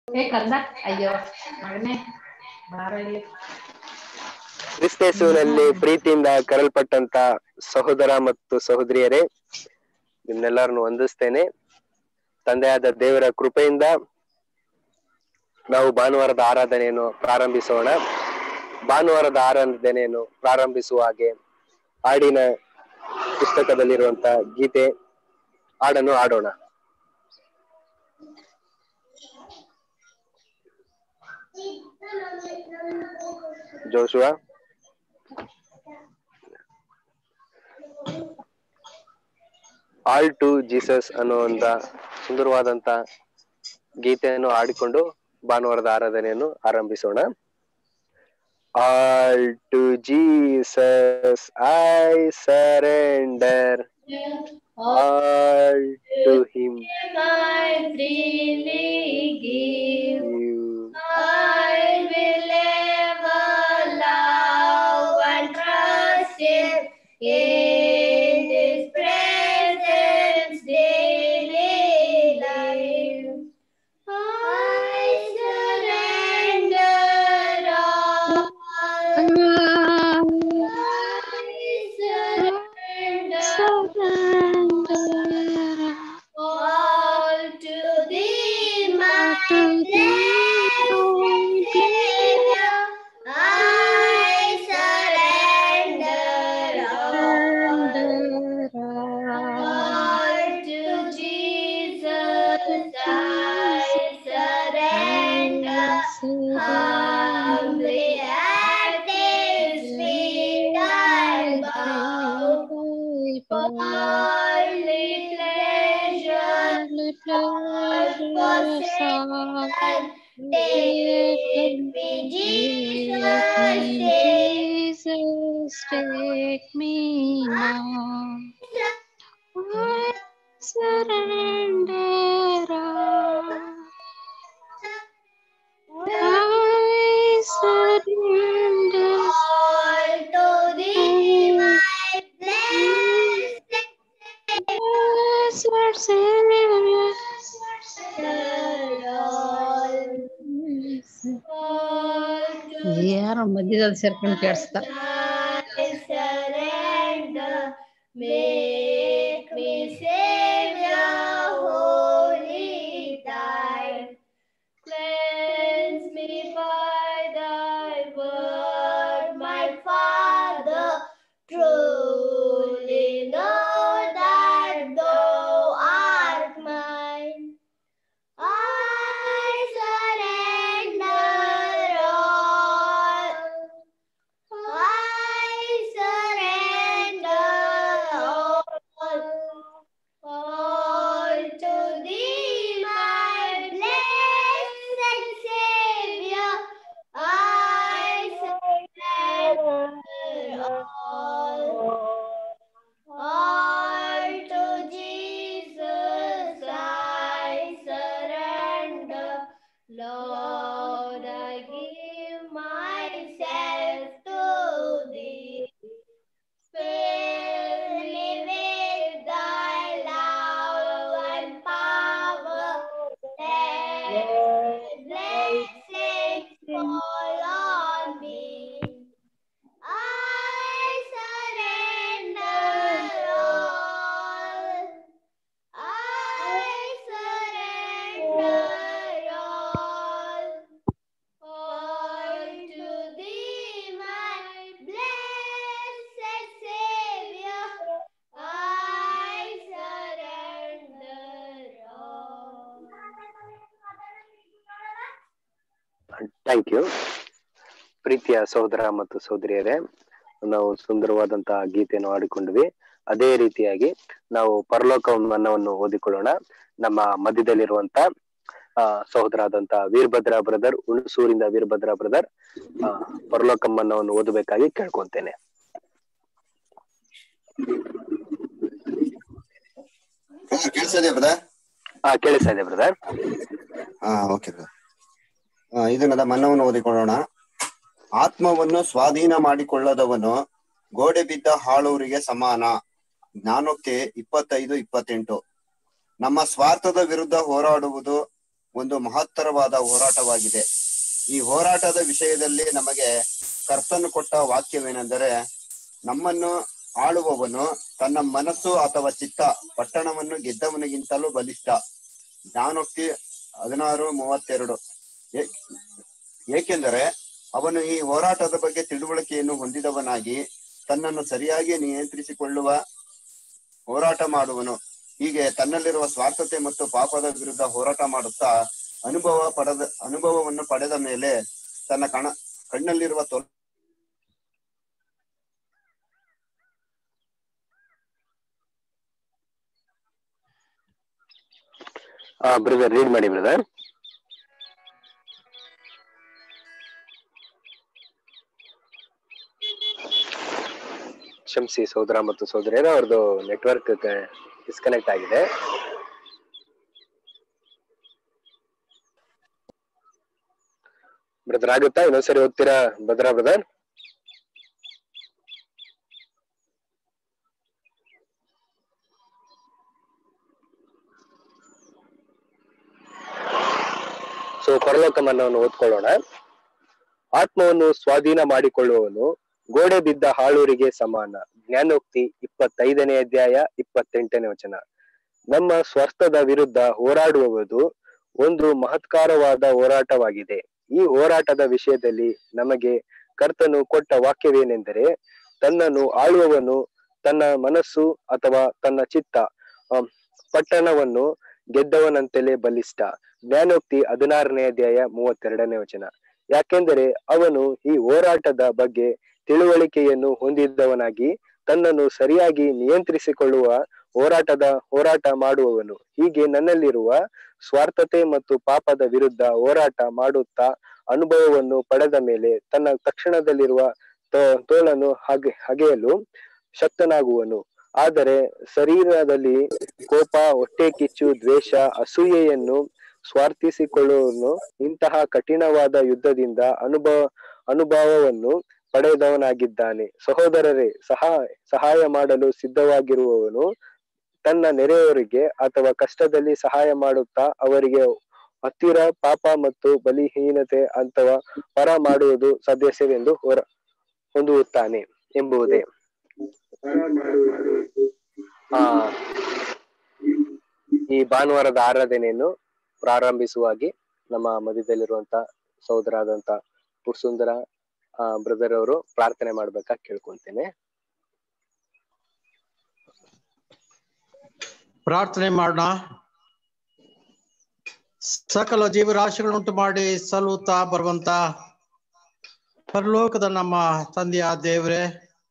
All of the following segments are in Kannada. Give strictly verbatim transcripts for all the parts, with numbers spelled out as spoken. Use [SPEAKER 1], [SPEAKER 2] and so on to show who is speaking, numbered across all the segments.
[SPEAKER 1] ಕ್ರಿಸ್ತೇಸುವಿನಲ್ಲಿ ಪ್ರೀತಿಯಿಂದ ಕರೆಯಲ್ಪಟ್ಟಂತ ಸಹೋದರ ಮತ್ತು ಸಹೋದರಿಯರೇ, ನಿಮ್ನೆಲ್ಲರನ್ನು ವಂದಿಸ್ತೇನೆ. ತಂದೆಯಾದ ದೇವರ ಕೃಪೆಯಿಂದ ನಾವು ಭಾನುವಾರದ ಆರಾಧನೆಯನ್ನು ಪ್ರಾರಂಭಿಸೋಣ. ಭಾನುವಾರದ ಆರಾಧನೆಯನ್ನು ಪ್ರಾರಂಭಿಸುವ ಹಾಗೆ ಹಾಡಿನ ಪುಸ್ತಕದಲ್ಲಿರುವಂತ ಗೀತೆ ಹಾಡನ್ನು ಹಾಡೋಣ. ಜೋಶುವ ಆಲ್ ಟು ಜೀಸಸ್ ಅನ್ನುವಂತ ಸುಂದರವಾದಂತ ಗೀತೆಯನ್ನು ಹಾಡಿಕೊಂಡು ಭಾನುವಾರದ ಆರಾಧನೆಯನ್ನು ಆರಂಭಿಸೋಣ. All to Jesus I surrender, all to Him
[SPEAKER 2] I freely give. I will ever love and trust Him in His presence daily life. I surrender all. I surrender all to Thee, my blessed Savior. I surrender all. All to Jesus I surrender. Humbly at His feet I bow. Worldly pleasure, all forsaken, take me, Jesus, take
[SPEAKER 3] me now. I surrender all. I surrender
[SPEAKER 2] all to Thee, my blessed
[SPEAKER 3] Savior. ಯಾರೋ ಮಧ್ಯದಲ್ಲಿ ಸೇರ್ಕೊಂಡು ಕೇಳಿಸ್ತಾ.
[SPEAKER 2] I surrender, make me Savior, wholly Thine. Cleanse me by Thy word, my Father. Truly know that Thou art mine. I surrender all. I surrender all. All to Thee, my blessed Savior. I surrender all. All to Jesus I surrender. Lord, I give myself to Thee. Fill me with Thy love and power. Let blessings fall on me. I surrender all. I surrender all. All to Thee, my blessed Savior. I surrender all.
[SPEAKER 1] Thank you. ಪ್ರೀತಿಯ ಸಹೋದರ ಮತ್ತು ಸಹೋದರಿಯರೇ, ನಾವು ಸುಂದರವಾದಂತಹ ಗೀತೆಯನ್ನು ಹಾಡಿಕೊಂಡ್ವಿ. ಅದೇ ರೀತಿಯಾಗಿ ನಾವು ಪರಲೋಕ ಮನ್ನವನ್ನು ಓದಿಕೊಳ್ಳೋಣ. ನಮ್ಮ ಮಧ್ಯದಲ್ಲಿರುವಂತ ಆ ಸಹೋದರ ಆದಂತ ವೀರಭದ್ರ ಬ್ರದರ್, ಹುಣಸೂರಿಂದ ವೀರಭದ್ರ ಬ್ರದರ್ ಆ ಪರಲೋಕ ಮನ್ನವನ್ನು ಓದಬೇಕಾಗಿ ಕೇಳ್ಕೊಂತೇನೆ.
[SPEAKER 4] ಕೇಳಿಸ್ತಿದೆ ಬ್ರದರ್?
[SPEAKER 1] ಹಾ ಕೇಳಿಸ್ತಾ ಇದೆ ಬ್ರದರ್.
[SPEAKER 4] ಹಾ ಓಕೆ ಬ್ರದರ್. ಇದನ್ನದ ಮನ್ನವನ್ನು ಓದಿಕೊಳ್ಳೋಣ. ಆತ್ಮವನ್ನು ಸ್ವಾಧೀನ ಮಾಡಿಕೊಳ್ಳದವನು ಗೋಡೆ ಬಿದ್ದ ಹಾಳೂರಿಗೆ ಸಮಾನ. ಜ್ಞಾನೋಕ್ತಿ ಇಪ್ಪತ್ತೈದು ಇಪ್ಪತ್ತೆಂಟು. ನಮ್ಮ ಸ್ವಾರ್ಥದ ವಿರುದ್ಧ ಹೋರಾಡುವುದು ಒಂದು ಮಹತ್ತರವಾದ ಹೋರಾಟವಾಗಿದೆ. ಈ ಹೋರಾಟದ ವಿಷಯದಲ್ಲಿ ನಮಗೆ ಕರ್ತನು ಕೊಟ್ಟ ವಾಕ್ಯವೇನೆಂದರೆ, ನಮ್ಮನ್ನು ಆಳುವವನು ತನ್ನ ಮನಸ್ಸು ಅಥವಾ ಚಿತ್ತ ಪಟ್ಟಣವನ್ನು ಗೆದ್ದವನಿಗಿಂತಲೂ ಬಲಿಷ್ಠ. ಜ್ಞಾನೋಕ್ತಿ ಹದಿನಾರು ಮೂವತ್ತೆರಡು. ಏಕೆಂದರೆ ಅವನು ಈ ಹೋರಾಟದ ಬಗ್ಗೆ ತಿಳುವಳಿಕೆಯನ್ನು ಹೊಂದಿದವನಾಗಿ ತನ್ನನ್ನು ಸರಿಯಾಗಿ ನಿಯಂತ್ರಿಸಿಕೊಳ್ಳುವ ಹೋರಾಟ ಮಾಡುವನು. ಹೀಗೆ ತನ್ನಲ್ಲಿರುವ ಸ್ವಾರ್ಥತೆ ಮತ್ತು ಪಾಪದ ವಿರುದ್ಧ ಹೋರಾಟ ಮಾಡುತ್ತಾ ಅನುಭವ ಪಡೆದ ಅನುಭವವನ್ನು ಪಡೆದ ಮೇಲೆ ತನ್ನ ಕಣ ಕಣ್ಣಲ್ಲಿರುವ ತೊಲ್
[SPEAKER 1] ಬ್ರದರ್ ರೀಡ್ ಮಾಡಿ ಬ್ರದರ್. ಕ್ಷಮಿಸಿ ಸಹೋದರ ಮತ್ತು ಸಹೋದರಿಯರ, ಅವ್ರದ್ದು ನೆಟ್ವರ್ಕ್ ಡಿಸ್ಕನೆಕ್ಟ್ ಆಗಿದೆ. ಬ್ರದರ್ ಆಗುತ್ತಾ? ಇನ್ನೊಂದ್ಸರಿ ಓದ್ತೀರಾ ಭದ್ರಾ ಬ್ರದರ್? ಸೊ ಪರಲೋಕ ಮನ್ನವನ್ನು ಓದ್ಕೊಳ್ಳೋಣ. ಆತ್ಮವನ್ನು ಸ್ವಾಧೀನ ಮಾಡಿಕೊಳ್ಳುವವನು ಗೋಡೆ ಬಿದ್ದ ಹಾಳೂರಿಗೆ ಸಮಾನ. ಜ್ಞಾನೋಕ್ತಿ ಇಪ್ಪತ್ತೈದನೇ ಅಧ್ಯಾಯ ಇಪ್ಪತ್ತೆಂಟನೇ ವಚನ. ನಮ್ಮ ಸ್ವಾರ್ಥದ ವಿರುದ್ಧ ಹೋರಾಡುವುದು ಒಂದು ಮಹತ್ಕಾರವಾದ ಹೋರಾಟವಾಗಿದೆ. ಈ ಹೋರಾಟದ ವಿಷಯದಲ್ಲಿ ನಮಗೆ ಕರ್ತನು ಕೊಟ್ಟ ವಾಕ್ಯವೇನೆಂದರೆ, ತನ್ನನ್ನು ಆಳುವವನು ತನ್ನ ಮನಸ್ಸು ಅಥವಾ ತನ್ನ ಚಿತ್ತ ಪಟ್ಟಣವನ್ನು ಗೆದ್ದವನಂತೆಲೇ ಬಲಿಷ್ಠ. ಜ್ಞಾನೋಕ್ತಿ ಹದಿನಾರನೇ ಅಧ್ಯಾಯ ಮೂವತ್ತೆರಡನೇ ವಚನ. ಯಾಕೆಂದರೆ ಅವನು ಈ ಹೋರಾಟದ ಬಗ್ಗೆ ತಿಳುವಳಿಕೆಯನ್ನು ಹೊಂದಿದ್ದವನಾಗಿ ತನ್ನನ್ನು ಸರಿಯಾಗಿ ನಿಯಂತ್ರಿಸಿಕೊಳ್ಳುವ ಹೋರಾಟದ ಹೋರಾಟ ಮಾಡುವವನು. ಹೀಗೆ ನನ್ನಲ್ಲಿರುವ ಸ್ವಾರ್ಥತೆ ಮತ್ತು ಪಾಪದ ವಿರುದ್ಧ ಹೋರಾಟ ಮಾಡುತ್ತಾ ಅನುಭವವನ್ನು ಪಡೆದ ಮೇಲೆ ತನ್ನ ತಕ್ಷಣದಲ್ಲಿರುವ ತೋಳನ್ನು ಹಗೆ ಹಗೆಯಲು ಶಕ್ತನಾಗುವನು. ಆದರೆ ಶರೀರದಲ್ಲಿ ಕೋಪ, ಹೊಟ್ಟೆ ಕಿಚ್ಚು, ದ್ವೇಷ, ಅಸೂಯೆಯನ್ನು ಸ್ವಾರ್ಥಿಸಿಕೊಳ್ಳುವನು ಇಂತಹ ಕಠಿಣವಾದ ಯುದ್ಧದಿಂದ ಅನುಭವ ಅನುಭವವನ್ನು ಪಡೆದವನಾಗಿದ್ದಾನೆ. ಸಹೋದರರೇ, ಸಹಾಯ ಸಹಾಯ ಮಾಡಲು ಸಿದ್ಧವಾಗಿರುವವನು ತನ್ನ ನೆರೆಯವರಿಗೆ ಅಥವಾ ಕಷ್ಟದಲ್ಲಿ ಸಹಾಯ ಮಾಡುತ್ತಾ ಅವರಿಗೆ ಹತ್ತಿರ ಪಾಪ ಮತ್ತು ಬಲಿಹೀನತೆ ಅಥವಾ ಪರ ಮಾಡುವುದು ಸದಸ್ಯವೆಂದು ಹೊರ ಹೊಂದುತ್ತಾನೆ ಎಂಬುದೇ. ಆ ಈ ಭಾನುವಾರದ ಆರಾಧನೆಯನ್ನು ಪ್ರಾರಂಭಿಸುವಾಗಿ ನಮ್ಮ ಮಧ್ಯದಲ್ಲಿರುವಂತ ಸಹೋದರಾದಂತ ಪುರುಸುಂದರ ಆ ಬ್ರದರ್ ಅವರು ಪ್ರಾರ್ಥನೆ ಮಾಡ್ಬೇಕಾ ಕೇಳ್ಕೊಂತೇನೆ.
[SPEAKER 5] ಪ್ರಾರ್ಥನೆ ಮಾಡೋಣ. ಸಕಲ ಜೀವರಾಶಿಗಳನ್ನುಂಟು ಮಾಡಿ ಸಲ್ಲುತ್ತಾ ಬರುವಂತ ಪರಲೋಕದ ನಮ್ಮ ತಂದೆಯ ದೇವರೇ,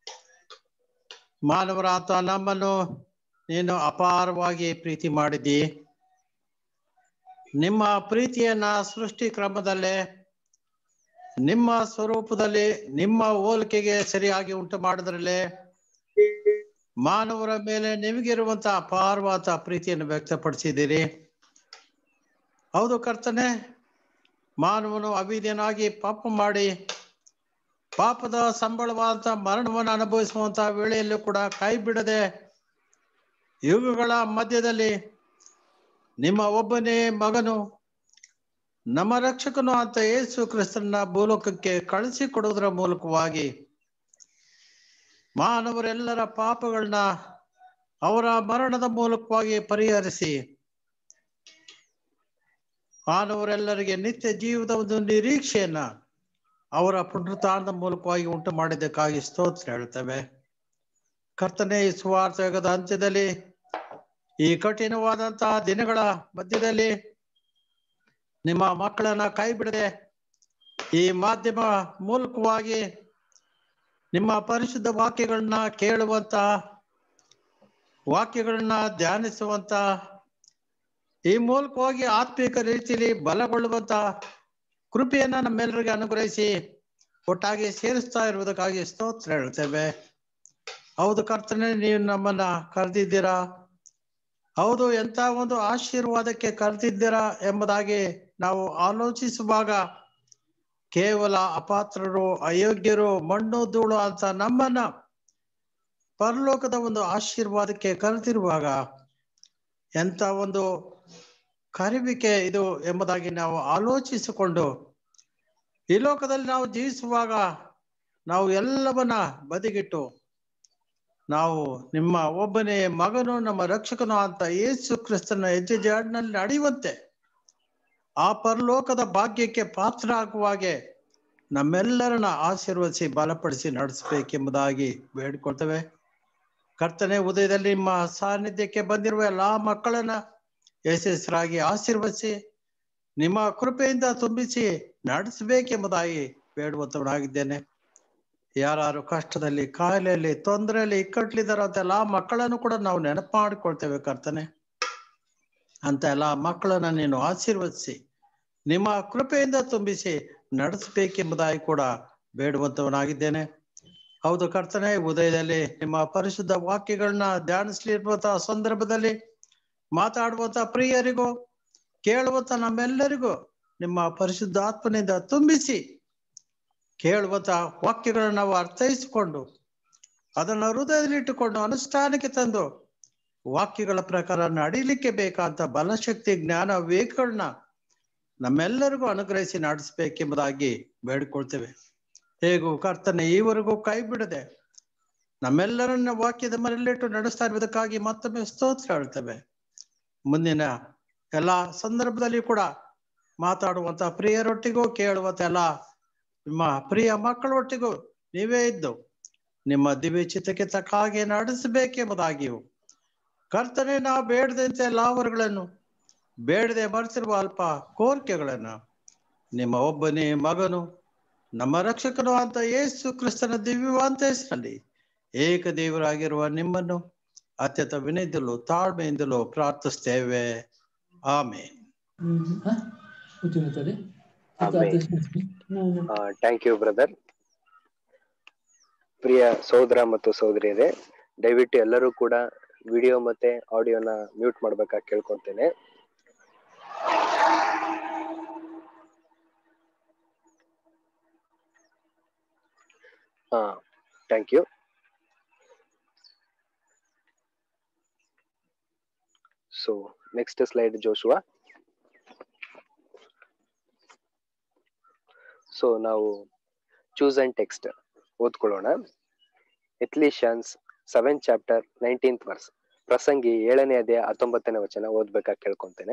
[SPEAKER 5] ಮಾನವರಾತ ನಮ್ಮನ್ನು ನೀನು ಅಪಾರವಾಗಿ ಪ್ರೀತಿ ಮಾಡಿದ್ದಿ. ನಿಮ್ಮ ಪ್ರೀತಿಯನ್ನ ಸೃಷ್ಟಿ ಕ್ರಮದಲ್ಲೇ ನಿಮ್ಮ ಸ್ವರೂಪದಲ್ಲಿ ನಿಮ್ಮ ಹೋಲಿಕೆಗೆ ಸರಿಯಾಗಿ ಉಂಟು ಮಾಡಿದ್ರಲ್ಲೇ ಮಾನವರ ಮೇಲೆ ನಿಮಗಿರುವಂತ ಅಪಾರವಾದ ಪ್ರೀತಿಯನ್ನು ವ್ಯಕ್ತಪಡಿಸಿದ್ದೀರಿ. ಹೌದು ಕರ್ತನೆ, ಮಾನವನು ಅವಿದ್ಯನಾಗಿ ಪಾಪ ಮಾಡಿ ಪಾಪದ ಸಂಬಳವಾದಂತ ಮರಣವನ್ನು ಅನುಭವಿಸುವಂತ ವೇಳೆಯಲ್ಲೂ ಕೂಡ ಕೈ ಬಿಡದೆ ಯುಗಗಳ ಮಧ್ಯದಲ್ಲಿ ನಿಮ್ಮ ಒಬ್ಬನೇ ಮಗನು ನಮ್ಮ ರಕ್ಷಕನು ಅಂತ ಯೇಸು ಕ್ರಿಸ್ತನ ಭೂಲೋಕಕ್ಕೆ ಕಳಿಸಿಕೊಡುವುದರ ಮೂಲಕವಾಗಿ ಮಾನವರೆಲ್ಲರ ಪಾಪಗಳನ್ನ ಅವರ ಮರಣದ ಮೂಲಕವಾಗಿ ಪರಿಹರಿಸಿ ಮಾನವರೆಲ್ಲರಿಗೆ ನಿತ್ಯ ಜೀವದ ಒಂದು ನಿರೀಕ್ಷೆಯನ್ನ ಅವರ ಪುನರುತ್ಥಾನದ ಮೂಲಕವಾಗಿ ಉಂಟು ಮಾಡಿದ್ದಕ್ಕಾಗಿ ಸ್ತೋತ್ರ ಹೇಳ್ತೇವೆ. ಕರ್ತನೆ, ಈ ಸುವಾರ್ಥ ಯುಗದ ಅಂತ್ಯದಲ್ಲಿ ಈ ಕಠಿಣವಾದಂತಹ ದಿನಗಳ ಮಧ್ಯದಲ್ಲಿ ನಿಮ್ಮ ಮಕ್ಕಳನ್ನ ಕೈ ಬಿಡದೆ ಈ ಮಾಧ್ಯಮ ಮೂಲಕವಾಗಿ ನಿಮ್ಮ ಪರಿಶುದ್ಧ ವಾಕ್ಯಗಳನ್ನ ಕೇಳುವಂತ, ವಾಕ್ಯಗಳನ್ನ ಧ್ಯಾನಿಸುವಂತ, ಈ ಮೂಲಕವಾಗಿ ಆತ್ಮಿಕ ರೀತಿಯಲ್ಲಿ ಬಲಗೊಳ್ಳುವಂತ ಕೃಪೆಯನ್ನ ನಮ್ಮೆಲ್ಲರಿಗೆ ಅನುಗ್ರಹಿಸಿ ಒಟ್ಟಾಗಿ ಸೇರಿಸ್ತಾ ಇರುವುದಕ್ಕಾಗಿ ಸ್ತೋತ್ರ ಹೇಳ್ತೇವೆ. ಹೌದು ಕರ್ತನೆ, ನೀವು ನಮ್ಮನ್ನ ಕರೆದಿದ್ದೀರಾ. ಹೌದು, ಎಂತ ಒಂದು ಆಶೀರ್ವಾದಕ್ಕೆ ಕರೆದಿದ್ದೀರಾ ಎಂಬುದಾಗಿ ನಾವು ಆಲೋಚಿಸುವಾಗ ಕೇವಲ ಅಪಾತ್ರರು, ಅಯೋಗ್ಯರು, ಮಣ್ಣು ಧೂಳು ಅಂತ ನಮ್ಮನ್ನ ಪರಲೋಕದ ಒಂದು ಆಶೀರ್ವಾದಕ್ಕೆ ಕರೆದಿರುವಾಗ ಎಂತ ಒಂದು ಕರೆಯುವಿಕೆ ಇದು ಎಂಬುದಾಗಿ ನಾವು ಆಲೋಚಿಸಿಕೊಂಡು ಈ ಲೋಕದಲ್ಲಿ ನಾವು ಜೀವಿಸುವಾಗ ನಾವು ಎಲ್ಲವನ್ನ ಬದಿಗಿಟ್ಟು ನಾವು ನಿಮ್ಮ ಒಬ್ಬನೇ ಮಗನು ನಮ್ಮ ರಕ್ಷಕನು ಅಂತ ಯೇಸು ಕ್ರಿಸ್ತನ ಹೆಜ್ಜೆ ಜಾಡಿನಲ್ಲಿ ನಡೆಯುವಂತೆ ಆ ಪರಲೋಕದ ಭಾಗ್ಯಕ್ಕೆ ಪಾತ್ರ ಆಗುವಾಗೆ ನಮ್ಮೆಲ್ಲರನ್ನ ಆಶೀರ್ವದಿಸಿ ಬಲಪಡಿಸಿ ನಡೆಸಬೇಕೆಂಬುದಾಗಿ ಬೇಡಿಕೊಳ್ತೇವೆ. ಕರ್ತನೆ, ಉದಯದಲ್ಲಿ ನಿಮ್ಮ ಸಾನ್ನಿಧ್ಯಕ್ಕೆ ಬಂದಿರುವ ಎಲ್ಲಾ ಮಕ್ಕಳನ್ನ ಯಶಸ್ಸರಾಗಿ ಆಶೀರ್ವದಿಸಿ ನಿಮ್ಮ ಕೃಪೆಯಿಂದ ತುಂಬಿಸಿ ನಡೆಸಬೇಕೆಂಬುದಾಗಿ ಬೇಡುವಂತವನಾಗಿದ್ದೇನೆ. ಯಾರು ಕಷ್ಟದಲ್ಲಿ, ಕಾಯಿಲೆಯಲ್ಲಿ, ತೊಂದರೆಯಲ್ಲಿ, ಇಕ್ಕಟ್ಲಿದ್ದಾರೋ ಅಂತ ಎಲ್ಲಾ ಮಕ್ಕಳನ್ನು ಕೂಡ ನಾವು ನೆನಪು ಮಾಡಿಕೊಳ್ತೇವೆ. ಕರ್ತನೆ, ಅಂತ ಎಲ್ಲಾ ಮಕ್ಕಳನ್ನ ನೀನು ಆಶೀರ್ವದಿಸಿ ನಿಮ್ಮ ಕೃಪೆಯಿಂದ ತುಂಬಿಸಿ ನಡೆಸಬೇಕೆಂಬುದಾಗಿ ಕೂಡ ಬೇಡುವಂತವನಾಗಿದ್ದೇನೆ. ಹೌದು ಕರ್ತನೆ, ಉದಯದಲ್ಲಿ ನಿಮ್ಮ ಪರಿಶುದ್ಧ ವಾಕ್ಯಗಳನ್ನ ಧ್ಯಾನಿಸಲಿರುವಂತಹ ಸಂದರ್ಭದಲ್ಲಿ ಮಾತಾಡುವಂತ ಪ್ರಿಯರಿಗೂ ಕೇಳುವಂತ ನಮ್ಮೆಲ್ಲರಿಗೂ ನಿಮ್ಮ ಪರಿಶುದ್ಧ ಆತ್ಮನಿಂದ ತುಂಬಿಸಿ ಕೇಳುವಂತ ವಾಕ್ಯಗಳನ್ನ ನಾವು ಅರ್ಥೈಸಿಕೊಂಡು ಅದನ್ನ ಹೃದಯದಲ್ಲಿಟ್ಟುಕೊಂಡು ಅನುಷ್ಠಾನಕ್ಕೆ ತಂದು ವಾಕ್ಯಗಳ ಪ್ರಕಾರ ನಡೀಲಿಕ್ಕೆ ಬೇಕಾದ ಬಲಶಕ್ತಿ, ಜ್ಞಾನ, ವಿವೇಕಗಳನ್ನ ನಮ್ಮೆಲ್ಲರಿಗೂ ಅನುಗ್ರಹಿಸಿ ನಡೆಸಬೇಕೆಂಬುದಾಗಿ ಬೇಡಿಕೊಳ್ತೇವೆ. ಹೇಗೂ ಕರ್ತನೆ ಈವರೆಗೂ ಕೈ ಬಿಡದೆ ನಮ್ಮೆಲ್ಲರನ್ನ ವಾಕ್ಯದ ಮನೆಯಲ್ಲಿಟ್ಟು ನಡೆಸ್ತಾ ಇರುವುದಕ್ಕಾಗಿ ಮತ್ತೊಮ್ಮೆ ಸ್ತೋತ್ರ ಹೇಳ್ತೇವೆ. ಮುಂದಿನ ಎಲ್ಲಾ ಸಂದರ್ಭದಲ್ಲಿ ಕೂಡ ಮಾತಾಡುವಂತ ಪ್ರಿಯರೊಟ್ಟಿಗೂ ಕೇಳುವಂತ ಎಲ್ಲ ನಿಮ್ಮ ಪ್ರಿಯ ಮಕ್ಕಳೊಟ್ಟಿಗೂ ನೀವೇ ಇದ್ದು ನಿಮ್ಮ ದಿವ್ಯ ಚಿತ್ತಕ್ಕೆ ತಕ್ಕ ಹಾಗೆ ನಡೆಸಬೇಕೆಂಬುದಾಗಿಯೂ ಕರ್ತನೆ, ನಾವು ಬೇಡದಂತೆ ಎಲ್ಲ ವರಗಳನ್ನು ಬೇಡದೆ ಮರೆಸಿರುವ ಅಲ್ಪ ಕೋರಿಕೆಗಳನ್ನು ನಿಮ್ಮ ಒಬ್ಬನೇ ಮಗನು ನಮ್ಮ ರಕ್ಷಕನು ಅಂತ ಯೇಸು ಕ್ರಿಸ್ತನ ದಿವ್ಯವಾದ ಹೆಸರಿನಲ್ಲಿ ಏಕ ದೇವರಾಗಿರುವ ನಿಮ್ಮನ್ನು ಅತ್ಯಂತ ವಿನಯದಲ್ಲೂ ತಾಳ್ಮೆಯಿಂದಲೂ ಪ್ರಾರ್ಥಿಸ್ತೇವೆ. ಆಮೇನ್.
[SPEAKER 1] Thank you brother. ಪ್ರಿಯ ಸಹೋದರ ಮತ್ತು ಸಹೋದರಿಯರೇ, ದಯವಿಟ್ಟು ಎಲ್ಲರೂ ಕೂಡ ವಿಡಿಯೋ ಮತ್ತೆ ಆಡಿಯೋನ ಮ್ಯೂಟ್ ಮಾಡ್ಬೇಕಾಗಿ ಕೇಳ್ಕೊತೇನೆ. ಹಾ, thank you. So next slide Joshua. So ನಾವು ಚೂಸ್ ಅಂಡ್ ಟೆಕ್ಸ್ಟ್ ಓದ್ಕೊಳ್ಳೋಣ. Ecclesiastes seven chapter nineteenth verse, ಪ್ರಸಂಗಿ ಏಳನೇ ಅಧ್ಯಾಯ ಹತ್ತೊಂಬತ್ತನೇ ವಚನ ಓದ್ಬೇಕಾಗಿ ಕೇಳ್ಕೊಂತೇನೆ.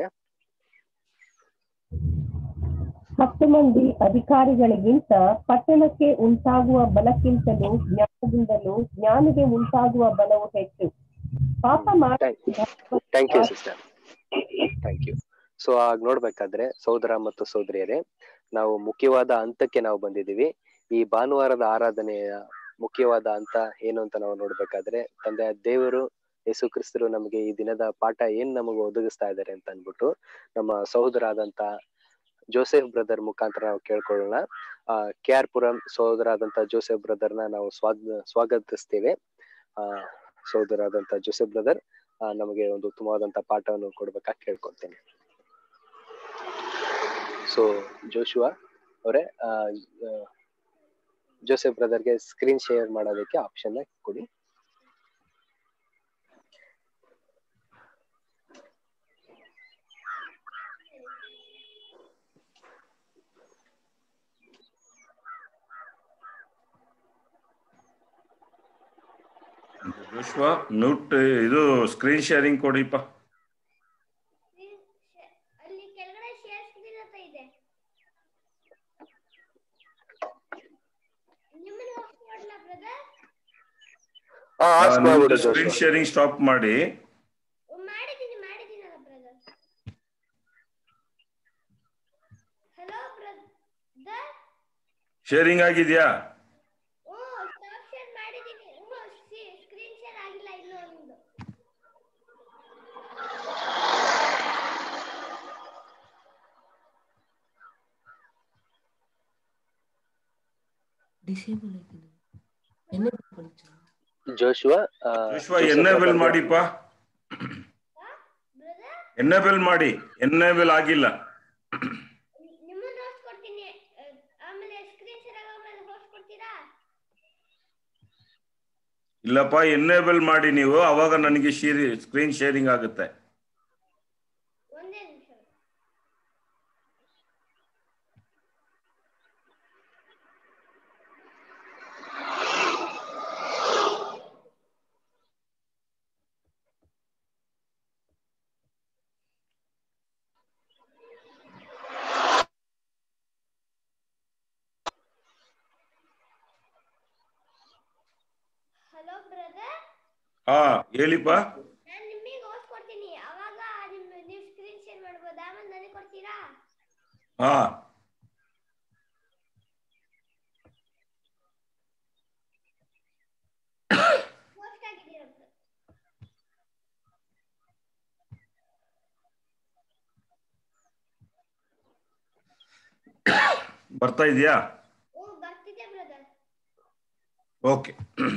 [SPEAKER 6] ಹತ್ತು ಮಂದಿ ಅಧಿಕಾರಿಗಳಿಗಿಂತ ಪಟ್ಟಣಕ್ಕೆ ಉಂಟಾಗುವ ಬಲಕ್ಕಿಂತಲೂ ಜ್ಞಾನದಿಂದಲೂ ಜ್ಞಾನಿಗೆ ಉಂಟಾಗುವ ಬಲವು ಹೆಚ್ಚು. ಪಾಪ
[SPEAKER 1] thank you sister, thank you. So ಆಗ ನೋಡ್ಬೇಕಾದ್ರೆ ಸಹೋದರ ಮತ್ತು ಸಹೋದರಿಯರೇ, ನಾವು ಮುಖ್ಯವಾದ ಹಂತಕ್ಕೆ ನಾವು ಬಂದಿದ್ದೀವಿ. ಈ ಭಾನುವಾರದ ಆರಾಧನೆಯ ಮುಖ್ಯವಾದ ಹಂತ ಏನು ಅಂತ ನಾವು ನೋಡ್ಬೇಕಾದ್ರೆ, ತಂದೆ ದೇವರು ಯೇಸು ಕ್ರಿಸ್ತರು ನಮಗೆ ಈ ದಿನದ ಪಾಠ ಏನ್ ನಮಗೆ ಒದಗಿಸ್ತಾ ಇದ್ದಾರೆ ಅಂತ ಅನ್ಬಿಟ್ಟು ನಮ್ಮ ಸಹೋದರ ಆದಂತ ಜೋಸೆಫ್ ಬ್ರದರ್ ಮುಖಾಂತರ ನಾವು ಕೇಳ್ಕೊಳ್ಳೋಣ. ಆ ಕೆ ಆರ್ ಪುರಂ ಸಹೋದರ ಆದಂತ ಜೋಸೆಫ್ ಬ್ರದರ್ನ ನಾವು ಸ್ವಾಗ ಸ್ವಾಗತಿಸ್ತೇವೆ. ಆ ಸಹೋದರ ಆದಂತ ಜೋಸೆಫ್ ಬ್ರದರ್ ನಮಗೆ ಒಂದು ಉತ್ತಮವಾದಂತ ಪಾಠವನ್ನು ಕೊಡ್ಬೇಕಾಗಿ ಕೇಳ್ಕೊಳ್ತೇನೆ. ಸೊ ಜೋಶುವಾ ಅವರೇ, ಜೋಸೆಫ್ ಬ್ರದರ್ಗೆ ಸ್ಕ್ರೀನ್ ಶೇರ್ ಮಾಡೋದಕ್ಕೆ ಆಪ್ಷನ್ ಕೊಡಿ.
[SPEAKER 7] ಜೋಶುವಾ ಮ್ಯೂಟ್ ಇದು ಸ್ಕ್ರೀನ್ ಶೇರಿಂಗ್ ಕೊಡಿಪ್ಪ.
[SPEAKER 2] ಅಲ್ಲಿ ಕೆಳಗಡೆ ಶೇರ್ ಸ್ಕ್ರೀನ್ ಅಂತ ಇದೆ, ನಿಮ್ಮನ್ನ ಆಫ್ ಮಾಡಲಾ ಬ್ರದರ್?
[SPEAKER 1] ಆ ಆಫ್ ಮಾಡ್ಬಿಡು.
[SPEAKER 7] ಸ್ಕ್ರೀನ್ ಶೇರಿಂಗ್ ಸ್ಟಾಪ್ ಮಾಡಿ.
[SPEAKER 2] ಮಾಡಿದೀನಿ ಮಾಡಿದೀನಲ್ಲ ಬ್ರದರ್. ಹಲೋ ಬ್ರದರ್,
[SPEAKER 7] ಶೇರಿಂಗ್ ಆಗಿದ್ಯಾ?
[SPEAKER 2] ಓ ಸ್ಟಾಪ್ ಶೇರ್ ಮಾಡಿದೀನಿ. ಓ ಸ್ಕ್ರೀನ್ ಶೇರ್ ಆಗಿಲ್ಲ ಇನ್ನೂ ನಿಮ್ಮದು.
[SPEAKER 8] ಡಿಸೇಬಲ್ ಆಗಿದೆ. ಎನೇಬಲ್
[SPEAKER 1] ಜೋಶುವಾ
[SPEAKER 7] ಜೋಶುವಾ ಎನೇಬಲ್ ಮಾಡಿಪ್ಪ. ಎನೇಬಲ್ ಮಾಡಿ. ಎನೇಬಲ್ ಆಗಿಲ್ಲ.
[SPEAKER 2] ನಿಮ್ಮನ್ನ ಹೋಸ್ಟ್ ಕೊಡ್ತೀನಿ, ಆಮೇಲೆ ಸ್ಕ್ರೀನ್ ಶೇರ್ ಆಗೋಮೇಲೆ ಹೋಸ್ಟ್ ಕೊಡ್ತೀರಾ?
[SPEAKER 7] ಇಲ್ಲಪ್ಪ, ಎನೇಬಲ್ ಮಾಡಿ ನೀವು, ಅವಾಗ ನನಗೆ ಸ್ಕ್ರೀನ್ ಶೇರಿಂಗ್ ಆಗುತ್ತೆ.
[SPEAKER 2] ಒಂದೇ ನಿಮಿಷ.
[SPEAKER 7] ಹಾ ಹೇಳಿಪ್ಪ.
[SPEAKER 2] ನಾನು ನಿಮಗೆ ಓದ್ಕೊಡ್ತೀನಿ, ಅವಾಗ ನಿಮ್ಮ ನೀವು ಸ್ಕ್ರೀನ್ ಶೇರ್ ಮಾಡ್ಬೋದು, ಆಮೇಲೆ ನನಗೆ ಕೊಡ್ತೀರಾ?
[SPEAKER 7] ಹಾ
[SPEAKER 2] ಪೋಸ್ಟ್ ಆಗಿದ್ದೀರಾ?
[SPEAKER 7] ಬರ್ತಾ ಇದೆಯಾ?
[SPEAKER 2] ಓ ಬರ್ತಿದೆ ಬ್ರದರ್.
[SPEAKER 7] ಓಕೆ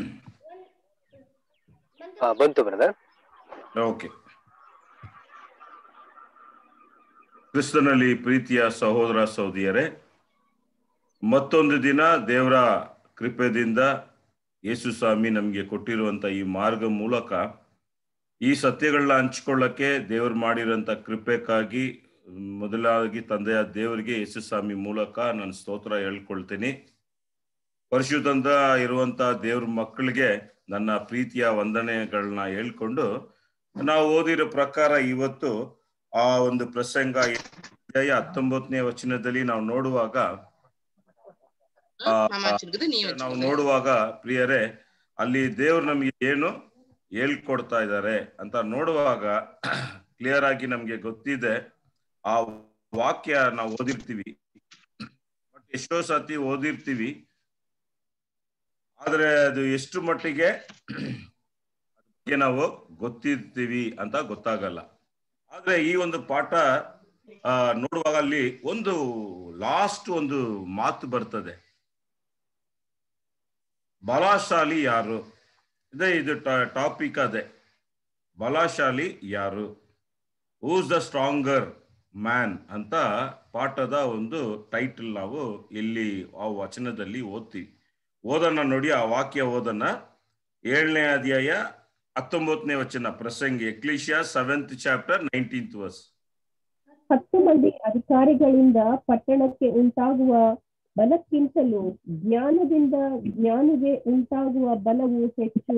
[SPEAKER 1] ಬಂತು ಬ್ರದರ್.
[SPEAKER 7] ಓಕೆ. ಕ್ರಿಸ್ತನಲ್ಲಿ ಪ್ರೀತಿಯ ಸಹೋದರ ಸಹೋದರಿಯರೇ, ಮತ್ತೊಂದು ದಿನ ದೇವರ ಕೃಪೆಯಿಂದ ಯೇಸು ಸ್ವಾಮಿ ನಮಗೆ ಕೊಟ್ಟಿರುವಂತ ಈ ಮಾರ್ಗ ಮೂಲಕ ಈ ಸತ್ಯಗಳನ್ನ ಹಂಚ್ಕೊಳ್ಳಕ್ಕೆ ದೇವರು ಮಾಡಿರೋಂಥ ಕೃಪೆಕ್ಕಾಗಿ ಮೊದಲಾಗಿ ತಂದೆಯ ದೇವರಿಗೆ ಯೇಸು ಸ್ವಾಮಿ ಮೂಲಕ ನಾನು ಸ್ತೋತ್ರ ಹೇಳ್ಕೊಳ್ತೀನಿ. ಪರಿಶುದ್ಧಂತ ಇರುವಂತ ದೇವ್ರ ಮಕ್ಕಳಿಗೆ ನನ್ನ ಪ್ರೀತಿಯ ವಂದನೆಗಳನ್ನ ಹೇಳ್ಕೊಂಡು, ನಾವು ಓದಿರೋ ಪ್ರಕಾರ ಇವತ್ತು ಆ ಒಂದು ಪ್ರಸಂಗ ಹತ್ತೊಂಬತ್ತನೇ ವಚನದಲ್ಲಿ ನಾವು ನೋಡುವಾಗ ನಾವು ನೋಡುವಾಗ ಪ್ರಿಯರೇ, ಅಲ್ಲಿ ದೇವ್ರು ನಮ್ಗೆ ಏನು ಹೇಳ್ಕೊಡ್ತಾ ಇದ್ದಾರೆ ಅಂತ ನೋಡುವಾಗ ಕ್ಲಿಯರ್ ಆಗಿ ನಮ್ಗೆ ಗೊತ್ತಿದೆ. ಆ ವಾಕ್ಯ ನಾವು ಓದಿರ್ತೀವಿ, ಬಟ್ ಎಷ್ಟೋ ಸತಿ ಓದಿರ್ತೀವಿ, ಆದ್ರೆ ಅದು ಎಷ್ಟು ಮಟ್ಟಿಗೆ ನಾವು ಗೊತ್ತಿರ್ತೀವಿ ಅಂತ ಗೊತ್ತಾಗಲ್ಲ. ಆದ್ರೆ ಈ ಒಂದು ಪಾಠ ಆ ನೋಡುವಾಗ ಅಲ್ಲಿ ಒಂದು ಲಾಸ್ಟ್ ಒಂದು ಮಾತು ಬರ್ತದೆ, ಬಲಶಾಲಿ ಯಾರು. ಇದೇ ಇದು ಟಾಪಿಕ್. ಅದೇ ಬಲಶಾಲಿ ಯಾರು, ಹೂಸ್ ದ ಸ್ಟ್ರಾಂಗರ್ ಮ್ಯಾನ್ ಅಂತ ಪಾಠದ ಒಂದು ಟೈಟಲ್ ನಾವು ಇಲ್ಲಿ ಆ ವಚನದಲ್ಲಿ ಓದ್ತೀವಿ. ಓದನ್ನ ನೋಡಿ, ಆ ವಾಕ್ಯ ಓದನ್ನ. ಏಳನೇ ಅಧ್ಯಾಯ ಹತ್ತೊಂಬತ್ತನೇ ವಚನ, ಪ್ರಸಂಗಿ Ecclesiastes seventh chapter nineteenth verse.
[SPEAKER 6] ಹತ್ತು ಮಂದಿ ಅಧಿಕಾರಿಗಳಿಂದ ಪಟ್ಟಣಕ್ಕೆ ಉಂಟಾಗುವ ಬಲಕ್ಕಿಂತಲೂ ಜ್ಞಾನದಿಂದ ಜ್ಞಾನಿಗೆ ಉಂಟಾಗುವ ಬಲವು ಹೆಚ್ಚು.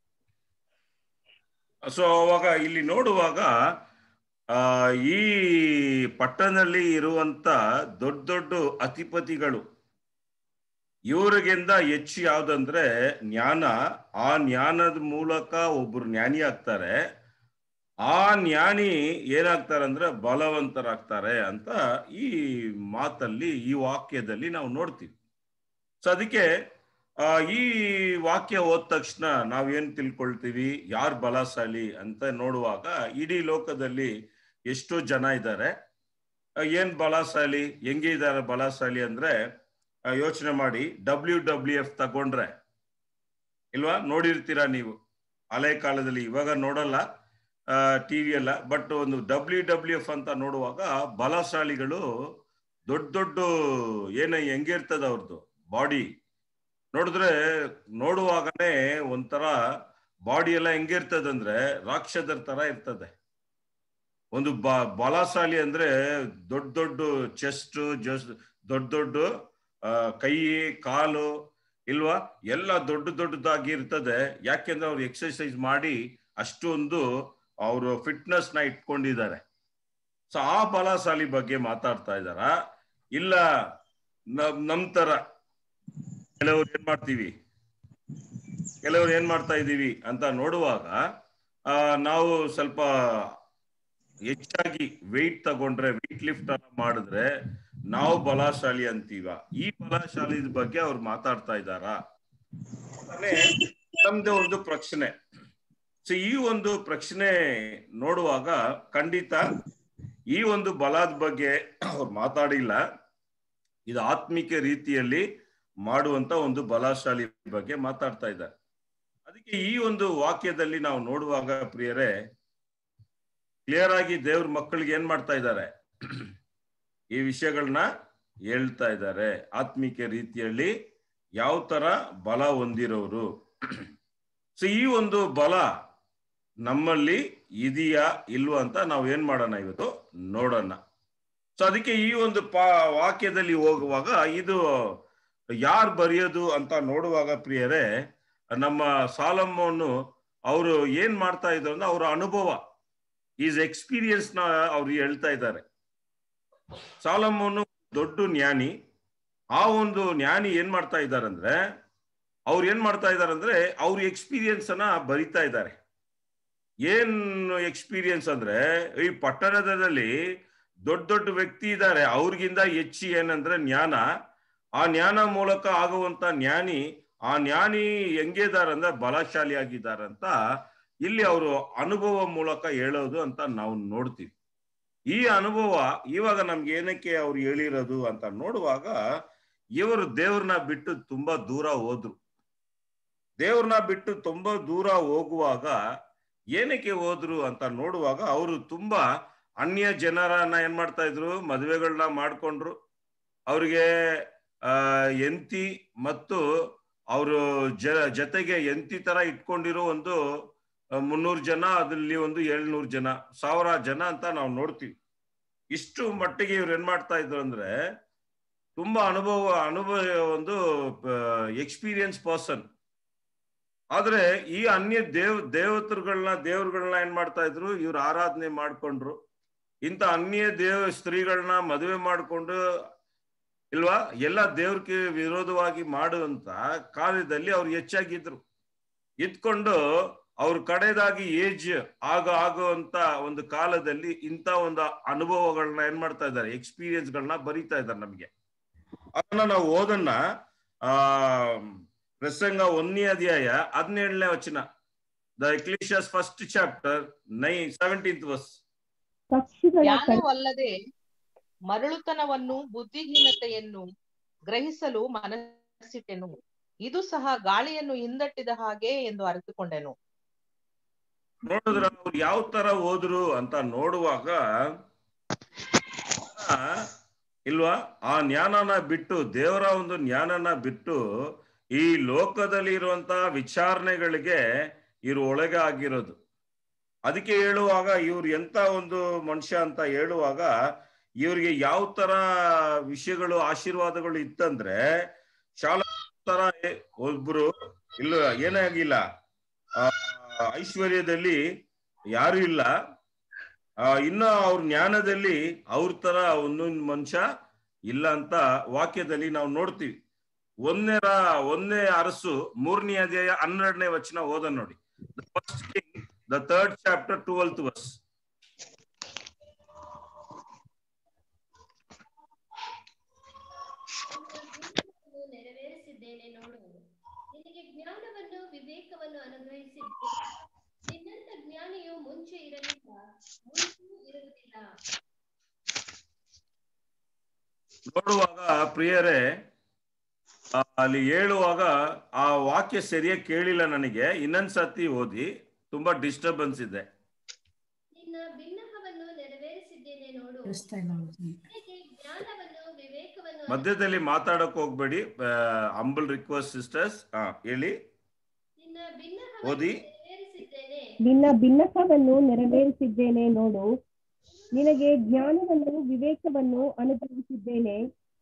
[SPEAKER 7] ಸೊ ಅವಾಗ ಇಲ್ಲಿ ನೋಡುವಾಗ ಆ ಈ ಪಟ್ಟಣದಲ್ಲಿ ಇರುವಂತ ದೊಡ್ಡ ದೊಡ್ಡ ಅಧಿಪತಿಗಳು, ಇವ್ರಿಗಿಂತ ಹೆಚ್ಚು ಯಾವ್ದಂದ್ರೆ ಜ್ಞಾನ. ಆ ಜ್ಞಾನದ ಮೂಲಕ ಒಬ್ರು ಜ್ಞಾನಿ ಆಗ್ತಾರೆ. ಆ ಜ್ಞಾನಿ ಏನಾಗ್ತಾರಂದ್ರೆ ಬಲವಂತರಾಗ್ತಾರೆ ಅಂತ ಈ ಮಾತಲ್ಲಿ, ಈ ವಾಕ್ಯದಲ್ಲಿ ನಾವು ನೋಡ್ತೀವಿ. ಸೊ ಅದಕ್ಕೆ ಆ ಈ ವಾಕ್ಯ ಓದ ತಕ್ಷಣ ನಾವೇನ್ ತಿಳ್ಕೊಳ್ತೀವಿ, ಯಾರು ಬಲಶಾಲಿ ಅಂತ ನೋಡುವಾಗ ಇಡೀ ಲೋಕದಲ್ಲಿ ಎಷ್ಟೋ ಜನ ಇದ್ದಾರೆ. ಏನ್ ಬಲಶಾಲಿ, ಹೆಂಗೆ ಇದ್ದಾರೆ ಬಲಶಾಲಿ ಅಂದ್ರೆ ಯೋಚನೆ ಮಾಡಿ. ಡಬ್ಲ್ಯೂ ಡಬ್ಲ್ಯೂ ಎಫ್ ತಗೊಂಡ್ರೆ ಇಲ್ವಾ, ನೋಡಿರ್ತೀರಾ ನೀವು ಹಳೆ ಕಾಲದಲ್ಲಿ, ಇವಾಗ ನೋಡಲ್ಲ ಟಿವಿ ಎಲ್ಲ, ಬಟ್ ಒಂದು ಡಬ್ಲ್ಯೂ ಡಬ್ಲ್ಯೂ ಎಫ್ ಅಂತ ನೋಡುವಾಗ ಬಲಶಾಲಿಗಳು ದೊಡ್ಡ ದೊಡ್ಡ ಏನ ಹೆಂಗಿರ್ತದ ಅವ್ರದ್ದು ಬಾಡಿ ನೋಡಿದ್ರೆ, ನೋಡುವಾಗನೇ ಒಂಥರ ಬಾಡಿ ಎಲ್ಲ ಹೆಂಗಿರ್ತದಂದ್ರೆ ರಾಕ್ಷಸರ ತರ ಇರ್ತದೆ. ಒಂದು ಬ ಬಲಶಾಲಿ ಅಂದ್ರೆ ದೊಡ್ಡ ದೊಡ್ಡ ಚೆಸ್ಟ್, ಜಸ್ ದೊಡ್ಡ ದೊಡ್ಡ ಕೈ ಕಾಲು ಇಲ್ವಾ, ಎಲ್ಲ ದೊಡ್ಡ ದೊಡ್ಡದಾಗಿ ಇರ್ತದೆ. ಯಾಕೆಂದ್ರೆ ಅವ್ರು ಎಕ್ಸರ್ಸೈಸ್ ಮಾಡಿ ಅಷ್ಟೊಂದು ಅವರು ಫಿಟ್ನೆಸ್ ನ ಇಟ್ಕೊಂಡಿದ್ದಾರೆ. ಸೊ ಆ ಬಲಶಾಲಿ ಬಗ್ಗೆ ಮಾತಾಡ್ತಾ ಇದಾರ. ಇಲ್ಲ ನಮ್ ತರ ಕೆಲವ್ರು ಏನ್ ಮಾಡ್ತೀವಿ, ಕೆಲವ್ರು ಏನ್ ಮಾಡ್ತಾ ಇದೀವಿ ಅಂತ ನೋಡುವಾಗ ಆ ನಾವು ಸ್ವಲ್ಪ ಹೆಚ್ಚಾಗಿ ವೆಯ್ಟ್ ತಗೊಂಡ್ರೆ, ವೆಯ್ಟ್ ಲಿಫ್ಟ್ ಅನ್ನ ಮಾಡಿದ್ರೆ ನಾವು ಬಲಶಾಲಿ ಅಂತೀವ. ಈ ಬಲಶಾಲಿ ಬಗ್ಗೆ ಅವ್ರು ಮಾತಾಡ್ತಾ ಇದ್ದಾರ? ನಮ್ದು ಒಂದು ಪ್ರಶ್ನೆ. ಸೊ ಈ ಒಂದು ಪ್ರಶ್ನೆ ನೋಡುವಾಗ ಖಂಡಿತ ಈ ಒಂದು ಬಲದ ಬಗ್ಗೆ ಅವ್ರು ಮಾತಾಡಿಲ್ಲ. ಇದು ಆತ್ಮಿಕ ರೀತಿಯಲ್ಲಿ ಮಾಡುವಂತ ಒಂದು ಬಲಶಾಲಿ ಬಗ್ಗೆ ಮಾತಾಡ್ತಾ ಇದ್ದಾರೆ. ಅದಕ್ಕೆ ಈ ಒಂದು ವಾಕ್ಯದಲ್ಲಿ ನಾವು ನೋಡುವಾಗ ಪ್ರಿಯರೇ, ಕ್ಲಿಯರ್ ಆಗಿ ದೇವ್ರ ಮಕ್ಕಳಿಗೆ ಏನ್ ಮಾಡ್ತಾ ಇದ್ದಾರೆ, ಈ ವಿಷಯಗಳನ್ನ ಹೇಳ್ತಾ ಇದ್ದಾರೆ. ಆತ್ಮಿಕ ರೀತಿಯಲ್ಲಿ ಯಾವ ತರ ಬಲ ಹೊಂದಿರೋರು. ಸೊ ಈ ಒಂದು ಬಲ ನಮ್ಮಲ್ಲಿ ಇದೆಯಾ ಇಲ್ವಾ ಅಂತ ನಾವು ಏನ್ ಮಾಡೋಣ, ಇವತ್ತು ನೋಡೋಣ. ಸೊ ಅದಕ್ಕೆ ಈ ಒಂದು ಪಾ ವಾಕ್ಯದಲ್ಲಿ ಹೋಗುವಾಗ ಇದು ಯಾರು ಬರೆಯೋದು ಅಂತ ನೋಡುವಾಗ ಪ್ರಿಯರೇ, ನಮ್ಮ ಸಾಲಮ್ಮನು ಅವರು ಏನ್ ಮಾಡ್ತಾ ಇದ್ರು ಅಂದ್ರೆ ಅವರ ಅನುಭವ, ಈಸ್ ಎಕ್ಸ್ಪೀರಿಯನ್ಸ್ ನ ಅವ್ರು ಹೇಳ್ತಾ ಇದ್ದಾರೆ. ಸಾಲಮ್ಮನು ದೊಡ್ಡ ಜ್ಞಾನಿ. ಆ ಒಂದು ಜ್ಞಾನಿ ಏನ್ ಮಾಡ್ತಾ ಇದ್ದಾರೆ ಅಂದ್ರೆ, ಅವ್ರು ಏನ್ ಮಾಡ್ತಾ ಇದ್ದಾರೆ ಅಂದ್ರೆ ಅವ್ರ ಎಕ್ಸ್ಪೀರಿಯನ್ಸ್ ಅನ್ನ ಬರಿತಾ ಇದ್ದಾರೆ. ಏನ್ ಎಕ್ಸ್ಪೀರಿಯನ್ಸ್ ಅಂದ್ರೆ ಈ ಪಟ್ಟಣದಲ್ಲಿ ದೊಡ್ಡ ದೊಡ್ಡ ವ್ಯಕ್ತಿ ಇದ್ದಾರೆ, ಅವ್ರಿಗಿಂತ ಹೆಚ್ಚು ಏನಂದ್ರೆ ಜ್ಞಾನ. ಆ ಜ್ಞಾನ ಮೂಲಕ ಆಗುವಂತ ಜ್ಞಾನಿ, ಆ ಜ್ಞಾನಿ ಹೆಂಗಿದಾರಂದ್ರೆ ಬಲಶಾಲಿ ಆಗಿದ್ದಾರಂತ ಇಲ್ಲಿ ಅವರು ಅನುಭವ ಮೂಲಕ ಹೇಳೋದು ಅಂತ ನಾವು ನೋಡ್ತೀವಿ. ಈ ಅನುಭವ ಇವಾಗ ನಮ್ಗೆ ಏನಕ್ಕೆ ಅವ್ರು ಹೇಳಿರೋದು ಅಂತ ನೋಡುವಾಗ, ಇವರು ದೇವ್ರನ್ನ ಬಿಟ್ಟು ತುಂಬಾ ದೂರ ಹೋದ್ರು. ದೇವ್ರನ್ನ ಬಿಟ್ಟು ತುಂಬಾ ದೂರ ಹೋಗುವಾಗ ಏನಕ್ಕೆ ಹೋದ್ರು ಅಂತ ನೋಡುವಾಗ, ಅವರು ತುಂಬಾ ಅನ್ಯ ಜನರನ್ನ ಏನ್ ಮಾಡ್ತಾ ಇದ್ರು, ಮದುವೆಗಳನ್ನ ಮಾಡ್ಕೊಂಡ್ರು. ಅವ್ರಿಗೆ ಆ ಎಂತಿ ಮತ್ತು ಅವರು ಜ ಜೊತೆಗೆ ಎಂತಿ ತರ ಇಟ್ಕೊಂಡಿರೋ ಒಂದು ಮುನ್ನೂರು ಜನ, ಅದ್ರಲ್ಲಿ ಒಂದು ಏಳ್ನೂರು ಜನ, ಸಾವಿರ ಜನ ಅಂತ ನಾವು ನೋಡ್ತೀವಿ. ಇಷ್ಟು ಮಟ್ಟಿಗೆ ಇವ್ರು ಏನ್ ಮಾಡ್ತಾ ಇದ್ರು ಅಂದ್ರೆ ತುಂಬಾ ಅನುಭವ ಅನುಭವ ಒಂದು ಎಕ್ಸ್ಪೀರಿಯನ್ಸ್ ಪರ್ಸನ್. ಆದ್ರೆ ಈ ಅನ್ಯ ದೇವ್ ದೇವತರುಗಳನ್ನ ದೇವ್ರುಗಳನ್ನ ಏನ್ ಮಾಡ್ತಾ ಇದ್ರು, ಇವ್ರು ಆರಾಧನೆ ಮಾಡ್ಕೊಂಡ್ರು. ಇಂಥ ಅನ್ಯ ದೇವ ಸ್ತ್ರೀಗಳನ್ನ ಮದುವೆ ಮಾಡ್ಕೊಂಡು ಇಲ್ವಾ ಎಲ್ಲ ದೇವ್ರಿಗೆ ವಿರೋಧವಾಗಿ ಮಾಡುವಂತ ಕಾರ್ಯದಲ್ಲಿ ಅವ್ರು ಹೆಚ್ಚಾಗಿದ್ರು. ಇದ್ಕೊಂಡು ಅವ್ರ ಕಡೆದಾಗಿ ಏಜ್ ಆಗ ಆಗುವಂತ ಒಂದು ಕಾಲದಲ್ಲಿ ಇಂಥ ಒಂದು ಅನುಭವಗಳನ್ನ ಏನ್ ಮಾಡ್ತಾ ಇದ್ದಾರೆ, ಎಕ್ಸ್ಪೀರಿಯನ್ಸ್ ಗಳನ್ನ ಬರೀತಾ ಇದ್ದಾರೆ ನಮ್ಗೆ. ಅದನ್ನ ನಾವು ಓದನ್ನ ಆ ಪ್ರಸಂಗ ಒಂದನೇ ಅಧ್ಯಾಯ ಹದಿನೇಳನೇ ವಚನ, ದ ಎಕ್ಲಿಷಿಯಸ್ ಫಸ್ಟ್ ಚಾಪ್ಟರ್ ನೈ ಸೆವೆಂಟೀನ್ತ್ ವರ್ಸ್.
[SPEAKER 9] ಜ್ಞಾನವಲ್ಲದೆ ಮರಳುತನವನ್ನು ಬುದ್ಧಿಹೀನತೆಯನ್ನು ಗ್ರಹಿಸಲು ಮನಸ್ಸಿಟ್ಟೆನು, ಇದು ಸಹ ಗಾಳಿಯನ್ನು ಹಿಂದಟ್ಟಿದ ಹಾಗೆ ಎಂದು ಅರಿತುಕೊಂಡೆನು.
[SPEAKER 7] ನೋಡಿದ್ರ ಅವ್ರು ಯಾವ ತರ ಹೋದ್ರು ಅಂತ ನೋಡುವಾಗ ಇಲ್ವಾ, ಆ ಜ್ಞಾನನ ಬಿಟ್ಟು, ದೇವರ ಒಂದು ಜ್ಞಾನನ ಬಿಟ್ಟು ಈ ಲೋಕದಲ್ಲಿ ಇರುವಂತಹ ವಿಚಾರಣೆಗಳಿಗೆ ಇವ್ರು ಒಳಗೆ ಆಗಿರೋದು. ಅದಕ್ಕೆ ಹೇಳುವಾಗ ಇವ್ರು ಎಂತ ಒಂದು ಮನುಷ್ಯ ಅಂತ ಹೇಳುವಾಗ, ಇವ್ರಿಗೆ ಯಾವ ತರ ವಿಷಯಗಳು ಆಶೀರ್ವಾದಗಳು ಇತ್ತಂದ್ರೆ, ಶಾಲಾ ತರ ಒಬ್ರು ಇಲ್ಲ ಏನೇ ಆಗಿಲ್ಲ, ಆ ಐಶ್ವರ್ಯದಲ್ಲಿ ಯಾರು ಇಲ್ಲ, ಆ ಇನ್ನ ಅವ್ರ ಜ್ಞಾನದಲ್ಲಿ ಅವ್ರ ತರ ಒಂದೊಂದು ಮನುಷ್ಯ ಇಲ್ಲ ಅಂತ ವಾಕ್ಯದಲ್ಲಿ ನಾವು ನೋಡ್ತೀವಿ. ಒಂದನೇ ಒಂದನೇ ಅರಸು ಮೂರನೇ ಅಧ್ಯಾಯ ಹನ್ನೆರಡನೇ ವಚನ ಓದ ನೋಡಿ. First king the third chapter twelfth verse.
[SPEAKER 2] ನೆರವೇರಿಸಿದ್ದೇನೆ ನೋಡು, ನಿನಗೆ ಜ್ಞಾನವನ್ನು ವಿವೇಕವನ್ನು ಅನುಗ್ರಹಿಸಿದ್ದೇನೆ. ನಿನ್ನಂತ ಜ್ಞಾನಿಯು ಮುಂಚೆ ಇರಲಿಲ್ಲ, ಮುಂಚೆಯೂ ಇರುವುದಿಲ್ಲ.
[SPEAKER 7] ನೋಡುವಾಗ ಪ್ರಿಯರೇ, ಅಲ್ಲಿ ಹೇಳುವಾಗ ಆ ವಾಕ್ಯ ಸರಿಯಾಗಿ ಕೇಳಿಲ್ಲ ನನಗೆ, ಇನ್ನೊಂದ್ಸತಿ ಓದಿ, ತುಂಬಾ ಡಿಸ್ಟರ್ಬೆನ್ಸ್ ಇದೆ.
[SPEAKER 2] ನಿನ್ನ ಬಿನ್ನಹವನ್ನು ನೆರವೇರಿಸಿದ್ದೇನೆ ನೋಡು, ನಿನಗೆ ಜ್ಞಾನವನ್ನು ವಿವೇಕವನ್ನು.
[SPEAKER 7] ಮಧ್ಯದಲ್ಲಿ ಮಾತಾಡಕ್ ಹೋಗ್ಬೇಡಿ, ಹಂಬಲ್ ರಿಕ್ವೆಸ್ಟ್ ಸಿಸ್ಟರ್ಸ್. ಹಾ ಹೇಳಿ, ಓದಿ.
[SPEAKER 6] ನಿನ್ನ ಬಿನ್ನಹವನ್ನು ನೆರವೇರಿಸಿದ್ದೇನೆ ನೋಡು, ನಿನಗೆ ಜ್ಞಾನವನ್ನು ವಿವೇಕವನ್ನು ಅನುಗ್ರಹಿಸಿದ್ದೇನೆ.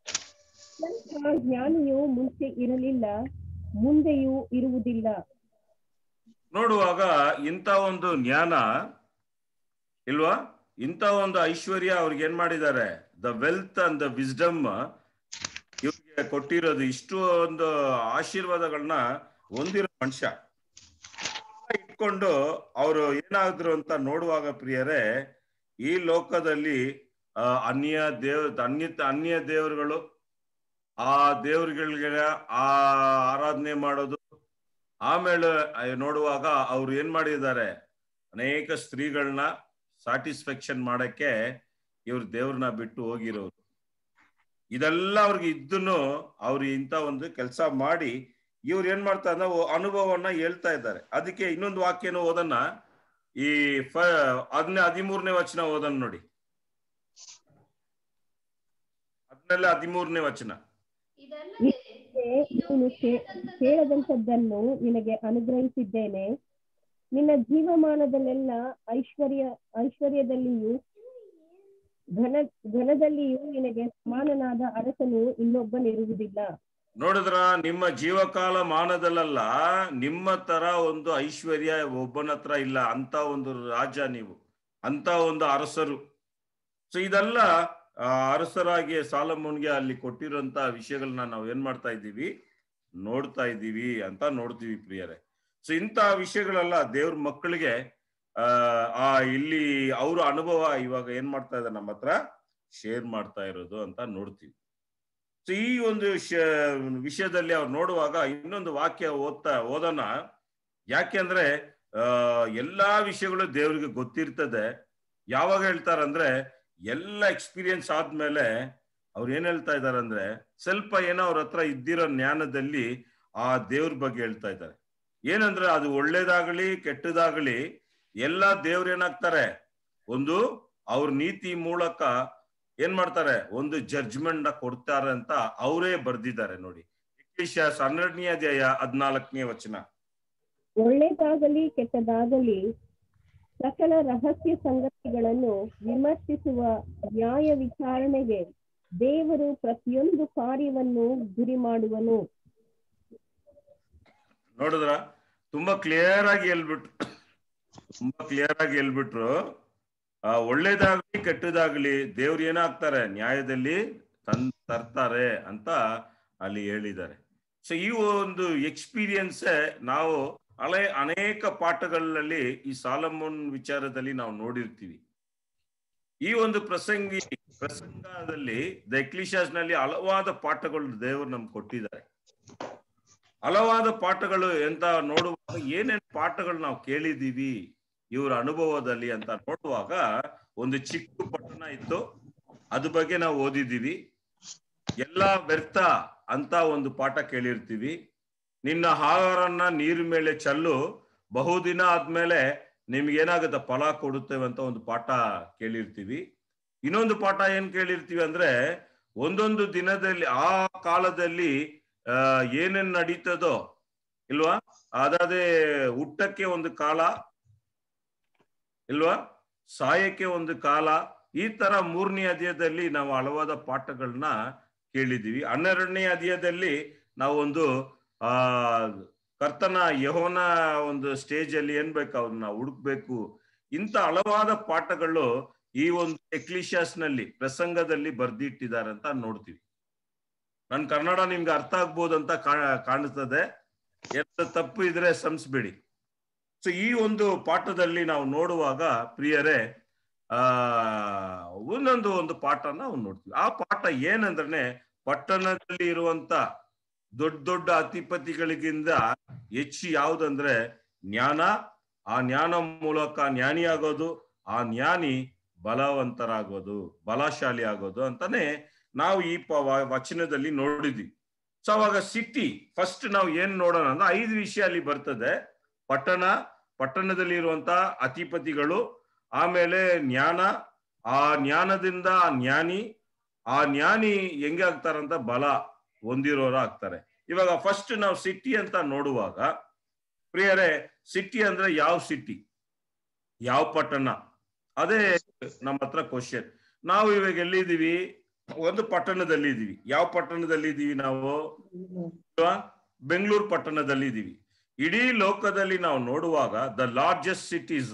[SPEAKER 6] ಜ್ಞಾನಿಯು ಮುಂಚೆ ಇರಲಿಲ್ಲ, ಮುಂದೆಯೂ ಇರುವುದಿಲ್ಲ.
[SPEAKER 7] ನೋಡುವಾಗ ಇಂಥ ಒಂದು ಜ್ಞಾನ ಇಲ್ವಾ, ಇಂಥ ಒಂದು ಐಶ್ವರ್ಯ ಅವ್ರಿಗೆ ಏನ್ ಮಾಡಿದ್ದಾರೆ, the wealth and the wisdom ಇವ್ರಿಗೆ ಕೊಟ್ಟಿರೋದು. ಇಷ್ಟು ಒಂದು ಆಶೀರ್ವಾದಗಳನ್ನ ಹೊಂದಿರೋ ಮನುಷ್ಯ ಇಟ್ಕೊಂಡು ಅವರು ಏನಾದ್ರು ಅಂತ ನೋಡುವಾಗ ಪ್ರಿಯರೇ, ಈ ಲೋಕದಲ್ಲಿ ಅಹ್ ಅನ್ಯ ದೇವ್ ಅನ್ಯ ಅನ್ಯ ದೇವರುಗಳು, ಆ ದೇವರುಗಳಿಗೆ ಆ ಆರಾಧನೆ ಮಾಡೋದು. ಆಮೇಲೆ ನೋಡುವಾಗ ಅವ್ರು ಏನ್ ಮಾಡಿದ್ದಾರೆ, ಅನೇಕ ಸ್ತ್ರೀಗಳನ್ನ ಸ್ಯಾಟಿಸ್ಫ್ಯಾಕ್ಷನ್ ಮಾಡಕ್ಕೆ ಇವ್ರು ದೇವ್ರನ್ನ ಬಿಟ್ಟು ಹೋಗಿರೋರು. ಇದೆಲ್ಲ ಅವ್ರಿಗೆ ಇದ್ದನ್ನು ಅವ್ರು ಇಂಥ ಒಂದು ಕೆಲಸ ಮಾಡಿ ಇವ್ರು ಏನ್ ಮಾಡ್ತಾ ಇದ್ದಾರೆ, ಅನುಭವವನ್ನ ಹೇಳ್ತಾ ಇದ್ದಾರೆ. ಅದಕ್ಕೆ ಇನ್ನೊಂದು ವಾಕ್ಯನ ಓದನ್ನ, ಈ ಫ ಅದನ್ನೇ ಹದಿಮೂರನೇ ವಚನ ಓದನ್ ನೋಡಿ. ಅದನ್ನೆಲ್ಲ ಹದಿಮೂರನೇ ವಚನ.
[SPEAKER 6] ನೀನು ಕೇಳದಂಥದ್ದನ್ನು ನಿನಗೆ ಅನುಗ್ರಹಿಸಿದ್ದೇನೆ. ನಿನ್ನ ಜೀವಮಾನದಲ್ಲೆಲ್ಲ ಐಶ್ವರ್ಯ ಐಶ್ವರ್ಯದಲ್ಲಿಯೂ ಘನ ಘನದಲ್ಲಿಯೂ ನಿನಗೆ ಸಮಾನನಾದ ಅರಸನು ಇನ್ನೊಬ್ಬನಿರುವುದಿಲ್ಲ.
[SPEAKER 7] ನೋಡಿದ್ರ, ನಿಮ್ಮ ಜೀವಕಾಲ ಮಾನದಲ್ಲ, ನಿಮ್ಮ ತರ ಒಂದು ಐಶ್ವರ್ಯ ಒಬ್ಬನ ಹತ್ರ ಇಲ್ಲ. ಅಂತ ಒಂದು ರಾಜ ನೀವು, ಅಂತ ಒಂದು ಅರಸರು. ಸೊ ಇದೆಲ್ಲ ಅರಸರಾಗಿ ಸಾಲಮೋನ್ಗೆ ಅಲ್ಲಿ ಕೊಟ್ಟಿರುವಂತ ವಿಷಯಗಳನ್ನ ನಾವು ಏನ್ ಮಾಡ್ತಾ ಇದ್ದೀವಿ, ನೋಡ್ತಾ ಇದ್ದೀವಿ ಅಂತ ನೋಡ್ತೀವಿ ಪ್ರಿಯರೇ. ಸೊ ಇಂಥ ವಿಷಯಗಳೆಲ್ಲ ದೇವ್ರ ಮಕ್ಕಳಿಗೆ ಆ ಆ ಇಲ್ಲಿ ಅವ್ರ ಅನುಭವ ಇವಾಗ ಏನ್ ಮಾಡ್ತಾ ಇದ್ದಾರೆ ನಮ್ಮ ಹತ್ರ ಶೇರ್ ಮಾಡ್ತಾ ಇರೋದು ಅಂತ ನೋಡ್ತೀವಿ. ಸೊ ಈ ಒಂದು ವಿಷಯದಲ್ಲಿ ಅವ್ರು ನೋಡುವಾಗ ಇನ್ನೊಂದು ವಾಕ್ಯ ಓದ್ತಾ ಓದೋಣ. ಯಾಕೆಂದ್ರೆ ಆ ಎಲ್ಲಾ ವಿಷಯಗಳು ದೇವ್ರಿಗೆ ಗೊತ್ತಿರ್ತದೆ. ಯಾವಾಗ ಹೇಳ್ತಾರಂದ್ರೆ ಎಲ್ಲ ಎಕ್ಸ್ಪೀರಿಯನ್ಸ್ ಆದ್ಮೇಲೆ ಅವ್ರು ಏನ್ ಹೇಳ್ತಾ ಇದಾರೆ ಅಂದ್ರೆ ಸ್ವಲ್ಪ ಏನೋ ಅವ್ರ ಹತ್ರ ಇದ್ದಿರೋ ಜ್ಞಾನದಲ್ಲಿ ಆ ದೇವ್ರ ಬಗ್ಗೆ ಹೇಳ್ತಾ ಇದ್ದಾರೆ. ಏನಂದ್ರೆ ಅದು ಒಳ್ಳೇದಾಗ್ಲಿ ಕೆಟ್ಟದಾಗ್ಲಿ ಎಲ್ಲ ದೇವ್ರ ಏನಾಗ್ತಾರೆ, ಒಂದು ಅವ್ರ ನೀತಿ ಮೂಲಕ ಏನ್ ಮಾಡ್ತಾರೆ, ಒಂದು ಜಡ್ಜ್ಮೆಂಟ್ ಕೊಡ್ತಾರೆ ಅಂತ ಅವರೇ ಬರ್ದಿದ್ದಾರೆ ನೋಡಿ. ಎಕ್ಲೀಷಿಯಾಸ್ ಹನ್ನೆರಡನೇ ಅಧ್ಯಾಯ ಹದಿನಾಲ್ಕನೇ ವಚನ.
[SPEAKER 6] ಒಳ್ಳೆದಾಗಲಿ ಕೆಟ್ಟದಾಗಲಿ ಸಕಲ ರಹಸ್ಯ ಸಂಗತಿಗಳನ್ನು ವಿಮರ್ಶಿಸುವ ನ್ಯಾಯ ವಿಚಾರಣೆಗೆ ದೇವರು ಪ್ರತಿಯೊಂದು ಕಾರ್ಯವನ್ನು ಗುರಿ ಮಾಡುವನು.
[SPEAKER 7] ನೋಡಿದ್ರ ತುಂಬಾ ಕ್ಲಿಯರ್ ಆಗಿ ಹೇಳ್ಬಿಟ್ರು ತುಂಬಾ ಕ್ಲಿಯರ್ ಆಗಿ ಹೇಳ್ಬಿಟ್ರು ಆ ಒಳ್ಳೇದಾಗ್ಲಿ ಕೆಟ್ಟದಾಗ್ಲಿ ದೇವ್ರು ಏನಾಗ್ತಾರೆ, ನ್ಯಾಯದಲ್ಲಿ ತಂದ್ ತರ್ತಾರೆ ಅಂತ ಅಲ್ಲಿ ಹೇಳಿದ್ದಾರೆ. ಸೊ ಈ ಒಂದು ಎಕ್ಸ್ಪೀರಿಯನ್ಸ್ ನಾವು ಹಳೆ ಅನೇಕ ಪಾಠಗಳಲ್ಲಿ ಈ ಸಾಲಮೋನ್ ವಿಚಾರದಲ್ಲಿ ನಾವು ನೋಡಿರ್ತೀವಿ. ಈ ಒಂದು ಪ್ರಸಂಗಿ ಪ್ರಸಂಗದಲ್ಲಿ ದ ಎಕ್ಲಿಷಿಯಾಸ್ ನಲ್ಲಿ ಹಲವಾದ ಪಾಠಗಳು ದೇವರು ನಮ್ಗೆ ಕೊಟ್ಟಿದ್ದಾರೆ. ಹಲವಾದ ಪಾಠಗಳು ಎಂತ ನೋಡುವಾಗ ಏನೇನ್ ಪಾಠಗಳು ನಾವು ಕೇಳಿದೀವಿ ಇವರ ಅನುಭವದಲ್ಲಿ ಅಂತ ನೋಡುವಾಗ ಒಂದು ಚಿಕ್ಕ ಪಟ್ಟಣ ಇತ್ತು, ಅದ್ರ ಬಗ್ಗೆ ನಾವು ಓದಿದೀವಿ. ಎಲ್ಲಾ ವ್ಯರ್ಥ ಅಂತ ಒಂದು ಪಾಠ ಕೇಳಿರ್ತೀವಿ. ನಿನ್ನ ಆಹಾರನ್ನ ನೀರ್ ಮೇಲೆ ಚೆಲ್ಲು, ಬಹುದಿನ ಆದ್ಮೇಲೆ ನಿಮ್ಗೇನಾಗುತ್ತೆ ಫಲ ಕೊಡುತ್ತೇವೆ ಅಂತ ಒಂದು ಪಾಠ ಕೇಳಿರ್ತೀವಿ. ಇನ್ನೊಂದು ಪಾಠ ಏನ್ ಕೇಳಿರ್ತೀವಿ ಅಂದ್ರೆ ಒಂದೊಂದು ದಿನದಲ್ಲಿ ಆ ಕಾಲದಲ್ಲಿ ಆ ಏನೇನ್ ನಡೀತದೋ ಇಲ್ವಾ, ಅದಾದೇ ಹುಟ್ಟಕ್ಕೆ ಒಂದು ಕಾಲ ಇಲ್ವಾ, ಸಾಯಕ್ಕೆ ಒಂದು ಕಾಲ, ಈ ತರ ಮೂರನೇ ಅಧ್ಯಾಯದಲ್ಲಿ ನಾವು ಹಲವಾದ ಪಾಠಗಳನ್ನ ಕೇಳಿದೀವಿ. ಹನ್ನೆರಡನೇ ಅಧ್ಯಾಯದಲ್ಲಿ ನಾವು ಒಂದು ಆ ಕರ್ತನ ಯೆಹೋವನ ಒಂದು ಸ್ಟೇಜ್ ಅಲ್ಲಿ ಏನ್ ಬೇಕು ಅವ್ರನ್ನ ಹುಡುಕ್ಬೇಕು, ಇಂತ ಹಲವಾದ ಪಾಠಗಳು ಈ ಒಂದು ಎಕ್ಲಿಷಿಯಾಸ್ ನಲ್ಲಿ ಪ್ರಸಂಗದಲ್ಲಿ ಬರ್ದಿಟ್ಟಿದ್ದಾರೆ ಅಂತ ನೋಡ್ತೀವಿ. ನನ್ ಕನ್ನಡ ನಿಮ್ಗೆ ಅರ್ಥ ಆಗ್ಬೋದಂತ ಕಾಣಿಸ್ತದೆ, ಎಂತ ತಪ್ಪು ಇದ್ರೆ ಸಂಸ್ಬಿಡಿ. ಸೊ ಈ ಒಂದು ಪಾಠದಲ್ಲಿ ನಾವು ನೋಡುವಾಗ ಪ್ರಿಯರೇ ಆ ಒಂದೊಂದು ಒಂದು ಪಾಠನ ನಾವು ನೋಡ್ತೀವಿ. ಆ ಪಾಠ ಏನಂದ್ರೆ ಪಟ್ಟಣದಲ್ಲಿ ಇರುವಂತ ದೊಡ್ಡ ದೊಡ್ಡ ಅಧಿಪತಿಗಳಿಗಿಂತ ಹೆಚ್ಚು ಯಾವ್ದಂದ್ರೆ ಜ್ಞಾನ. ಆ ಜ್ಞಾನ ಮೂಲಕ ಜ್ಞಾನಿ ಆಗೋದು, ಆ ಜ್ಞಾನಿ ಬಲವಂತರಾಗೋದು, ಬಲಶಾಲಿ ಆಗೋದು ಅಂತಾನೆ ನಾವು ಈ ವಚನದಲ್ಲಿ ನೋಡಿದ್ವಿ. ಸೊ ಅವಾಗ ಸಿಟಿ ಫಸ್ಟ್ ನಾವು ಏನ್ ನೋಡೋಣ ಅಂದ್ರೆ ಐದು ವಿಷಯ ಅಲ್ಲಿ ಬರ್ತದೆ. ಪಟ್ಟಣ, ಪಟ್ಟಣದಲ್ಲಿ ಇರುವಂತ ಅಧಿಪತಿಗಳು, ಆಮೇಲೆ ಜ್ಞಾನ, ಆ ಜ್ಞಾನದಿಂದ ಜ್ಞಾನಿ, ಆ ಜ್ಞಾನಿ ಹೆಂಗೆ ಆಗ್ತಾರಂತ ಬಲ ಹೊಂದಿರೋರು ಆಗ್ತಾರೆ. ಇವಾಗ ಫಸ್ಟ್ ನಾವು ಸಿಟಿ ಅಂತ ನೋಡುವಾಗ ಪ್ರಿಯರೇ, ಸಿಟಿ ಅಂದ್ರೆ ಯಾವ ಸಿಟಿ, ಯಾವ ಪಟ್ಟಣ, ಅದೇ ನಮ್ಮ ಹತ್ರ ಕ್ವಶನ್. ನಾವು ಇವಾಗ ಎಲ್ಲಿದ್ದೀವಿ, ಒಂದು ಪಟ್ಟಣದಲ್ಲಿ ಇದೀವಿ. ಯಾವ ಪಟ್ಟಣದಲ್ಲಿ ಇದೀವಿ ನಾವು, ಬೆಂಗಳೂರು ಪಟ್ಟಣದಲ್ಲಿ ಇದೀವಿ. ಇಡೀ ಲೋಕದಲ್ಲಿ ನಾವು ನೋಡುವಾಗ ದ ಲಾರ್ಜೆಸ್ಟ್ ಸಿಟೀಸ್,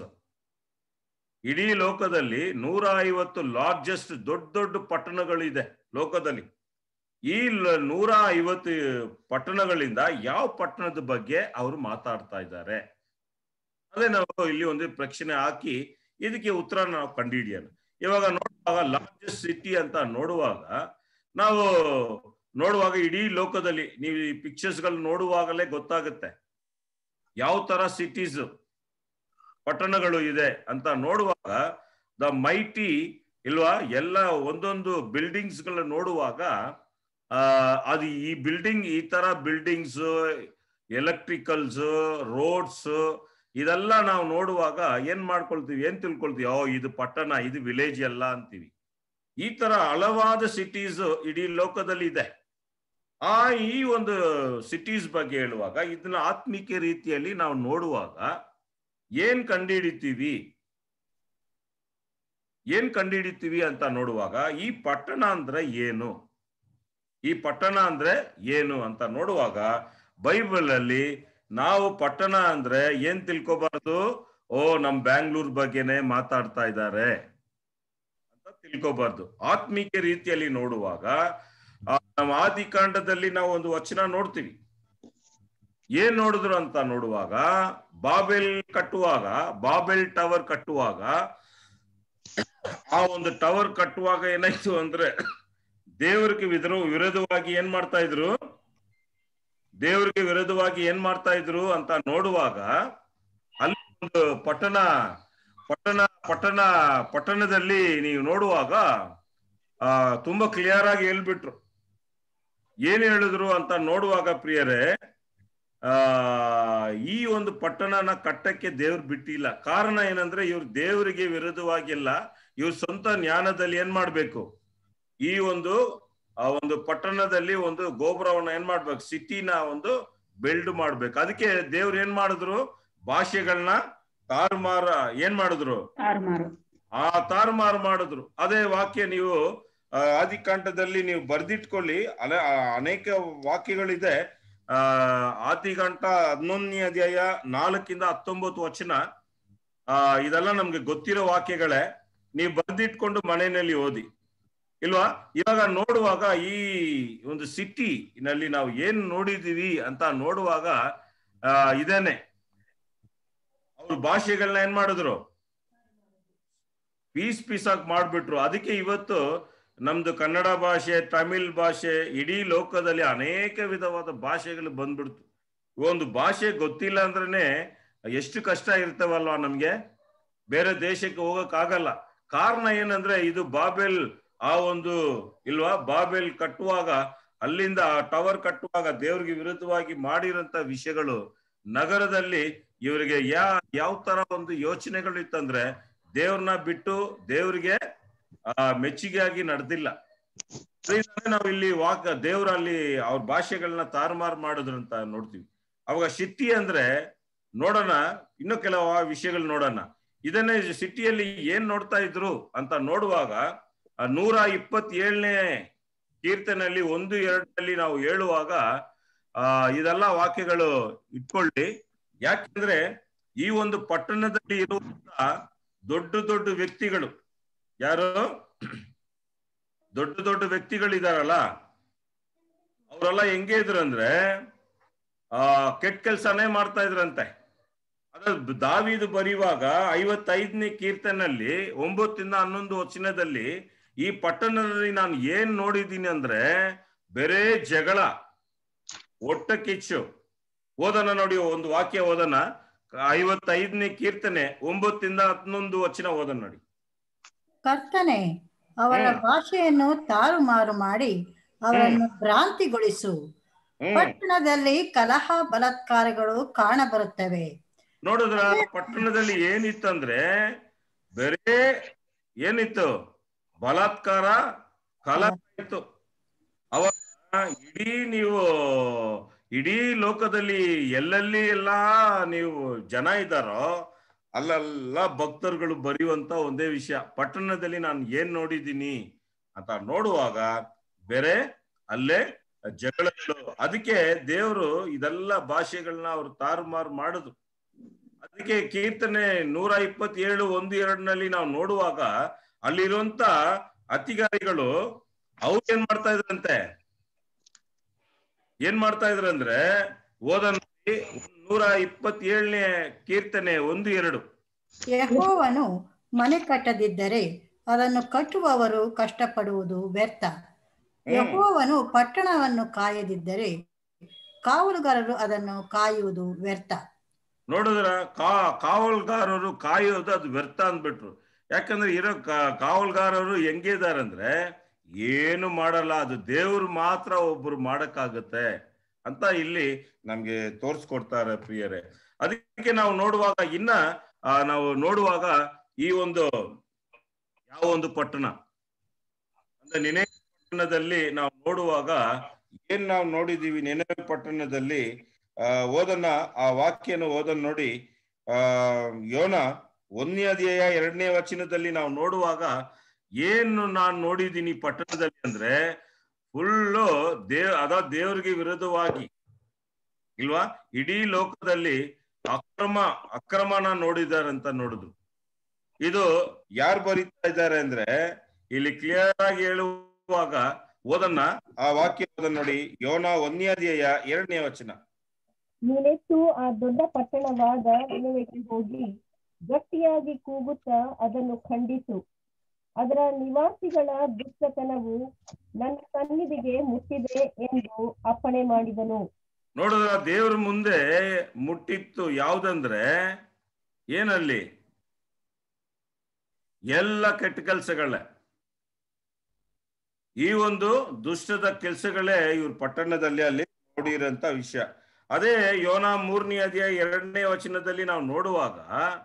[SPEAKER 7] ಇಡೀ ಲೋಕದಲ್ಲಿ ನೂರ ಐವತ್ತು ಲಾರ್ಜೆಸ್ಟ್ ದೊಡ್ಡ ದೊಡ್ಡ ಪಟ್ಟಣಗಳು ಇದೆ ಲೋಕದಲ್ಲಿ. ಈ ನೂರ ಐವತ್ತು ಪಟ್ಟಣಗಳಿಂದ ಯಾವ ಪಟ್ಟಣದ ಬಗ್ಗೆ ಅವರು ಮಾತಾಡ್ತಾ ಇದ್ದಾರೆ, ಅದೇ ನಾವು ಇಲ್ಲಿ ಒಂದು ಪ್ರಶ್ನೆ ಹಾಕಿ ಇದಕ್ಕೆ ಉತ್ತರ ನಾವು ಕಂಡುಹಿಡಿಯೋಣ. ಇವಾಗ ನೋಡುವಾಗ ಲಾರ್ಜೆಸ್ಟ್ ಸಿಟಿ ಅಂತ ನೋಡುವಾಗ ನಾವು ನೋಡುವಾಗ ಇಡೀ ಲೋಕದಲ್ಲಿ ನೀವು ಈ ಪಿಕ್ಚರ್ಸ್ ಗಳು ನೋಡುವಾಗಲೇ ಗೊತ್ತಾಗುತ್ತೆ ಯಾವ ತರ ಸಿಟೀಸ್ ಪಟ್ಟಣಗಳು ಇದೆ ಅಂತ ನೋಡುವಾಗ ದ ಮೈಟಿ ಇಲ್ವಾ, ಎಲ್ಲ ಒಂದೊಂದು ಬಿಲ್ಡಿಂಗ್ಸ್ ಗಳ ನೋಡುವಾಗ ಆ ಅದು ಈ ಬಿಲ್ಡಿಂಗ್, ಈ ತರ ಬಿಲ್ಡಿಂಗ್ಸ್, ಎಲೆಕ್ಟ್ರಿಕಲ್ಸ್, ರೋಡ್ಸ್, ಇದೆಲ್ಲ ನಾವು ನೋಡುವಾಗ ಏನ್ ಮಾಡ್ಕೊಳ್ತೀವಿ, ಏನ್ ತಿಳ್ಕೊಳ್ತೀವಿ, ಓ ಇದು ಪಟ್ಟಣ, ಇದು ವಿಲೇಜ್ ಅಲ್ಲ ಅಂತೀವಿ. ಈ ತರ ಹಲವಾದ ಸಿಟೀಸ್ ಇಡೀ ಲೋಕದಲ್ಲಿ ಇದೆ. ಆ ಈ ಒಂದು ಸಿಟೀಸ್ ಬಗ್ಗೆ ಹೇಳುವಾಗ ಇದನ್ನ ಆತ್ಮಿಕ ರೀತಿಯಲ್ಲಿ ನಾವು ನೋಡುವಾಗ ಏನ್ ಕಂಡುಹಿಡಿತೀವಿ ಏನ್ ಕಂಡುಹಿಡಿತೀವಿ ಅಂತ ನೋಡುವಾಗ ಈ ಪಟ್ಟಣ ಅಂದ್ರೆ ಏನು, ಈ ಪಟ್ಟಣ ಅಂದ್ರೆ ಏನು ಅಂತ ನೋಡುವಾಗ ಬೈಬಲ್ ಅಲ್ಲಿ ನಾವು ಪಟ್ಟಣ ಅಂದ್ರೆ ಏನ್ ತಿಳ್ಕೊಬಾರ್ದು, ಓ ನಮ್ ಬ್ಯಾಂಗ್ಳೂರ್ ಬಗ್ಗೆನೆ ಮಾತಾಡ್ತಾ ಇದ್ದಾರೆ ಅಂತ ತಿಳ್ಕೊಬಾರ್ದು. ಆತ್ಮಿಕ ರೀತಿಯಲ್ಲಿ ನೋಡುವಾಗ ನಮ್ಮ ಆದಿಕಾಂಡದಲ್ಲಿ ನಾವು ಒಂದು ವಚನ ನೋಡ್ತೀವಿ. ಏನ್ ನೋಡಿದ್ರು ಅಂತ ನೋಡುವಾಗ, ಬಾಬೆಲ್ ಕಟ್ಟುವಾಗ, ಬಾಬೆಲ್ ಟವರ್ ಕಟ್ಟುವಾಗ, ಆ ಒಂದು ಟವರ್ ಕಟ್ಟುವಾಗ ಏನಾಯ್ತು ಅಂದ್ರೆ ದೇವರಿಗೆ ವಿದ್ರ ವಿರೋಧವಾಗಿ ಏನ್ ಮಾಡ್ತಾ ಇದ್ರು ದೇವರಿಗೆ ವಿರೋಧವಾಗಿ ಏನ್ ಮಾಡ್ತಾ ಇದ್ರು ಅಂತ ನೋಡುವಾಗ, ಅಲ್ಲಿ ಒಂದು ಪಟ್ಟಣ ಪಟ್ಟಣ ಪಟ್ಟಣ ಪಟ್ಟಣದಲ್ಲಿ ನೀವು ನೋಡುವಾಗ ಆ ತುಂಬಾ ಕ್ಲಿಯರ್ ಆಗಿ ಹೇಳ್ಬಿಟ್ರು. ಏನ್ ಹೇಳಿದ್ರು ಅಂತ ನೋಡುವಾಗ ಪ್ರಿಯರೇ, ಆ ಈ ಒಂದು ಪಟ್ಟಣನ ಕಟ್ಟಕ್ಕೆ ದೇವ್ರು ಬಿಟ್ಟಿಲ್ಲ. ಕಾರಣ ಏನಂದ್ರೆ ಇವ್ರು ದೇವರಿಗೆ ವಿರೋಧವಾಗಿಲ್ಲ, ಇವ್ರ ಸ್ವಂತ ಜ್ಞಾನದಲ್ಲಿ ಏನ್ ಮಾಡ್ಬೇಕು, ಈ ಒಂದು ಆ ಒಂದು ಪಟ್ಟಣದಲ್ಲಿ ಒಂದು ಗೋಪುರವನ್ನ ಏನ್ ಮಾಡ್ಬೇಕು, ಸಿಟಿನ ಒಂದು ಬಿಲ್ಡ್ ಮಾಡ್ಬೇಕು. ಅದಕ್ಕೆ ದೇವ್ರು ಏನ್ ಮಾಡಿದ್ರು, ಭಾಷೆಗಳನ್ನ ತಾರುಮಾರ ಏನ್ ಮಾಡಿದ್ರು, ಆ ತಾರುಮಾರು ಮಾಡಿದ್ರು. ಅದೇ ವಾಕ್ಯ ನೀವು ಆದಿಕಾಂಡದಲ್ಲಿ ನೀವು ಬರ್ದಿಟ್ಕೊಳ್ಳಿ, ಅಲ್ಲ ಅನೇಕ ವಾಕ್ಯಗಳಿದೆ. ಆ ಆದಿಕಾಂಡ ಹನ್ನೊಂದನೇ ಅಧ್ಯಾಯ ನಾಲ್ಕಿಂದ ಹತ್ತೊಂಬತ್ತು ವಚನ, ಆ ಇದೆಲ್ಲ ನಮ್ಗೆ ಗೊತ್ತಿರೋ ವಾಕ್ಯಗಳೇ. ನೀವು ಬರ್ದಿಟ್ಕೊಂಡು ಮನೆಯಲ್ಲಿ ಓದಿ, ಇಲ್ವಾ? ಇವಾಗ ನೋಡುವಾಗ ಈ ಒಂದು ಸಿಟಿ ನಲ್ಲಿ ನಾವು ಏನ್ ನೋಡಿದೀವಿ ಅಂತ ನೋಡುವಾಗ ಆ ಇದೇನೆ, ಅವ್ರ ಭಾಷೆಗಳನ್ನ ಏನ್ ಮಾಡಿದ್ರು, ಪೀಸ್ ಪೀಸ್ ಆಗಿ ಮಾಡ್ಬಿಟ್ರು. ಅದಕ್ಕೆ ಇವತ್ತು ನಮ್ದು ಕನ್ನಡ ಭಾಷೆ, ತಮಿಳ್ ಭಾಷೆ, ಇಡೀ ಲೋಕದಲ್ಲಿ ಅನೇಕ ವಿಧವಾದ ಭಾಷೆಗಳು ಬಂದ್ಬಿಡ್ತು. ಒಂದು ಭಾಷೆ ಗೊತ್ತಿಲ್ಲ ಅಂದ್ರೇನೆ ಎಷ್ಟು ಕಷ್ಟ ಇರ್ತವಲ್ವಾ ನಮ್ಗೆ, ಬೇರೆ ದೇಶಕ್ಕೆ ಹೋಗಕ್ ಆಗಲ್ಲ. ಕಾರಣ ಏನಂದ್ರೆ ಇದು ಬಾಬೆಲ್ ಆ ಒಂದು ಇಲ್ವಾ, ಬಾಬೆಲ್ ಕಟ್ಟುವಾಗ, ಅಲ್ಲಿಂದ ಟವರ್ ಕಟ್ಟುವಾಗ ದೇವ್ರಿಗೆ ವಿರುದ್ಧವಾಗಿ ಮಾಡಿರಂತ ವಿಷಯಗಳು ನಗರದಲ್ಲಿ ಇವರಿಗೆ ಯಾ ಯಾವ ತರ ಒಂದು ಯೋಚನೆಗಳು ಇತ್ತಂದ್ರೆ ದೇವ್ರನ್ನ ಬಿಟ್ಟು ದೇವ್ರಿಗೆ ಆ ಮೆಚ್ಚುಗೆಯಾಗಿ ನಡೆದಿಲ್ಲ. ನಾವು ಇಲ್ಲಿ ವಾಕ್ ದೇವ್ರಲ್ಲಿ ಅವ್ರ ಭಾಷೆಗಳನ್ನ ತಾರುಮಾರು ಮಾಡಿದ್ರು ಅಂತ ನೋಡ್ತೀವಿ. ಅವಾಗ ಸಿಟಿ ಅಂದ್ರೆ ನೋಡೋಣ, ಇನ್ನು ಕೆಲವು ವಿಷಯಗಳು ನೋಡೋಣ. ಇದನ್ನೇ ಸಿಟಿಯಲ್ಲಿ ಏನ್ ನೋಡ್ತಾ ಇದ್ರು ಅಂತ ನೋಡುವಾಗ, ನೂರ ಇಪ್ಪತ್ತೇಳನೇ ಕೀರ್ತನೆಯಲ್ಲಿ ಒಂದು ಎರಡರಲ್ಲಿ ನಾವು ಹೇಳುವಾಗ ಆ ಇದೆಲ್ಲ ವಾಕ್ಯಗಳು ಇಟ್ಕೊಳ್ಳಿ. ಯಾಕೆಂದ್ರೆ ಈ ಒಂದು ಪಟ್ಟಣದಲ್ಲಿ ಇರುವಂತ ದೊಡ್ಡ ದೊಡ್ಡ ವ್ಯಕ್ತಿಗಳು, ಯಾರು ದೊಡ್ಡ ದೊಡ್ಡ ವ್ಯಕ್ತಿಗಳಿದಾರಲ್ಲ, ಅವರೆಲ್ಲ ಹೆಂಗೆ ಇದ್ರು ಅಂದ್ರೆ ಆ ಕೆಟ್ಟ ಕೆಲ್ಸನೇ ಮಾಡ್ತಾ ಇದ್ರಂತೆ. ಅದ್ರ ದಾವೀದು ಬರೆಯುವಾಗ ಐವತ್ತೈದನೇ ಕೀರ್ತನಲ್ಲಿ ಒಂಬತ್ತಿಂದ ಹನ್ನೊಂದು ವಚನದಲ್ಲಿ, ಈ ಪಟ್ಟಣದಲ್ಲಿ ನಾನು ಏನ್ ನೋಡಿದ್ದೀನಿ ಅಂದ್ರೆ ಬೇರೆ ಜಗಳ, ಒಟ್ಟ ಕಿಚ್ಚು. ಓದನ ನೋಡಿ, ಒಂದು ವಾಕ್ಯ ಓದನ, ಐವತ್ತೈದನೇ ಕೀರ್ತನೆ ಒಂಬತ್ತಿಂದ ಹನ್ನೊಂದು ವಚನ ಓದನ ನೋಡಿ.
[SPEAKER 10] ಕರ್ತನೆ, ಅವರ ಭಾಷೆಯನ್ನು ತಾರುಮಾರು ಮಾಡಿ ಅವರನ್ನು ಭ್ರಾಂತಿಗೊಳಿಸು. ಪಟ್ಟಣದಲ್ಲಿ ಕಲಹ ಬಲಾತ್ಕಾರಗಳು ಕಾಣಬರುತ್ತವೆ.
[SPEAKER 7] ನೋಡಿದ್ರ ಪಟ್ಟಣದಲ್ಲಿ ಏನಿತ್ತಂದ್ರೆ ಬೇರೆ ಏನಿತ್ತು, ಬಲಾತ್ಕಾರ, ಕಲಹ ಇತ್ತು. ಅವಾಗ ಇಡೀ ನೀವು ಇಡೀ ಲೋಕದಲ್ಲಿ ಎಲ್ಲೆಲ್ಲಿ ಎಲ್ಲಾ ನೀವು ಜನ ಇದ್ದಾರೋ ಅಲ್ಲೆಲ್ಲ ಭಕ್ತರುಗಳು ಬರೆಯುವಂತ ಒಂದೇ ವಿಷಯ, ಪಟ್ಟಣದಲ್ಲಿ ನಾನು ಏನ್ ನೋಡಿದ್ದೀನಿ ಅಂತ ನೋಡುವಾಗ ಬೇರೆ ಅಲ್ಲೇ ಜಗಳಗಳು. ಅದಕ್ಕೆ ದೇವರು ಇದೆಲ್ಲ ಭಾಷೆಗಳನ್ನ ಅವ್ರು ತಾರುಮಾರು ಮಾಡಿದ್ರು. ಅದಕ್ಕೆ ಕೀರ್ತನೆ ನೂರ ಇಪ್ಪತ್ತೇಳು ಒಂದು ಎರಡನಲ್ಲಿ ನಾವು ನೋಡುವಾಗ ಅಲ್ಲಿರುವಂತ ಅಧಿಕಾರಿಗಳು ಅವ್ರು ಏನ್ ಮಾಡ್ತಾ ಇದ್ರಂತೆ, ಏನ್ ಮಾಡ್ತಾ ಇದ್ರಂದ್ರೆ ಓದ ನೂರ ಇಪ್ಪತ್ತೇಳನೇ ಕೀರ್ತನೆ ಒಂದು ಎರಡು.
[SPEAKER 10] ಯೆಹೋವನು ಮನೆ ಕಟ್ಟದಿದ್ದರೆ ಅದನ್ನು ಕಟ್ಟುವವರು ಕಷ್ಟಪಡುವುದು ವ್ಯರ್ಥ. ಯೆಹೋವನು ಪಟ್ಟಣವನ್ನು ಕಾಯದಿದ್ದರೆ ಕಾವಲುಗಾರರು ಅದನ್ನು ಕಾಯುವುದು ವ್ಯರ್ಥ.
[SPEAKER 7] ನೋಡಿದ್ರ ಕಾ ಕಾವಲುಗಾರರು ಕಾಯೋದು ಅದು ವ್ಯರ್ಥ ಅಂದ್ಬಿಟ್ರು. ಯಾಕಂದ್ರೆ ಇರೋ ಕಾವಲುಗಾರರು ಹೆಂಗಿದಾರಂದ್ರೆ ಏನು ಮಾಡಲ್ಲ, ಅದು ದೇವ್ರು ಮಾತ್ರ ಒಬ್ರು ಮಾಡಕ್ಕಾಗತ್ತೆ ಅಂತ ಇಲ್ಲಿ ನಮ್ಗೆ ತೋರ್ಸ್ಕೊಡ್ತಾರೆ ಪ್ರಿಯರೇ. ಅದಕ್ಕೆ ನಾವು ನೋಡುವಾಗ ಇನ್ನ ನಾವು ನೋಡುವಾಗ ಈ ಒಂದು ಯಾವ ಒಂದು ಪಟ್ಟಣ ಅಂದ್ರೆ ನಿನೆವೆ ಪಟ್ಟಣದಲ್ಲಿ ನಾವು ನೋಡುವಾಗ ಏನ್ ನಾವು ನೋಡಿದೀವಿ, ನಿನೆವೆ ಪಟ್ಟಣದಲ್ಲಿ ಆ ಓದನ್ನ ಆ ವಾಕ್ಯನ ಓದನ್ ನೋಡಿ. ಆ ಯೋನ ಒಂದನೇ ಅಧ್ಯಾಯ ಎರಡನೇ ವಚನದಲ್ಲಿ ನಾವು ನೋಡುವಾಗ ಏನು ನಾನು ನೋಡಿದ್ದೀನಿ ಪಟ್ಟಣದಲ್ಲಿ ಅಂದ್ರೆ ಫುಲ್ಲು ದೇವ್ ಅದ ದೇವ್ರಿಗೆ ವಿರೋಧವಾಗಿ ಇಲ್ವಾ, ಇಡೀ ಲೋಕದಲ್ಲಿ ಅಕ್ರಮ ಅಕ್ರಮನ ನೋಡಿದ್ದಾರೆ ಅಂತ ನೋಡಿದ್ರು. ಇದು ಯಾರು ಬರೀತಾ ಇದ್ದಾರೆ ಅಂದ್ರೆ ಇಲ್ಲಿ ಕ್ಲಿಯರ್ ಆಗಿ ಹೇಳುವಾಗ ಓದನ್ನ ಆ ವಾಕ್ಯ ಓದನ್ನ ನೋಡಿ. ಯೋನ ಒಂದನೇ ಅಧ್ಯಾಯ ಎರಡನೇ ವಚನ.
[SPEAKER 6] ನೀನೆತ್ತು ಆ ದೊಡ್ಡ ಪಟ್ಟಣವಾದ ನಿನೆವೆಗೆ ಹೋಗಿ ಗಟ್ಟಿಯಾಗಿ ಕೂಗುತ್ತಾ ಅದನ್ನು ಖಂಡಿಸು. ಅದರ ನಿವಾಸಿಗಳ ದುಷ್ಟತನವು ನನ್ನ ಸನ್ನಿಧಿಗೆ ಮುಟ್ಟಿದೆ ಎಂದು ಅಪ್ಪಣೆ ಮಾಡಿದನು.
[SPEAKER 7] ನೋಡಿದ್ರ ದೇವ್ರ ಮುಂದೆ ಮುಟ್ಟಿತ್ತು ಯಾವ್ದಂದ್ರೆ ಏನಲ್ಲಿ ಎಲ್ಲ ಕೆಟ್ಟ ಕೆಲಸಗಳೇ, ಈ ಒಂದು ದುಷ್ಟದ ಕೆಲಸಗಳೇ ಇವ್ರ ಪಟ್ಟಣದಲ್ಲಿ ಅಲ್ಲಿ ನೋಡಿರಂತ ವಿಷಯ. ಅದೇ ಯೋನ ಮೂರನೇ ಅಧ್ಯಾಯ ಎರಡನೇ ವಚನದಲ್ಲಿ ನಾವು ನೋಡುವಾಗ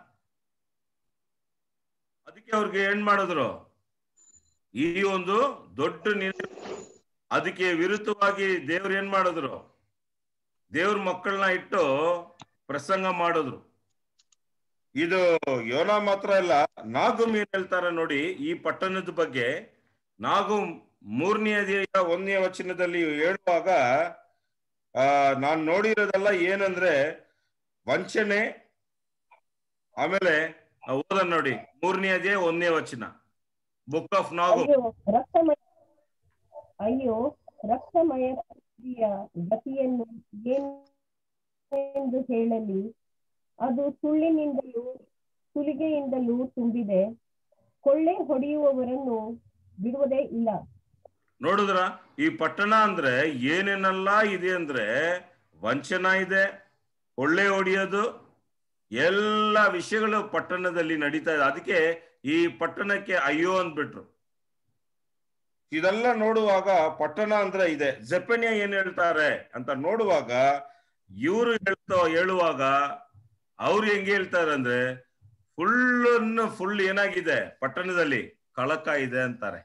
[SPEAKER 7] ಅದಕ್ಕೆ ಅವ್ರಿಗೆ ಏನ್ ಮಾಡಿದ್ರು, ಈ ಒಂದು ದೊಡ್ಡ ಅದಕ್ಕೆ ವಿರುದ್ಧವಾಗಿ ದೇವ್ರು ಏನ್ ಮಾಡಿದ್ರು, ದೇವ್ರ ಮಕ್ಕಳನ್ನ ಇಟ್ಟು ಪ್ರಸಂಗ ಮಾಡಿದ್ರು. ಇದು ಯೋನ ಮಾತ್ರ ಇಲ್ಲ, ನಾಗುಮ್ ಏನ್ ಹೇಳ್ತಾರೆ ನೋಡಿ ಈ ಪಟ್ಟಣದ ಬಗ್ಗೆ. ನಾಗುಮ್ ಮೂರನೇ ಅಧ್ಯಾಯ ಒಂದನೇ ವಚನದಲ್ಲಿ ಹೇಳುವಾಗ ಆ ನಾನ್ ನೋಡಿರೋದೆಲ್ಲ ಏನಂದ್ರೆ ವಂಚನೆ. ಆಮೇಲೆ ಓದ ನೋಡಿ ಮೂರನೇ ಅಧ್ಯಾಯ ಒಂದನೇ ವಚನ, ಬುಕ್ ಆಫ್ ನಾಗುಮ್.
[SPEAKER 6] ರಕ್ತಮಯ ಅಯ್ಯೋ ರಕ್ತಮಯ ಗತಿಯನ್ನು ಏನೆಂದು ಹೇಳಲಿ, ಅದು ಸುಳ್ಳಿನಿಂದಲೂ ಸುಲಿಗೆಯಿಂದಲೂ ತುಂಬಿದೆ, ಕೊಳ್ಳೆ ಹೊಡೆಯುವವರನ್ನು ಬಿಡುವುದೇ ಇಲ್ಲ.
[SPEAKER 7] ನೋಡಿದ್ರ ಈ ಪಟ್ಟಣ ಅಂದ್ರೆ ಏನೇನೆಲ್ಲ ಇದೆ ಅಂದ್ರೆ ವಂಚನ ಇದೆ, ಕೊಳ್ಳೆ ಹೊಡೆಯೋದು, ಎಲ್ಲ ವಿಷಯಗಳು ಪಟ್ಟಣದಲ್ಲಿ ನಡೀತಾ ಇದೆ. ಅದಕ್ಕೆ ಈ ಪಟ್ಟಣಕ್ಕೆ ಅಯ್ಯೋ ಅಂದ್ಬಿಟ್ರು. ಇದೆಲ್ಲ ನೋಡುವಾಗ ಪಟ್ಟಣ ಅಂದ್ರೆ ಇದೆ. ಜೆಪನ್ಯ ಏನ್ ಹೇಳ್ತಾರೆ ಅಂತ ನೋಡುವಾಗ ಇವರು ಹೇಳ್ತಾ ಹೇಳುವಾಗ ಅವ್ರು ಹೆಂಗೆ ಹೇಳ್ತಾರೆ ಅಂದ್ರೆ ಫುಲ್ ಫುಲ್ ಏನಾಗಿದೆ ಪಟ್ಟಣದಲ್ಲಿ ಕಳಕ ಇದೆ ಅಂತಾರೆ.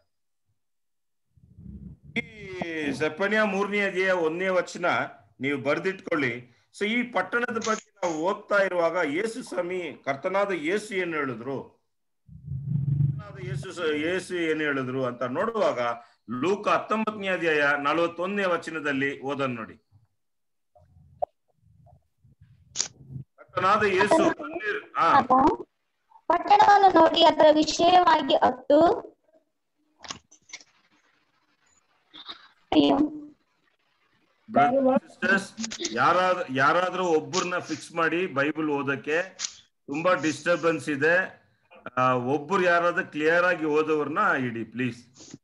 [SPEAKER 7] ಈ ಜೆಪನ್ಯ ಮೂರನೇ ಅಧ್ಯಾಯ ಒಂದನೇ ವಚನ ನೀವು ಬರ್ದಿಟ್ಕೊಳ್ಳಿ. ಸೊ ಈ ಪಟ್ಟಣದ ಬಗ್ಗೆ ನಾವು ಓದ್ತಾ ಇರುವಾಗ ಯೇಸು ಸ್ವಾಮಿ ಕರ್ತನಾದ ಯೇಸು ಏನ್ ಹೇಳಿದ್ರು, ಯೇಸು ಯೇಸು ಏನ್ ಹೇಳಿದ್ರು ಅಂತ ನೋಡುವಾಗ ಲೂಕ ಹತ್ತೊಂಬತ್ತನೇ ಅಧ್ಯಾಯ ನಲವತ್ತೊಂದನೇ ವಚನದಲ್ಲಿ ಓದನ್ ನೋಡಿ. ಕರ್ತನಾದ ಯೇಸು ಆ
[SPEAKER 11] ಪಟ್ಟಣವನ್ನು ನೋಡಿ ಅದರ ವಿಷಯವಾಗಿ ಹತ್ತು
[SPEAKER 7] ಯಾರಾದ್ರೂ ಯಾರಾದ್ರೂ ಒಬ್ಬರನ್ನ ಫಿಕ್ಸ್ ಮಾಡಿ ಬೈಬಲ್ ಓದಕ್ಕೆ ತುಂಬಾ ಡಿಸ್ಟರ್ಬೆನ್ಸ್ ಇದೆ. ಒಬ್ಬರು ಯಾರಾದ್ರೂ ಕ್ಲಿಯರ್ ಆಗಿ ಓದೋರ್ನ ಇಡಿ ಪ್ಲೀಸ್.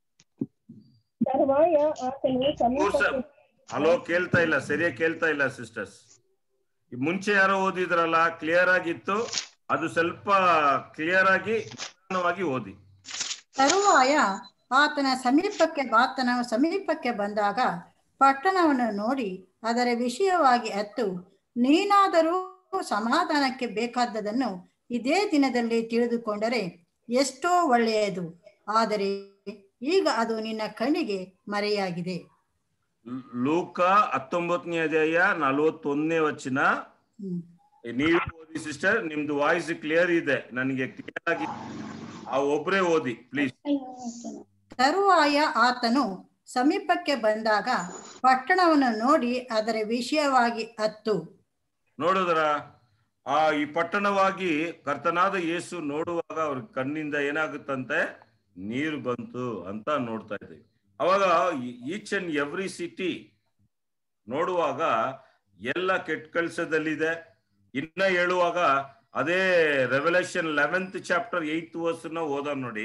[SPEAKER 7] ಹಲೋ, ಕೇಳ್ತಾ ಇಲ್ಲ, ಸರಿಯಾಗಿ ಕೇಳ್ತಾ ಇಲ್ಲ ಸಿಸ್ಟರ್ಸ್. ಮುಂಚೆ ಯಾರೋ ಓದಿದ್ರಲ್ಲ ಕ್ಲಿಯರ್ ಆಗಿತ್ತು, ಅದು ಸ್ವಲ್ಪ ಕ್ಲಿಯರ್ ಆಗಿ ನಿಧಾನವಾಗಿ ಓದಿ.
[SPEAKER 10] ತರುವಾಯ ಆತನ ಸಮೀಪಕ್ಕೆ ಆತನ ಸಮೀಪಕ್ಕೆ ಬಂದಾಗ ಪಟ್ಟಣವನ್ನು ನೋಡಿ ಅದರ ವಿಷಯವಾಗಿ ಅತ್ತು, ನೀನಾದರೂ ಸಮಾಧಾನಕ್ಕೆ ಬೇಕಾದದನ್ನು ಇದೇ ದಿನದಲ್ಲಿ ತಿಳಿದುಕೊಂಡರೆ ಎಷ್ಟೋ ಒಳ್ಳೆಯದು, ಆದರೆ ಈಗ ಅದು ನಿನ್ನ ಕಣ್ಣಿಗೆ ಮರೆಯಾಗಿದೆ.
[SPEAKER 7] ಲೂಕ ಹತ್ತೊಂಬತ್ತನೇ ಅಧ್ಯಾಯ ನಲವತ್ತೊಂದನೇ ವಚನ ನೀವು ಓದಿ ಸಿಸ್ಟರ್. ನಿಮ್ದು ವಾಯ್ಸ್ ಕ್ಲಿಯರ್ ಇದೆ, ನನಗೆ ಕ್ಲಿಯರ್ ಆಗಿ ಆ ಒಬ್ರೇ ಓದಿ ಪ್ಲೀಸ್.
[SPEAKER 10] ತರುವಾಯ ಆತನು ಸಮೀಪಕ್ಕೆ ಬಂದಾಗ ಪಟ್ಟಣವನ್ನು ನೋಡಿ ಅದರ ವಿಷಯವಾಗಿ ಅತ್ತು.
[SPEAKER 7] ನೋಡಿದ್ರ ಆ ಈ ಪಟ್ಟಣವಾಗಿ ಕರ್ತನಾದ ಯೇಸು ನೋಡುವಾಗ ಅವ್ರ ಕಣ್ಣಿಂದ ಏನಾಗುತ್ತಂತೆ, ನೀರು ಬಂತು ಅಂತ ನೋಡ್ತಾ ಇದ್ದೀವಿ. ಅವಾಗ ಈಚ್ ಅಂಡ್ ಎವ್ರಿ ಸಿಟಿ ನೋಡುವಾಗ ಎಲ್ಲ ಕೆಟ್ಟ ಕೆಲಸದಲ್ಲಿದೆ. ಇನ್ನ ಹೇಳುವಾಗ ಅದೇ ರೆವಲ್ಯೂಷನ್ ಲೆವೆಂತ್ ಚಾಪ್ಟರ್ ಏತ್ ವರ್ಸ್ನ ಓದ ನೋಡಿ.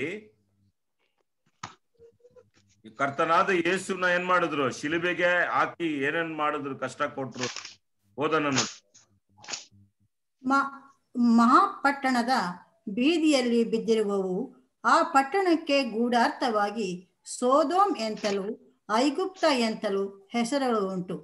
[SPEAKER 7] ಕರ್ತನಾದ ಯೇಸುನ ಏನ್ ಮಾಡಿದ್ರು, ಶಿಲುಬೆಗೆ ಹಾಕಿ ಏನೇನ್ ಮಾಡಿದ್ರು, ಕಷ್ಟ ಕೊಟ್ರು. ಓದನ ನೋಡಿ.
[SPEAKER 10] ಮಹಾಪಟ್ಟಣದ ಬೀದಿಯಲ್ಲಿ ಬಿದ್ದಿರುವವು ಆ ಪಟ್ಟಣಕ್ಕೆ ಗೂಢಾರ್ಥವಾಗಿ ಸೋದೋಮ್ ಎಂತಲೂ ಐಗುಪ್ತ ಎಂತಲೂ ಹೆಸರುಗಳು ಉಂಟು.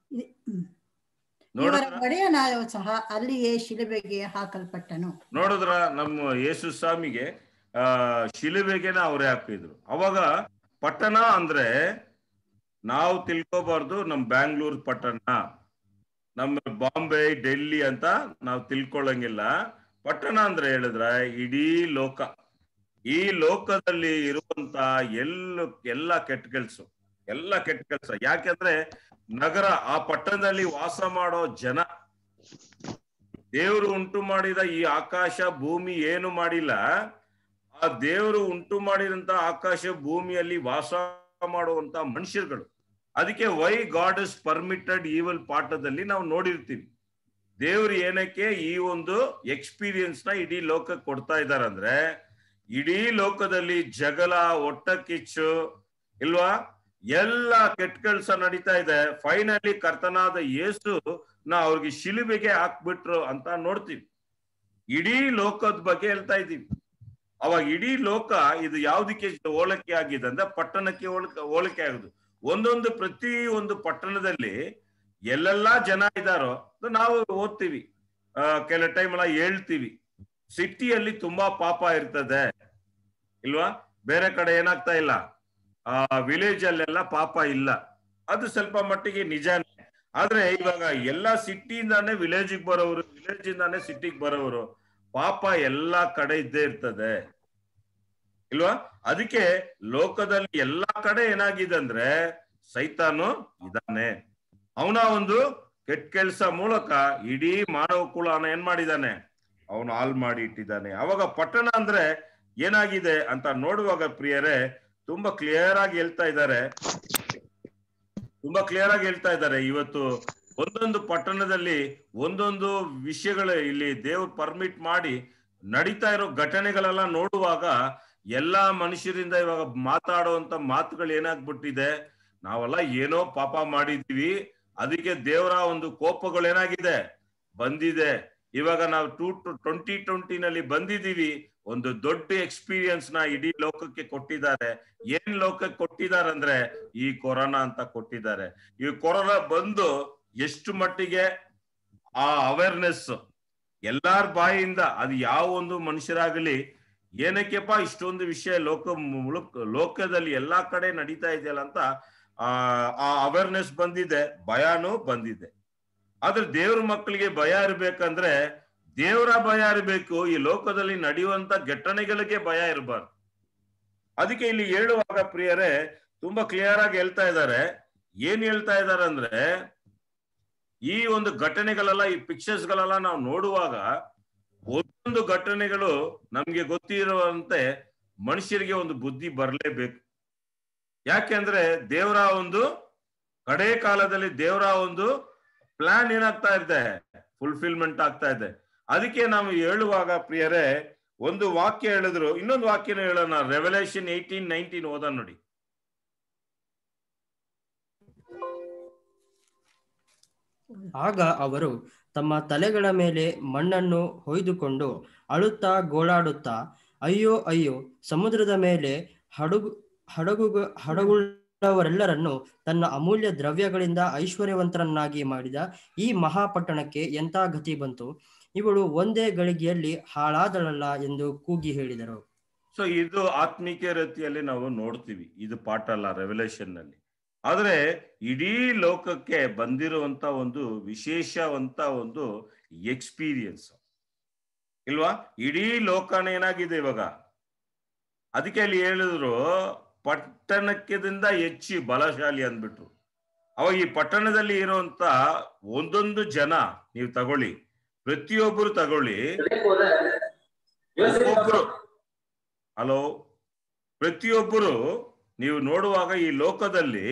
[SPEAKER 10] ಇವರ ಒಡೆಯನಾದ ಸಹ ಅಲ್ಲಿಯೇ ಶಿಲುಬೆಗೆ ಹಾಕಲ್ಪಟ್ಟನು.
[SPEAKER 7] ನೋಡಿದ್ರ ನಮ್ಮ ಯೇಸು ಸ್ವಾಮಿಗೆ ಆ ಶಿಲುಬೆಗೆನ ಅವರೇ ಹಾಕಿದ್ರು. ಅವಾಗ ಪಟ್ಟಣ ಅಂದ್ರೆ ನಾವು ತಿಳ್ಕೋಬಾರ್ದು ನಮ್ ಬ್ಯಾಂಗ್ಳೂರ್ ಪಟ್ಟಣ, ನಮ್ಮ ಬಾಂಬೆ ಡೆಲ್ಲಿ ಅಂತ ನಾವು ತಿಳ್ಕೊಳ್ಳಂಗಿಲ್ಲ. ಪಟ್ಟಣ ಅಂದ್ರೆ ಹೇಳಿದ್ರ ಇಡೀ ಲೋಕ, ಈ ಲೋಕದಲ್ಲಿ ಇರುವಂತ ಎಲ್ಲ ಎಲ್ಲ ಕೆಟ್ಟ ಕೆಲ್ಸ, ಎಲ್ಲ ಕೆಟ್ಟ ಕೆಲ್ಸ. ಯಾಕೆಂದ್ರೆ ನಗರ, ಆ ಪಟ್ಟಣದಲ್ಲಿ ವಾಸ ಮಾಡೋ ಜನ, ದೇವರು ಉಂಟು ಮಾಡಿದ ಈ ಆಕಾಶ ಭೂಮಿ ಏನು ಮಾಡಿಲ್ಲ, ಆ ದೇವರು ಉಂಟು ಮಾಡಿದಂತ ಆಕಾಶ ಭೂಮಿಯಲ್ಲಿ ವಾಸ ಮಾಡುವಂತ ಮನುಷ್ಯರುಗಳು, ಅದಕ್ಕೆ why God is permitted evil ಪಾಠದಲ್ಲಿ ನಾವು ನೋಡಿರ್ತೀವಿ. ದೇವ್ರು ಏನಕ್ಕೆ ಈ ಒಂದು ಎಕ್ಸ್ಪೀರಿಯನ್ಸ್ ನ ಇಡೀ ಲೋಕಕ್ಕೆ ಕೊಡ್ತಾ ಇದ್ದಾರೆ ಅಂದ್ರೆ, ಇಡೀ ಲೋಕದಲ್ಲಿ ಜಗಳ, ಒಟ್ಟ ಕಿಚ್ಚು ಇಲ್ವಾ, ಎಲ್ಲ ಕೆಟ್ಟ ಕೆಲಸ ನಡೀತಾ ಇದೆ. ಫೈನಲಿ ಕರ್ತನಾದ ಯೇಸು ನಾ ಅವ್ರಿಗೆ ಶಿಲುಬೆಗೆ ಹಾಕ್ಬಿಟ್ರು ಅಂತ ನೋಡ್ತೀವಿ. ಇಡೀ ಲೋಕದ ಬಗ್ಗೆ ಹೇಳ್ತಾ ಇದ್ದೀವಿ. ಅವಾಗ ಇಡೀ ಲೋಕ ಇದು ಯಾವ್ದಕ್ಕೆ ಹೋಲಿಕೆ ಆಗಿದೆ ಅಂದ್ರೆ ಪಟ್ಟಣಕ್ಕೆ ಹೋಲಿಕೆ ಹೋಲಿಕೆ ಆಗುದು. ಒಂದೊಂದು ಪ್ರತಿ ಒಂದು ಪಟ್ಟಣದಲ್ಲಿ ಎಲ್ಲೆಲ್ಲಾ ಜನ ಇದ್ದಾರೋ ನಾವು ಓದ್ತೀವಿ, ಆ ಕೆಲ ಟೈಮ್ ಎಲ್ಲ ಹೇಳ್ತೀವಿ. ಸಿಟಿಯಲ್ಲಿ ತುಂಬಾ ಪಾಪ ಇರ್ತದೆ ಇಲ್ವಾ, ಬೇರೆ ಕಡೆ ಏನಾಗ್ತಾ ಇಲ್ಲ, ಆ ವಿಲೇಜ್ ಅಲ್ಲೆಲ್ಲ ಪಾಪ ಇಲ್ಲ. ಅದು ಸ್ವಲ್ಪ ಮಟ್ಟಿಗೆ ನಿಜಾನೇ. ಆದ್ರೆ ಇವಾಗ ಎಲ್ಲಾ ಸಿಟಿಯಿಂದಾನೇ ವಿಲೇಜಿಗೆ ಬರೋರು, ವಿಲೇಜ್ ಇಂದಾನೇ ಸಿಟಿಗೆ ಬರೋರು, ಪಾಪ ಎಲ್ಲಾ ಕಡೆ ಇದ್ದೇ ಇರ್ತದೆ ಇಲ್ವಾ. ಅದಕ್ಕೆ ಲೋಕದಲ್ಲಿ ಎಲ್ಲಾ ಕಡೆ ಏನಾಗಿದೆ ಅಂದ್ರೆ ಸೈತಾನು ಇದ್ದಾನೆ. ಅವನ ಒಂದು ಕೆಟ್ಟ ಕೆಲಸ ಮೂಲಕ ಇಡೀ ಮಾನವ ಕುಲನ ಏನ್ ಮಾಡಿದಾನೆ, ಅವನು ಹಾಲ್ ಮಾಡಿ ಇಟ್ಟಿದ್ದಾನೆ. ಅವಾಗ ಪಟ್ಟಣ ಅಂದ್ರೆ ಏನಾಗಿದೆ ಅಂತ ನೋಡುವಾಗ ಪ್ರಿಯರೇ ತುಂಬಾ ಕ್ಲಿಯರ್ ಆಗಿ ಹೇಳ್ತಾ ಇದ್ದಾರೆ, ತುಂಬಾ ಕ್ಲಿಯರ್ ಆಗಿ ಹೇಳ್ತಾ ಇದ್ದಾರೆ. ಇವತ್ತು ಒಂದೊಂದು ಪಟ್ಟಣದಲ್ಲಿ ಒಂದೊಂದು ವಿಷಯಗಳು ಇಲ್ಲಿ ದೇವ್ರು ಪರ್ಮಿಟ್ ಮಾಡಿ ನಡೀತಾ ಇರೋ ಘಟನೆಗಳೆಲ್ಲ ನೋಡುವಾಗ ಎಲ್ಲಾ ಮನುಷ್ಯರಿಂದ ಇವಾಗ ಮಾತಾಡುವಂತ ಮಾತುಗಳು ಏನಾಗ್ಬಿಟ್ಟಿದೆ, ನಾವೆಲ್ಲ ಏನೋ ಪಾಪ ಮಾಡಿದ್ವಿ, ಅದಕ್ಕೆ ದೇವರ ಒಂದು ಕೋಪಗಳು ಏನಾಗಿದೆ ಬಂದಿದೆ. ಇವಾಗ ನಾವು ಟೂ ಟ್ವೆಂಟಿ ಟ್ವೆಂಟಿನಲ್ಲಿ ಬಂದಿದೀವಿ, ಒಂದು ದೊಡ್ಡ ಎಕ್ಸ್ಪೀರಿಯನ್ಸ್ ನ ಇಡೀ ಲೋಕಕ್ಕೆ ಕೊಟ್ಟಿದ್ದಾರೆ. ಏನ್ ಲೋಕಕ್ಕೆ ಕೊಟ್ಟಿದ್ದಾರೆ ಅಂದ್ರೆ ಈ ಕೊರೋನಾ ಅಂತ ಕೊಟ್ಟಿದ್ದಾರೆ. ಈ ಕೊರೋನಾ ಬಂದು ಎಷ್ಟು ಮಟ್ಟಿಗೆ ಆ ಅವೇರ್ನೆಸ್ ಎಲ್ಲಾರ ಬಾಯಿಯಿಂದ, ಅದು ಯಾವ ಒಂದು ಮನುಷ್ಯರಾಗಲಿ ಏನಕ್ಕೆಪ್ಪ ಇಷ್ಟೊಂದು ವಿಷಯ ಲೋಕ ಲೋಕದಲ್ಲಿ ಎಲ್ಲಾ ಕಡೆ ನಡೀತಾ ಇದೆಯಲ್ಲ ಅಂತ ಆ ಆ ಅವೇರ್ನೆಸ್ ಬಂದಿದೆ, ಭಯಾನೂ ಬಂದಿದೆ. ಆದ್ರೆ ದೇವ್ರ ಮಕ್ಕಳಿಗೆ ಭಯ ಇರ್ಬೇಕಂದ್ರೆ ದೇವರ ಭಯ ಇರಬೇಕು, ಈ ಲೋಕದಲ್ಲಿ ನಡೆಯುವಂತ ಘಟನೆಗಳಿಗೆ ಭಯ ಇರಬಾರ್ದು. ಅದಕ್ಕೆ ಇಲ್ಲಿ ಹೇಳುವಾಗ ಪ್ರಿಯರೇ ತುಂಬಾ ಕ್ಲಿಯರ್ ಆಗಿ ಹೇಳ್ತಾ ಇದ್ದಾರೆ. ಏನ್ ಹೇಳ್ತಾ ಇದ್ದಾರೆ ಅಂದ್ರೆ, ಈ ಒಂದು ಘಟನೆಗಳೆಲ್ಲ, ಈ ಪಿಕ್ಚರ್ಸ್ ಗಳೆಲ್ಲ ನಾವು ನೋಡುವಾಗ ಒಂದೊಂದು ಘಟನೆಗಳು ನಮ್ಗೆ ಗೊತ್ತಿರುವಂತೆ ಮನುಷ್ಯರಿಗೆ ಒಂದು ಬುದ್ಧಿ ಬರಲೇಬೇಕು. ಯಾಕೆಂದ್ರೆ ದೇವರ ಒಂದು ಕಡೆ ಕಾಲದಲ್ಲಿ ದೇವರ ಒಂದು ಪ್ಲಾನ್ ಏನಾಗ್ತಾ ಇದೆ, ಫುಲ್ಫಿಲ್ಮೆಂಟ್ ಆಗ್ತಾ ಇದೆ. ಅದಕ್ಕೆ ನಾವು ಹೇಳುವಾಗ ಪ್ರಿಯರೇ ಒಂದು ವಾಕ್ಯ ಹೇಳಿದ್ರು, ಇನ್ನೊಂದು ವಾಕ್ಯನ ಹೇಳೋಣ. ರೆವಲ್ಯೂಷನ್ ಏಯ್ಟೀನ್ ನೈನ್ಟೀನ್ ಓದ ನೋಡಿ.
[SPEAKER 12] ಆಗ ಅವರು ತಮ್ಮ ತಲೆಗಳ ಮೇಲೆ ಮಣ್ಣನ್ನು ಹೊಯ್ದುಕೊಂಡು ಅಳುತ್ತಾ ಗೋಳಾಡುತ್ತಾ, ಅಯ್ಯೋ ಅಯ್ಯೋ, ಸಮುದ್ರದ ಮೇಲೆ ಹಡಗು ಹಡಗು ಹಡಗುಳ್ಳವರೆಲ್ಲರನ್ನು ತನ್ನ ಅಮೂಲ್ಯ ದ್ರವ್ಯಗಳಿಂದ ಐಶ್ವರ್ಯವಂತರನ್ನಾಗಿ ಮಾಡಿದ ಈ ಮಹಾಪಟ್ಟಣಕ್ಕೆ ಎಂಥ ಗತಿ ಬಂತು, ಇವಳು ಒಂದೇ ಗಳಿಗೆಯಲ್ಲಿ ಹಾಳಾದಳಲ್ಲ ಎಂದು ಕೂಗಿ ಹೇಳಿದರು.
[SPEAKER 7] ಸೊ ಇದು ಆತ್ಮಿಕ ರೀತಿಯಲ್ಲಿ ನಾವು ನೋಡ್ತೀವಿ, ಇದು ಪಾಠ ಅಲ್ಲ ರೆವಲ್ಯೂಷನ್ ನಲ್ಲಿ. ಆದ್ರೆ ಇಡೀ ಲೋಕಕ್ಕೆ ಬಂದಿರುವಂತ ಒಂದು ವಿಶೇಷವಂತ ಒಂದು ಎಕ್ಸ್ಪೀರಿಯನ್ಸ್ ಇಲ್ವಾ. ಇಡೀ ಲೋಕನ ಏನಾಗಿದೆ ಇವಾಗ. ಅದಕ್ಕೆ ಅಲ್ಲಿ ಹೇಳಿದ್ರು ಪಟ್ಟಣಕ್ಕಿಂತ ಹೆಚ್ಚು ಬಲಶಾಲಿ ಅಂದ್ಬಿಟ್ರು. ಅವಾಗ ಈ ಪಟ್ಟಣದಲ್ಲಿ ಇರುವಂತ ಒಂದೊಂದು ಜನ ನೀವು ತಗೊಳ್ಳಿ, ಪ್ರತಿಯೊಬ್ಬರು ತಗೊಳ್ಳಿ, ಒಬ್ಬೊಬ್ರು ಹಲೋ ಪ್ರತಿಯೊಬ್ಬರು ನೀವು ನೋಡುವಾಗ ಈ ಲೋಕದಲ್ಲಿ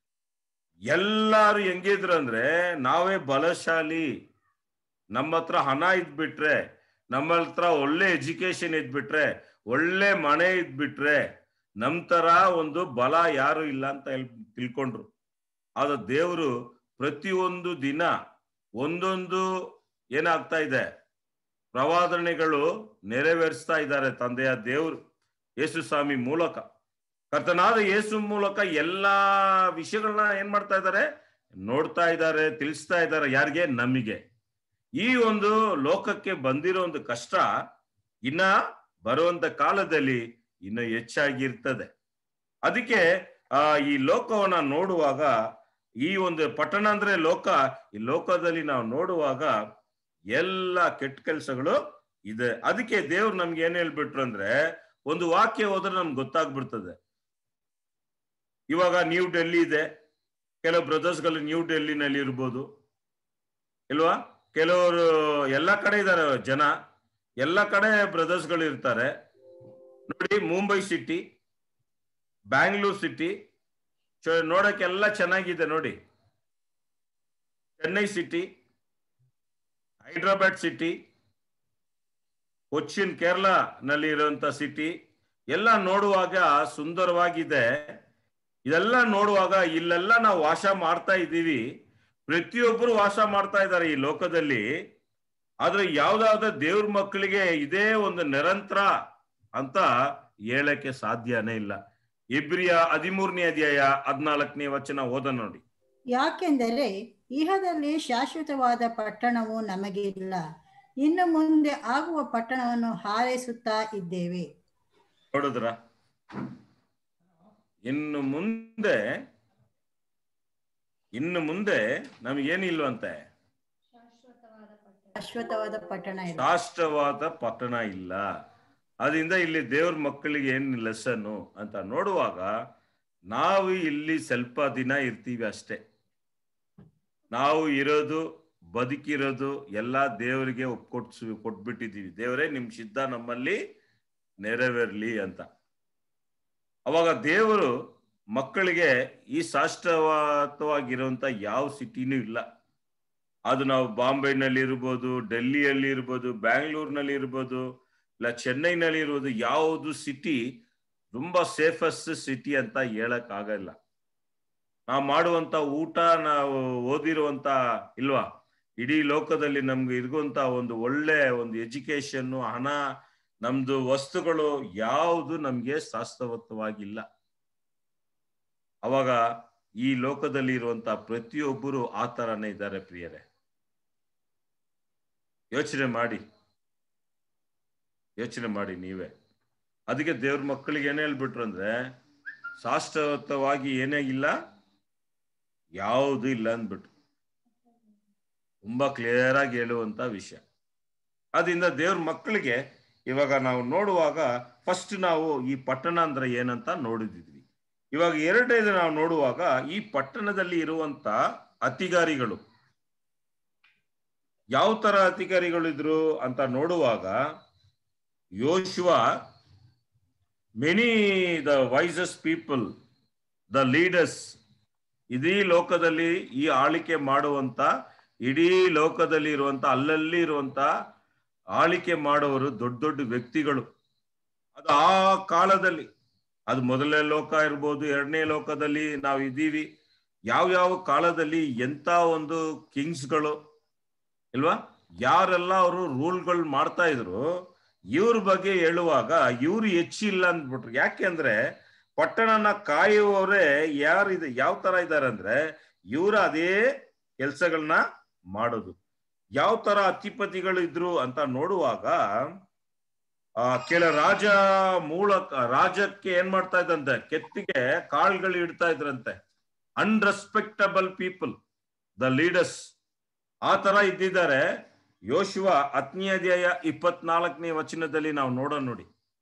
[SPEAKER 7] ಎಲ್ಲಾರು ಹೆಂಗಿದ್ರು ಅಂದ್ರೆ ನಾವೇ ಬಲಶಾಲಿ, ನಮ್ಮ ಹತ್ರ ಹಣ ಇದ್ಬಿಟ್ರೆ, ನಮ್ಮ ಹತ್ರ ಒಳ್ಳೆ ಎಜುಕೇಶನ್ ಇದ್ಬಿಟ್ರೆ, ಒಳ್ಳೆ ಮನೆ ಇದ್ಬಿಟ್ರೆ ನಮ್ ತರ ಒಂದು ಬಲ ಯಾರು ಇಲ್ಲ ಅಂತ ತಿಳ್ಕೊಂಡ್ರು. ಆದ ದೇವರು ಪ್ರತಿಯೊಂದು ದಿನ ಒಂದೊಂದು ಏನಾಗ್ತಾ ಇದೆ, ಪ್ರವಾದನೆಗಳು ನೆರವೇರಿಸ್ತಾ ಇದ್ದಾರೆ ತಂದೆಯ ದೇವರು ಯೇಸು ಸ್ವಾಮಿ ಮೂಲಕ. ಕರ್ತನಾದ ಯೇಸು ಮೂಲಕ ಎಲ್ಲಾ ವಿಷಯಗಳನ್ನ ಏನ್ ಮಾಡ್ತಾ ಇದ್ದಾರೆ, ನೋಡ್ತಾ ಇದ್ದಾರೆ, ತಿಳಿಸ್ತಾ ಇದ್ದಾರೆ. ಯಾರಿಗೆ? ನಮಗೆ. ಈ ಒಂದು ಲೋಕಕ್ಕೆ ಬಂದಿರೋ ಒಂದು ಕಷ್ಟ ಇನ್ನ ಬರುವಂತ ಕಾಲದಲ್ಲಿ ಇನ್ನು ಹೆಚ್ಚಾಗಿರ್ತದೆ. ಅದಕ್ಕೆ ಆ ಈ ಲೋಕವನ್ನ ನೋಡುವಾಗ, ಈ ಒಂದು ಪಟ್ಟಣ ಅಂದ್ರೆ ಲೋಕ, ಈ ಲೋಕದಲ್ಲಿ ನಾವು ನೋಡುವಾಗ ಎಲ್ಲ ಕೆಟ್ಟ ಕೆಲಸಗಳು ಇದೆ. ಅದಕ್ಕೆ ದೇವ್ರು ನಮ್ಗೆ ಏನ್ ಹೇಳ್ಬಿಟ್ರು ಅಂದ್ರೆ, ಒಂದು ವಾಕ್ಯ ಹೋದ್ರೆ ನಮ್ಗೆ ಗೊತ್ತಾಗ್ಬಿಡ್ತದೆ. ಇವಾಗ ನ್ಯೂ ಡೆಲ್ಲಿ ಇದೆ, ಕೆಲವು ಬ್ರದರ್ಸ್ಗಳು ನ್ಯೂ ಡೆಲ್ಲಿನಲ್ಲಿ ಇರ್ಬೋದು ಇಲ್ವಾ, ಕೆಲವರು ಎಲ್ಲ ಕಡೆ ಇದ್ದಾರೆ ಜನ, ಎಲ್ಲ ಕಡೆ ಬ್ರದರ್ಸ್ಗಳು ಇರ್ತಾರೆ ನೋಡಿ. ಮುಂಬೈ ಸಿಟಿ, ಬ್ಯಾಂಗ್ಳೂರ್ ಸಿಟಿ, ನೋಡಕ್ಕೆಲ್ಲ ಚೆನ್ನಾಗಿದೆ ನೋಡಿ. ಚೆನ್ನೈ ಸಿಟಿ, ಹೈದ್ರಾಬಾದ್ ಸಿಟಿ, ಕೊಚ್ಚಿನ್ ಕೇರಳ ನಲ್ಲಿ ಇರುವಂತ ಸಿಟಿ ಎಲ್ಲ ನೋಡುವಾಗ ಸುಂದರವಾಗಿದೆ. ಇದೆಲ್ಲ ನೋಡುವಾಗ ಇಲ್ಲೆಲ್ಲ ನಾವು ವಾಸ ಮಾಡ್ತಾ ಇದ್ದೀವಿ, ಪ್ರತಿಯೊಬ್ಬರು ವಾಸ ಮಾಡ್ತಾ ಇದ್ದಾರೆ ಈ ಲೋಕದಲ್ಲಿ. ಆದ್ರೆ ಯಾವ್ದಾವ್ದ ದೇವ್ರ ಮಕ್ಕಳಿಗೆ ಇದೇ ಒಂದು ನಿರಂತರ ಅಂತ ಹೇಳಕ್ಕೆ ಸಾಧ್ಯನೇ ಇಲ್ಲ. ಇಬ್ರಿಯ ಹದಿಮೂರನೇ ಅಧ್ಯಾಯ ಹದಿನಾಲ್ಕನೇ ವಚನ ಓದ ನೋಡಿ.
[SPEAKER 10] ಯಾಕೆಂದರೆ ಇಹದಲ್ಲಿ ಶಾಶ್ವತವಾದ ಪಟ್ಟಣವು ನಮಗೆ ಇಲ್ಲ, ಇನ್ನು ಮುಂದೆ ಆಗುವ ಪಟ್ಟಣವನ್ನು ಹಾರೈಸುತ್ತಾ ಇದ್ದೇವೆ.
[SPEAKER 7] ನೋಡಿದ್ರ, ಇನ್ನು ಮುಂದೆ ಇನ್ನು ಮುಂದೆ ನಮಗೇನಿಲ್ವಂತೆ,
[SPEAKER 10] ಶಾಶ್ವತವಾದ ಪಟ್ಟಣ ಇಲ್ಲ,
[SPEAKER 7] ಶಾಶ್ವತವಾದ ಪಟ್ಟಣ ಇಲ್ಲ. ಅದರಿಂದ ಇಲ್ಲಿ ದೇವ್ರ ಮಕ್ಕಳಿಗೆ ಏನ್ ಲೆಸನ್ನು ಅಂತ ನೋಡುವಾಗ ನಾವು ಇಲ್ಲಿ ಸ್ವಲ್ಪ ದಿನ ಇರ್ತೀವಿ ಅಷ್ಟೇ. ನಾವು ಇರೋದು ಬದುಕಿರೋದು ಎಲ್ಲ ದೇವರಿಗೆ ಒಪ್ಕೊಟ್ಸ್ ಕೊಟ್ಬಿಟ್ಟಿದ್ದೀವಿ. ದೇವರೇ ನಿಮ್ ಸಿದ್ಧ ನಮ್ಮಲ್ಲಿ ನೆರವೇರ್ಲಿ ಅಂತ. ಅವಾಗ ದೇವರು ಮಕ್ಕಳಿಗೆ ಈ ಶಾಶ್ವತವಾಗಿರುವಂತ ಯಾವ ಸಿಟಿನೂ ಇಲ್ಲ. ಅದು ನಾವು ಬಾಂಬೆನಲ್ಲಿ ಇರ್ಬೋದು, ಡೆಲ್ಲಿಯಲ್ಲಿ ಇರ್ಬೋದು, ಬ್ಯಾಂಗ್ಳೂರ್ನಲ್ಲಿ ಇರ್ಬೋದು, ಇಲ್ಲ ಚೆನ್ನೈನಲ್ಲಿ ಇರ್ಬೋದು, ಯಾವುದು ಸಿಟಿ ತುಂಬಾ ಸೇಫೆಸ್ಟ್ ಸಿಟಿ ಅಂತ ಹೇಳಕ್ ಆಗಲ್ಲ. ನಾವು ಮಾಡುವಂತ ಊಟ, ನಾವು ಓದಿರುವಂತ ಇಲ್ವಾ, ಇಡೀ ಲೋಕದಲ್ಲಿ ನಮ್ಗೆ ಇರುವಂತ ಒಂದು ಒಳ್ಳೆ ಒಂದು ಎಜುಕೇಶನ್, ಹಣ, ನಮ್ದು ವಸ್ತುಗಳು ಯಾವುದು ನಮ್ಗೆ ಶಾಶ್ವತವಾಗಿಲ್ಲ. ಅವಾಗ ಈ ಲೋಕದಲ್ಲಿ ಇರುವಂತ ಪ್ರತಿಯೊಬ್ಬರು ಆ ತರನೇ ಇದ್ದಾರೆ ಪ್ರಿಯರೇ. ಯೋಚನೆ ಮಾಡಿ ಯೋಚನೆ ಮಾಡಿ ನೀವೇ. ಅದಕ್ಕೆ ದೇವ್ರ ಮಕ್ಕಳಿಗೆ ಏನ್ ಹೇಳ್ಬಿಟ್ರು ಅಂದ್ರೆ, ಶಾಶ್ವತವಾಗಿ ಏನೇ ಇಲ್ಲ, ಯಾವುದು ಇಲ್ಲ ಅಂದ್ಬಿಟ್ರು. ತುಂಬಾ ಕ್ಲಿಯರ್ ಆಗಿ ಹೇಳುವಂತ ವಿಷಯ. ಅದರಿಂದ ದೇವ್ರ ಮಕ್ಕಳಿಗೆ ಇವಾಗ ನಾವು ನೋಡುವಾಗ ಫಸ್ಟ್ ನಾವು ಈ ಪಟ್ಟಣ ಅಂದ್ರೆ ಏನಂತ ನೋಡಿದ್ವಿ. ಇವಾಗ ಎರಡನೇದು ನಾವು ನೋಡುವಾಗ ಈ ಪಟ್ಟಣದಲ್ಲಿ ಇರುವಂತ ಅಧಿಕಾರಿಗಳು ಯಾವ ತರ ಅಧಿಕಾರಿಗಳಿದ್ರು ಅಂತ ನೋಡುವಾಗ, ಯೋಶುವ many the wisest people, the leaders, ಇಡೀ ಲೋಕದಲ್ಲಿ ಈ ಆಳಿಕೆ ಮಾಡುವಂತ, ಇಡೀ ಲೋಕದಲ್ಲಿ ಇರುವಂತ ಅಲ್ಲಲ್ಲಿ ಇರುವಂತ ಆಳಿಕೆ ಮಾಡುವವರು ದೊಡ್ಡ ದೊಡ್ಡ ವ್ಯಕ್ತಿಗಳು. ಅದು ಆ ಕಾಲದಲ್ಲಿ, ಅದು ಮೊದಲನೇ ಲೋಕ ಇರ್ಬೋದು, ಎರಡನೇ ಲೋಕದಲ್ಲಿ ನಾವು ಇದ್ದೀವಿ. ಯಾವ್ಯಾವ ಕಾಲದಲ್ಲಿ ಎಂತ ಒಂದು ಕಿಂಗ್ಸ್ಗಳು ಇಲ್ವಾ, ಯಾರೆಲ್ಲ ಅವರು ರೂಲ್ಗಳು ಮಾಡ್ತಾ ಇದ್ರು, ಇವ್ರ ಬಗ್ಗೆ ಹೇಳುವಾಗ ಇವ್ರು ಹೆಚ್ಚಿಲ್ಲ ಅಂದ್ಬಿಟ್ರು. ಯಾಕೆ ಅಂದ್ರೆ ಪಟ್ಟಣನ ಕಾಯುವವರೇ ಯಾರಿದೆ, ಯಾವ ತರ ಇದ್ದಾರೆ ಅಂದ್ರೆ ಇವ್ರ ಅದೇ ಕೆಲ್ಸಗಳನ್ನ ಮಾಡೋದು. ಯಾವ ತರ ಅಧಿಪತಿಗಳು ಇದ್ರು ಅಂತ ನೋಡುವಾಗ, ಆ ಕೆಲ ರಾಜ ಮೂಲಕ ರಾಜಕ್ಕೆ ಏನ್ ಮಾಡ್ತಾ ಇದ್ದಂತೆ, ಕೆತ್ತಿಗೆ ಕಾಳ್ಗಳು ಇಡ್ತಾ ಇದ್ರಂತೆ. ಅನ್ರೆಸ್ಪೆಕ್ಟಬಲ್ ಪೀಪಲ್, ದ ಲೀಡರ್ಸ್ ಆ ತರ ಇದ್ದಿದ್ದಾರೆ. ಯೋಶುವ ಹತ್ತನೇ ಅಧ್ಯಾಯ ಇಪ್ಪತ್ನಾಲ್ಕನೇ ವಚನದಲ್ಲಿ ನಾವು ನೋಡೋಣ ನೋಡಿ.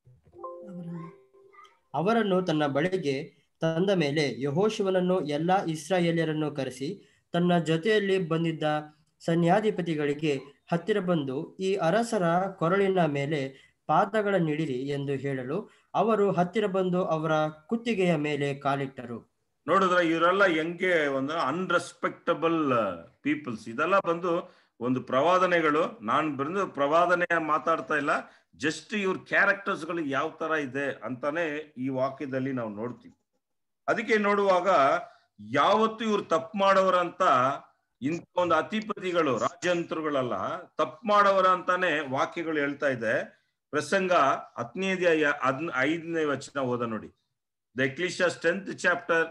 [SPEAKER 12] ಅವರನ್ನು ತನ್ನ ಬಳಿಗೆ ತಂದ ಮೇಲೆ ಯೆಹೋಶುವನನ್ನು ಎಲ್ಲಾ ಇಸ್ರಾಯೇಲ್ಯರನ್ನು ಕರೆಸಿ ತನ್ನ ಜೊತೆಯಲ್ಲಿ ಬಂದಿದ್ದ ಸೈನ್ಯಾಧಿಪತಿಗಳಿಗೆ ಹತ್ತಿರ ಬಂದು, ಈ ಅರಸರ ಕೊರಳಿನ ಮೇಲೆ ಪಾದಗಳನ್ನಿಡಿರಿ ಎಂದು ಹೇಳಲು ಅವರು ಹತ್ತಿರ ಬಂದು ಅವರ ಕುತ್ತಿಗೆಯ ಮೇಲೆ ಕಾಲಿಟ್ಟರು.
[SPEAKER 7] ನೋಡಿದ್ರ, ಇವರೆಲ್ಲ ಹೆಂಗೆ ಒಂದು ಅನ್ರೆಸ್ಪೆಕ್ಟಬಲ್ ಪೀಪಲ್ಸ್. ಇದೆಲ್ಲ ಬಂದು ಒಂದು ಪ್ರವಾದನೆಗಳು. ನಾನು ಬಂದು ಪ್ರವಾದನೆ ಮಾತಾಡ್ತಾ ಇಲ್ಲ, ಜಸ್ಟ್ ಇವ್ರ ಕ್ಯಾರೆಕ್ಟರ್ಸ್ಗಳು ಯಾವ ತರ ಇದೆ ಅಂತಾನೆ ಈ ವಾಕ್ಯದಲ್ಲಿ ನಾವು ನೋಡ್ತೀವಿ. ಅದಕ್ಕೆ ನೋಡುವಾಗ ಯಾವತ್ತು ಇವ್ರು ತಪ್ಪು ಮಾಡೋರಂತ ಇಂಥ ಒಂದು ಅಧಿಪತಿಗಳು, ರಾಜಂತ್ರುಗಳೆಲ್ಲ ತಪ್ಪು ಮಾಡೋರ ಅಂತಾನೆ ವಾಕ್ಯಗಳು ಹೇಳ್ತಾ ಇದೆ. ಪ್ರಸಂಗ ಹತ್ತನೇ ಅಧ್ಯಾಯ ಹದ್ ಐದನೇ ವಚನ ಓದ ನೋಡಿ. The Ecclesiastes tenth chapter.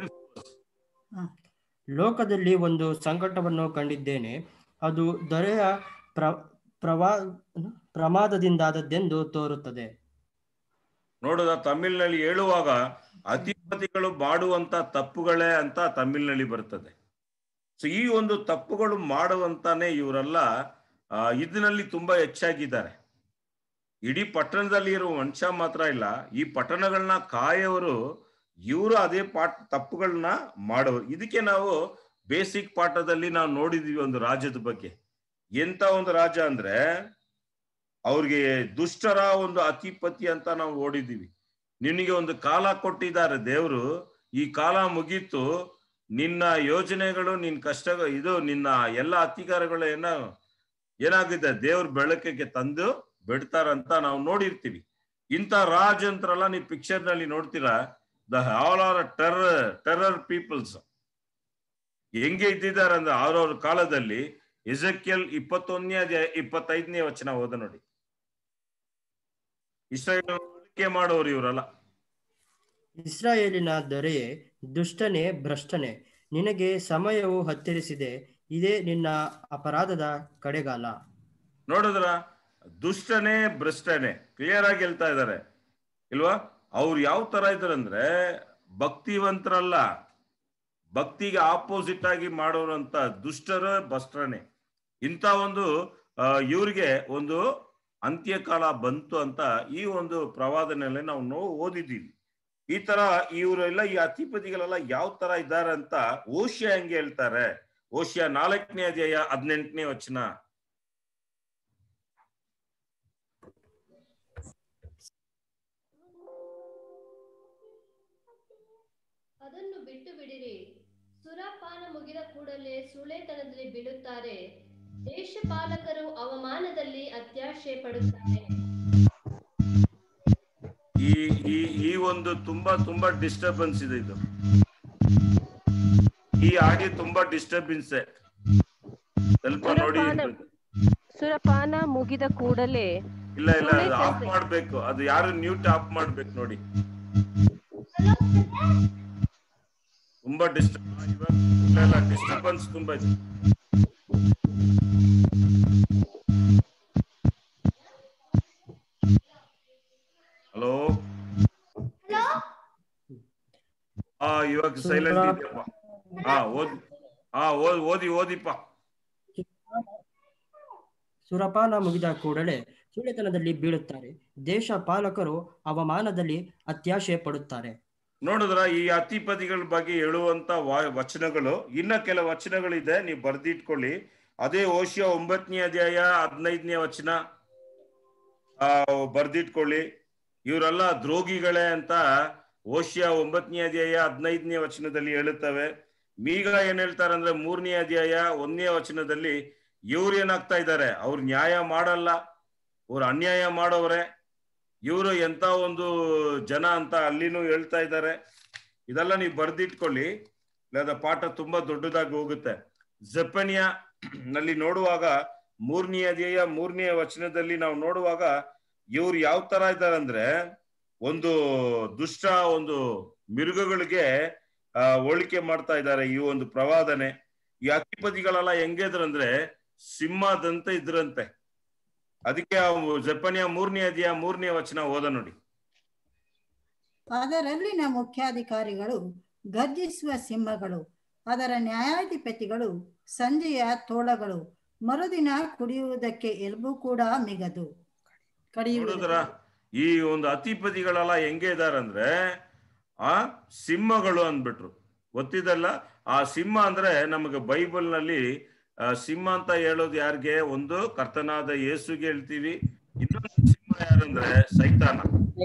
[SPEAKER 12] ಲೋಕದಲ್ಲಿ ಒಂದು ಸಂಕಟವನ್ನು ಕಂಡಿದ್ದೇನೆ, ಅದು ದೊರೆಯ ಪ್ರ ಪ್ರವಾ ಪ್ರಮಾದದಿಂದಾದದ್ದೆಂದು ತೋರುತ್ತದೆ.
[SPEAKER 7] ನೋಡುದ, ತಮಿಳ್ನಲ್ಲಿ ಹೇಳುವಾಗ ಅಧಿಪತಿಗಳು ಮಾಡುವಂತ ತಪ್ಪುಗಳೇ ಅಂತ ತಮಿಳ್ನಲ್ಲಿ ಬರ್ತದೆ. ಸೊ ಈ ಒಂದು ತಪ್ಪುಗಳು ಮಾಡುವಂತಾನೆ ಇವರೆಲ್ಲ ಇದರಲ್ಲಿ ತುಂಬಾ ಹೆಚ್ಚಾಗಿದ್ದಾರೆ. ಇಡೀ ಪಟ್ಟಣದಲ್ಲಿ ಇರುವ ಮನುಷ್ಯ ಮಾತ್ರ ಇಲ್ಲ, ಈ ಪಟ್ಟಣಗಳನ್ನ ಕಾಯೋರು ಇವರು ಅದೇ ಪಾಠ ತಪ್ಪುಗಳನ್ನ ಮಾಡೋರು. ಇದಕ್ಕೆ ನಾವು ಬೇಸಿಕ್ ಪಾಠದಲ್ಲಿ ನಾವು ನೋಡಿದೀವಿ ಒಂದು ರಾಜ್ಯದ ಬಗ್ಗೆ. ಎಂತ ಒಂದು ರಾಜ ಅಂದ್ರೆ ಅವ್ರಿಗೆ ದುಷ್ಟರ ಒಂದು ಅಧಿಪತಿ ಅಂತ ನಾವು ಓಡಿದೀವಿ. ನಿನಗೆ ಒಂದು ಕಾಲ ಕೊಟ್ಟಿದ್ದಾರೆ ದೇವರು, ಈ ಕಾಲ ಮುಗೀತು, ನಿನ್ನ ಯೋಜನೆಗಳು, ನಿನ್ ಕಷ್ಟ, ಇದು ನಿನ್ನ ಎಲ್ಲ ಅಧಿಕಾರಗಳು ಏನ ಏನಾಗಿದೆ ದೇವ್ರ ಬೆಳಕಿಗೆ ತಂದು ಬಿಡ್ತಾರಂತ ನಾವು ನೋಡಿರ್ತೀವಿ. ಇಂಥ ರಾಜ್ ಅಂತಾರಲ್ಲ, ನೀವು ಪಿಕ್ಚರ್ ನಲ್ಲಿ ನೋಡ್ತೀರಾ, the all are terror terror peoples ಹೆಂಗೆ ಇದ್ದಿದ್ದಾರೆ ಅಂದ್ರೆ ಅವ್ರವ್ರ ಕಾಲದಲ್ಲಿ. ಎಜೆಕಿಯಲ್ ಇಪ್ಪತ್ತೊಂದನೇ ಅಧ್ಯಾಯ ಇಪ್ಪತ್ತೈದನೇ ವಚನ ಓದ ನೋಡಿ. ಇಸ್ರಾಯೇಲ್ ಆಳ್ವಿಕೆ ಮಾಡೋರು ಇವರಲ್ಲ.
[SPEAKER 12] ಇಸ್ರಾಯೇಲಿನ ದೊರೆಯೇ, ದುಷ್ಟನೇ, ಭ್ರಷ್ಟನೇ, ನಿನಗೆ ಸಮಯವು ಹತ್ತಿರಿಸಿದೆ, ಇದೇ ನಿನ್ನ ಅಪರಾಧದ ಕಡೆಗಾಲ.
[SPEAKER 7] ನೋಡಿದ್ರ, ದುಷ್ಟನೇ ಭ್ರಷ್ಟನೇ ಕ್ಲಿಯರ್ ಆಗಿ ಹೇಳ್ತಾ ಇದ್ದಾರೆ ಇಲ್ವಾ? ಅವ್ರು ಯಾವ ತರ ಇದಾರಂದ್ರೆ ಭಕ್ತಿವಂತರಲ್ಲ, ಭಕ್ತಿಗೆ ಆಪೋಸಿಟ್ ಆಗಿ ಮಾಡೋರಂತ ದುಷ್ಟರ ಭ್ರಷ್ಟನೇ. ಇಂಥ ಒಂದು ಇವ್ರಿಗೆ ಒಂದು ಅಂತ್ಯಕಾಲ ಬಂತು ಅಂತ ಈ ಒಂದು ಪ್ರವಾದನೆಯಲ್ಲಿ ನಾವು ನೋ ಓದಿದ್ದೀವಿ. ಈ ತರ ಇವರೆಲ್ಲ, ಈ ಅಧಿಪತಿಗಳೆಲ್ಲ ಯಾವ ತರ ಇದ್ದಾರೆ ಅಂತ ಓಶಿಯ ಹೆಂಗೆ ಹೇಳ್ತಾರೆ. ಓಶಿಯ ನಾಲ್ಕನೇ ಅಧ್ಯಾಯ ಹದಿನೆಂಟನೇ ವಚನ.
[SPEAKER 13] ಅದನ್ನು ಬಿಟ್ಟು ಬಿಡಿರಿ, ಸುರಾಪಾನ ಮುಗಿದ ಕೂಡಲೇ ಸುಳ್ಳೆತನದಲ್ಲಿ ಬೀಳುತ್ತಾರೆ, ದೇಶಪಾಲಕರು ಅವಮಾನದಲ್ಲಿ ಅತ್ಯಾಶೆ ಪಡುತ್ತಾರೆ.
[SPEAKER 7] ಈ ಈ ಈ ಒಂದು ತುಂಬಾ ತುಂಬಾ ಡಿಸ್ಟರ್ಬೆನ್ಸ್ ಇದೆ. ಇದು ಈ ಆಡಿಯೋ ತುಂಬಾ ಡಿಸ್ಟರ್ಬೆನ್ಸ್. ಸ್ವಲ್ಪ ನೋಡಿ.
[SPEAKER 14] ಸುರಪಾನ ಮುಗಿದ ಕೂಡಲೇ
[SPEAKER 7] ಇಲ್ಲ ಇಲ್ಲ ಅದು ಆಫ್ ಮಾಡ್ಬೇಕು. ಅದು ಯಾರು ಮ್ಯೂಟ್ ಆಫ್ ಮಾಡ್ಬೇಕು ನೋಡಿ. ತುಂಬಾ ಡಿಸ್ಟರ್ಬ್ ಇವಾಗ ಡಿಸ್ಟರ್ಬೆನ್ಸ್ ತುಂಬಾ ಇದೆ. ಹಲೋ, ಹಾ ಇವಾಗ ಸೈಲೆಂಟ್ ಇದೆಯಪ್ಪ. ಹಾ ಓದಿ ಹಾ ಓದ್ ಓದಿ ಓದಿಪ್ಪ.
[SPEAKER 12] ಸುರಪಾನ ಮುಗಿದ ಕೂಡಲೇ ಸುಳ್ಳೆತನದಲ್ಲಿ ಬೀಳುತ್ತಾರೆ, ದೇಶ ಪಾಲಕರು ಅವಮಾನದಲ್ಲಿ ಅತ್ಯಾಶೆ ಪಡುತ್ತಾರೆ.
[SPEAKER 7] ನೋಡಿದ್ರ, ಈ ಅಧಿಪತಿಗಳ ಬಗ್ಗೆ ಹೇಳುವಂತ ವಚನಗಳು ಇನ್ನ ಕೆಲವು ವಚನಗಳಿದೆ, ನೀವು ಬರ್ದಿಟ್ಕೊಳ್ಳಿ. ಅದೇ ಓಶಿಯ ಒಂಬತ್ತನೇ ಅಧ್ಯಾಯ ಹದಿನೈದನೇ ವಚನ ಆ ಬರ್ದಿಟ್ಕೊಳ್ಳಿ. ಇವರೆಲ್ಲ ದ್ರೋಗಿಗಳೇ ಅಂತ ಓಶಿಯ ಒಂಬತ್ತನೇ ಅಧ್ಯಾಯ ಹದಿನೈದನೇ ವಚನದಲ್ಲಿ ಹೇಳುತ್ತವೆ. ಮೀಗ ಏನ್ ಹೇಳ್ತಾರೆ ಅಂದ್ರೆ ಮೂರನೇ ಅಧ್ಯಾಯ ಒಂದನೇ ವಚನದಲ್ಲಿ ಇವ್ರು ಏನಾಗ್ತಾ ಇದ್ದಾರೆ, ಅವ್ರು ನ್ಯಾಯ ಮಾಡಲ್ಲ, ಅವ್ರು ಅನ್ಯಾಯ ಮಾಡೋವ್ರೆ, ಇವರು ಎಂತ ಒಂದು ಜನ ಅಂತ ಅಲ್ಲಿನೂ ಹೇಳ್ತಾ ಇದ್ದಾರೆ. ಇದೆಲ್ಲ ನೀವು ಬರ್ದಿಟ್ಕೊಳ್ಳಿ, ಇಲ್ಲದ ಪಾಠ ತುಂಬಾ ದೊಡ್ಡದಾಗಿ ಹೋಗುತ್ತೆ. ಜೆಫನ್ಯ ನಲ್ಲಿ ನೋಡುವಾಗ ಮೂರನೇ ಅಧ್ಯಾಯ ಮೂರನೇ ವಚನದಲ್ಲಿ ನಾವು ನೋಡುವಾಗ ಇವ್ರು ಯಾವ ತರ ಇದ್ದಾರೆ ಅಂದ್ರೆ ಒಂದು ದುಷ್ಟ ಒಂದು ಮಿರುಗಗಳಿಗೆ ಆ ಹೋಲಿಕೆ ಮಾಡ್ತಾ ಇದ್ದಾರೆ ಈ ಒಂದು ಪ್ರವಾದನೆ. ಈ ಅಧಿಪತಿಗಳೆಲ್ಲ ಹೆಂಗಿದ್ರಂದ್ರೆ ಸಿಂಹದಂತೆ ಇದ್ರಂತೆ. ಅದಕ್ಕೆ ಜೆಫನ್ಯ ಮೂರನೇ ಅಧ್ಯಾಯ ಮೂರನೇ ವಚನ ಓದ ನೋಡಿ.
[SPEAKER 10] ಅದರಲ್ಲಿನ ಮುಖ್ಯಾಧಿಕಾರಿಗಳು ಗರ್ಜಿಸುವ ಸಿಂಹಗಳು, ಅದರ ನ್ಯಾಯಾಧಿಪತಿಗಳು ಸಂಜೆಯ ತೋಳಗಳು, ಮರುದಿನ ಕುಡಿಯುವುದಕ್ಕೆ ಎಲ್ಬು ಕೂಡ ಮಿಗದು.
[SPEAKER 7] ನೋಡಿದ್ರ, ಈ ಒಂದು ಅಧಿಪತಿಗಳೆಲ್ಲ ಹೆಂಗೆ ಇದಾರಂದ್ರೆ ಆ ಸಿಂಹಗಳು ಅಂದ್ಬಿಟ್ರು. ಗೊತ್ತಿದಲ್ಲ, ಆ ಸಿಂಹ ಅಂದ್ರೆ ನಮಗೆ ಬೈಬಲ್ ನಲ್ಲಿ ಸಿಂಹ ಅಂತ ಹೇಳೋದು ಯಾರಿಗೆ? ಒಂದು ಕರ್ತನಾದ ಯೇಸುಗೆ ಹೇಳ್ತೀವಿ. ಇನ್ನೊಂದು ಸಿಂಹ ಯಾರಂದ್ರೆ ಸೈತಾನ.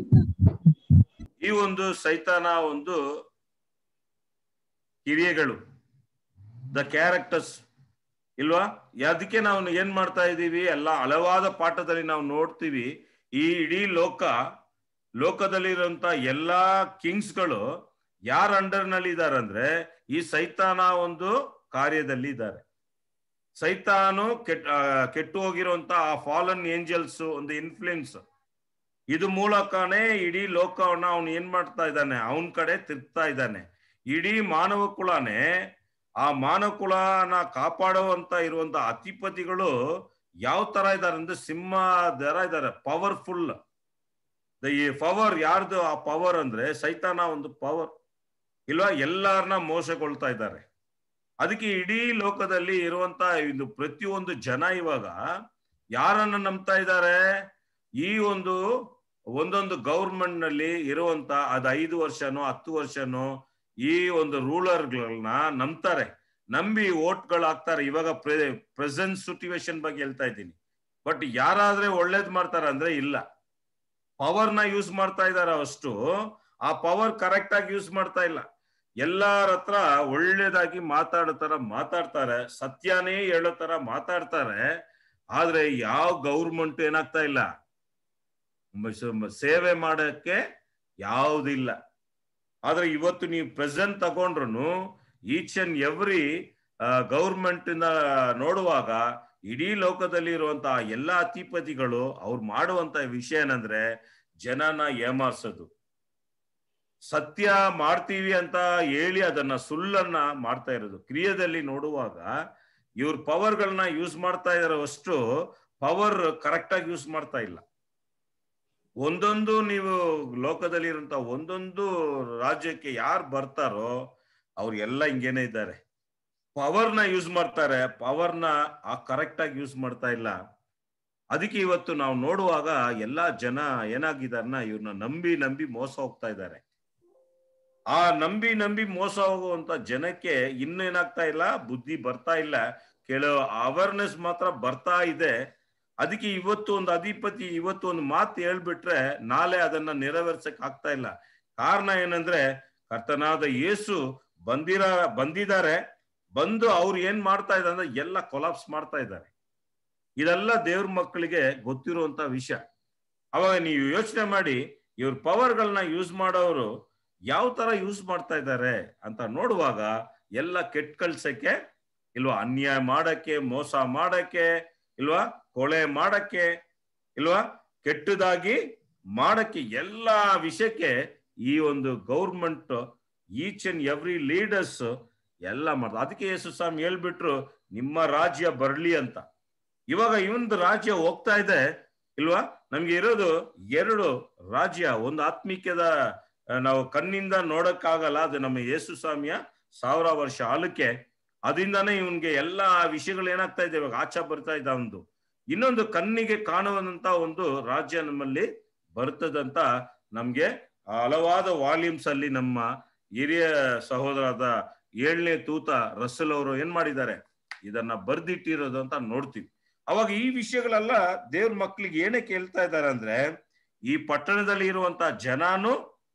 [SPEAKER 7] ಈ ಒಂದು ಸೈತಾನ ಒಂದು ಕ್ರಿಯೆಗಳು, ದ ಕ್ಯಾರೆಕ್ಟರ್ಸ್ ಇಲ್ವಾ? ಅದಕ್ಕೆ ನಾವು ಏನ್ ಮಾಡ್ತಾ ಇದ್ದೀವಿ, ಎಲ್ಲ ಹಲವಾದ ಪಾಠದಲ್ಲಿ ನಾವು ನೋಡ್ತೀವಿ. ಈ ಇಡೀ ಲೋಕ ಲೋಕದಲ್ಲಿರುವಂತ ಎಲ್ಲಾ ಕಿಂಗ್ಸ್ಗಳು ಯಾರ ಅಂಡರ್ ನಲ್ಲಿ ಇದ್ದಾರೆ ಅಂದ್ರೆ ಈ ಸೈತಾನ ಒಂದು ಕಾರ್ಯದಲ್ಲಿ ಇದ್ದಾರೆ. ಸೈತಾನು ಕೆಟ್ಟ ಕೆಟ್ಟು ಹೋಗಿರುವಂತ ಆ ಫಾಲನ್ ಏಂಜಲ್ಸ್ ಒಂದು ಇನ್ಫ್ಲುಯೆನ್ಸ್, ಇದು ಮೂಲಕನೇ ಇಡೀ ಲೋಕವನ್ನ ಅವನು ಏನ್ ಮಾಡ್ತಾ ಇದ್ದಾನೆ, ಅವನ ಕಡೆ ತಿರ್ಗ್ತಾ ಇದ್ದಾನೆ. ಇಡೀ ಮಾನವ ಕುಲನೇ, ಆ ಮಾನವ ಕುಲನ ಕಾಪಾಡುವಂತ ಇರುವಂತ ಅಧಿಪತಿಗಳು ಯಾವ ತರ ಇದ್ದಾರೆ ಅಂದ್ರೆ ಸಿಂಹ ದರ ಇದ್ದಾರೆ, ಪವರ್ಫುಲ್. ಈ ಪವರ್ ಯಾರ್ದು? ಆ ಪವರ್ ಅಂದ್ರೆ ಸೈತಾನ ಒಂದು ಪವರ್ ಇಲ್ವಾ? ಎಲ್ಲಾರನ್ನ ಮೋಸಗೊಳ್ತಾ ಇದ್ದಾರೆ. ಅದಕ್ಕೆ ಇಡೀ ಲೋಕದಲ್ಲಿ ಇರುವಂತ ಇದು ಪ್ರತಿಯೊಂದು ಜನ ಇವಾಗ ಯಾರನ್ನ ನಂಬ್ತಾ ಇದ್ದಾರೆ? ಈ ಒಂದು ಒಂದೊಂದು ಗೌರ್ಮೆಂಟ್ ನಲ್ಲಿ ಇರುವಂತ ಅದ್ ಐದು ವರ್ಷನೋ ಹತ್ತು ವರ್ಷನೋ ಈ ಒಂದು ರೂಲರ್ಗಳನ್ನ ನಂಬ್ತಾರೆ, ನಂಬಿ ಓಟ್ಗಳು ಹಾಕ್ತಾರೆ. ಇವಾಗ ಪ್ರೆಸೆಂಟ್ ಸಿಚುವೇಶನ್ ಬಗ್ಗೆ ಹೇಳ್ತಾ ಇದ್ದೀನಿ. ಬಟ್ ಯಾರಾದ್ರೆ ಒಳ್ಳೇದ್ ಮಾಡ್ತಾರ ಅಂದ್ರೆ ಇಲ್ಲ, ಪವರ್ನ ಯೂಸ್ ಮಾಡ್ತಾ ಇದಾರೆ ಅಷ್ಟು, ಆ ಪವರ್ ಕರೆಕ್ಟ್ ಆಗಿ ಯೂಸ್ ಮಾಡ್ತಾ ಇಲ್ಲ. ಎಲ್ಲಾರ ಹತ್ರ ಒಳ್ಳೇದಾಗಿ ಮಾತಾಡೋ ತರ ಮಾತಾಡ್ತಾರೆ, ಸತ್ಯನೇ ಹೇಳೋ ತರ ಮಾತಾಡ್ತಾರೆ. ಆದ್ರೆ ಯಾವ ಗೌರ್ಮೆಂಟ್ ಏನಾಗ್ತಾ ಇಲ್ಲ, ಸೇವೆ ಮಾಡಕ್ಕೆ ಯಾವುದಿಲ್ಲ. ಆದ್ರೆ ಇವತ್ತು ನೀವು ಪ್ರೆಸೆಂಟ್ ತಗೊಂಡ್ರು ಈಚ್ ಅಂಡ್ ಎವ್ರಿ ಗೌರ್ಮೆಂಟ್ ಇಂದ ನೋಡುವಾಗ ಇಡೀ ಲೋಕದಲ್ಲಿ ಇರುವಂತಹ ಎಲ್ಲಾ ಅಧಿಪತಿಗಳು ಅವ್ರು ಮಾಡುವಂತ ವಿಷಯ ಏನಂದ್ರೆ ಜನನ ಏಮಾರ್ಸೋದು. ಸತ್ಯ ಮಾಡ್ತೀವಿ ಅಂತ ಹೇಳಿ ಅದನ್ನ ಸುಳ್ಳನ್ನ ಮಾಡ್ತಾ ಇರೋದು. ಕ್ರಿಯೆಯಲ್ಲಿ ನೋಡುವಾಗ ಇವ್ರ ಪವರ್ಗಳನ್ನ ಯೂಸ್ ಮಾಡ್ತಾ ಇದಾರೆ, ಅಷ್ಟು ಪವರ್ ಕರೆಕ್ಟ್ ಆಗಿ ಯೂಸ್ ಮಾಡ್ತಾ ಇಲ್ಲ. ಒಂದೊಂದು ನೀವು ಲೋಕದಲ್ಲಿ ಇರುವಂತ ಒಂದೊಂದು ರಾಜ್ಯಕ್ಕೆ ಯಾರು ಬರ್ತಾರೋ ಅವ್ರು ಎಲ್ಲ ಹಿಂಗೇನೆ ಇದ್ದಾರೆ. ಪವರ್ನ ಯೂಸ್ ಮಾಡ್ತಾರೆ, ಪವರ್ನ ಆ ಕರೆಕ್ಟ್ ಆಗಿ ಯೂಸ್ ಮಾಡ್ತಾ ಇಲ್ಲ. ಅದಕ್ಕೆ ಇವತ್ತು ನಾವು ನೋಡುವಾಗ ಎಲ್ಲಾ ಜನ ಏನಾಗಿದಾರನ್ನ ಇವ್ರನ್ನ ನಂಬಿ ನಂಬಿ ಮೋಸ ಹೋಗ್ತಾ ಇದ್ದಾರೆ. ಆ ನಂಬಿ ನಂಬಿ ಮೋಸ ಹೋಗುವಂತ ಜನಕ್ಕೆ ಇನ್ನೇನಾಗ್ತಾ ಇಲ್ಲ, ಬುದ್ಧಿ ಬರ್ತಾ ಇಲ್ಲ, ಕೆಲವು ಅವೇರ್ನೆಸ್ ಮಾತ್ರ ಬರ್ತಾ ಇದೆ. ಅದಕ್ಕೆ ಇವತ್ತು ಒಂದು ಅಧಿಪತಿ ಇವತ್ತು ಒಂದು ಮಾತು ಹೇಳ್ಬಿಟ್ರೆ ನಾಳೆ ಅದನ್ನ ನೆರವೇರ್ಸಕ್ ಆಗ್ತಾ ಇಲ್ಲ. ಕಾರಣ ಏನಂದ್ರೆ ಕರ್ತನಾದ ಯೇಸು ಬಂದಿರ ಬಂದಿದ್ದಾರೆ, ಬಂದು ಅವ್ರು ಏನ್ ಮಾಡ್ತಾ ಇದ್ದಾರೆ ಅಂದ್ರೆ ಎಲ್ಲ ಕೊಲಾಪ್ಸ್ ಮಾಡ್ತಾ ಇದ್ದಾರೆ. ಇದೆಲ್ಲ ದೇವ್ರ ಮಕ್ಕಳಿಗೆ ಗೊತ್ತಿರುವಂತ ವಿಷಯ. ಅವಾಗ ನೀವು ಯೋಚನೆ ಮಾಡಿ, ಇವ್ರ ಪವರ್ಗಳನ್ನ ಯೂಸ್ ಮಾಡೋರು ಯಾವ ತರ ಯೂಸ್ ಮಾಡ್ತಾ ಇದ್ದಾರೆ ಅಂತ ನೋಡುವಾಗ ಎಲ್ಲ ಕೆಟ್ಟ ಕಳ್ಸಕ್ಕೆ ಇಲ್ವಾ, ಅನ್ಯಾಯ ಮಾಡಕ್ಕೆ, ಮೋಸ ಮಾಡಕ್ಕೆ ಇಲ್ವಾ, ಕೊಳೆ ಮಾಡಕ್ಕೆ ಇಲ್ವಾ, ಕೆಟ್ಟದಾಗಿ ಮಾಡಕ್ಕೆ, ಎಲ್ಲಾ ವಿಷಯಕ್ಕೆ ಈ ಒಂದು government each and every leaders ಎಲ್ಲ ಮಾಡ್ತಾರೆ. ಅದಕ್ಕೆ ಯೇಸು ಸ್ವಾಮಿ ಹೇಳ್ಬಿಟ್ರು ನಿಮ್ಮ ರಾಜ್ಯ ಬರ್ಲಿ ಅಂತ. ಇವಾಗ ಇವೊಂದು ರಾಜ್ಯ ಹೋಗ್ತಾ ಇದೆ ಇಲ್ವಾ. ನಮ್ಗೆ ಇರೋದು ಎರಡು ರಾಜ್ಯ. ಒಂದು ಆತ್ಮಿಕದ ನಾವು ಕಣ್ಣಿಂದ ನೋಡಕ್ಕಾಗಲ್ಲ, ಅದು ನಮ್ಮ ಯೇಸು ಸ್ವಾಮಿಯ ಸಾವಿರ ವರ್ಷ ಆಳ್ವಿಕೆ. ಅದರಿಂದಾನೇ ಇವನ್ಗೆ ಎಲ್ಲಾ ವಿಷಯಗಳು ಏನಾಗ್ತಾ ಇದೆ ಇವಾಗ ಆಚೆ ಬರ್ತಾ ಇದ್ದ. ಒಂದು ಇನ್ನೊಂದು ಕಣ್ಣಿಗೆ ಕಾಣುವಂತ ಒಂದು ರಾಜ್ಯ ನಮ್ಮಲ್ಲಿ ಬರ್ತದಂತ ನಮ್ಗೆ ಹಲವಾದ ವಾಲ್ಯೂಮ್ಸ್ ಅಲ್ಲಿ ನಮ್ಮ ಹಿರಿಯ ಸಹೋದರದ ಏಳನೇ ತೂತ ರಸಲ್ ಅವರು ಏನ್ ಮಾಡಿದ್ದಾರೆ, ಇದನ್ನ ಬರ್ದಿಟ್ಟಿರೋದು ಅಂತ ನೋಡ್ತೀವಿ. ಅವಾಗ ಈ ವಿಷಯಗಳೆಲ್ಲ ದೇವ್ರ ಮಕ್ಳಿಗೆ ಏನಕ್ಕೆ ಹೇಳ್ತಾ ಇದ್ದಾರೆ ಅಂದ್ರೆ, ಈ ಪಟ್ಟಣದಲ್ಲಿ ಇರುವಂತ ಜನನು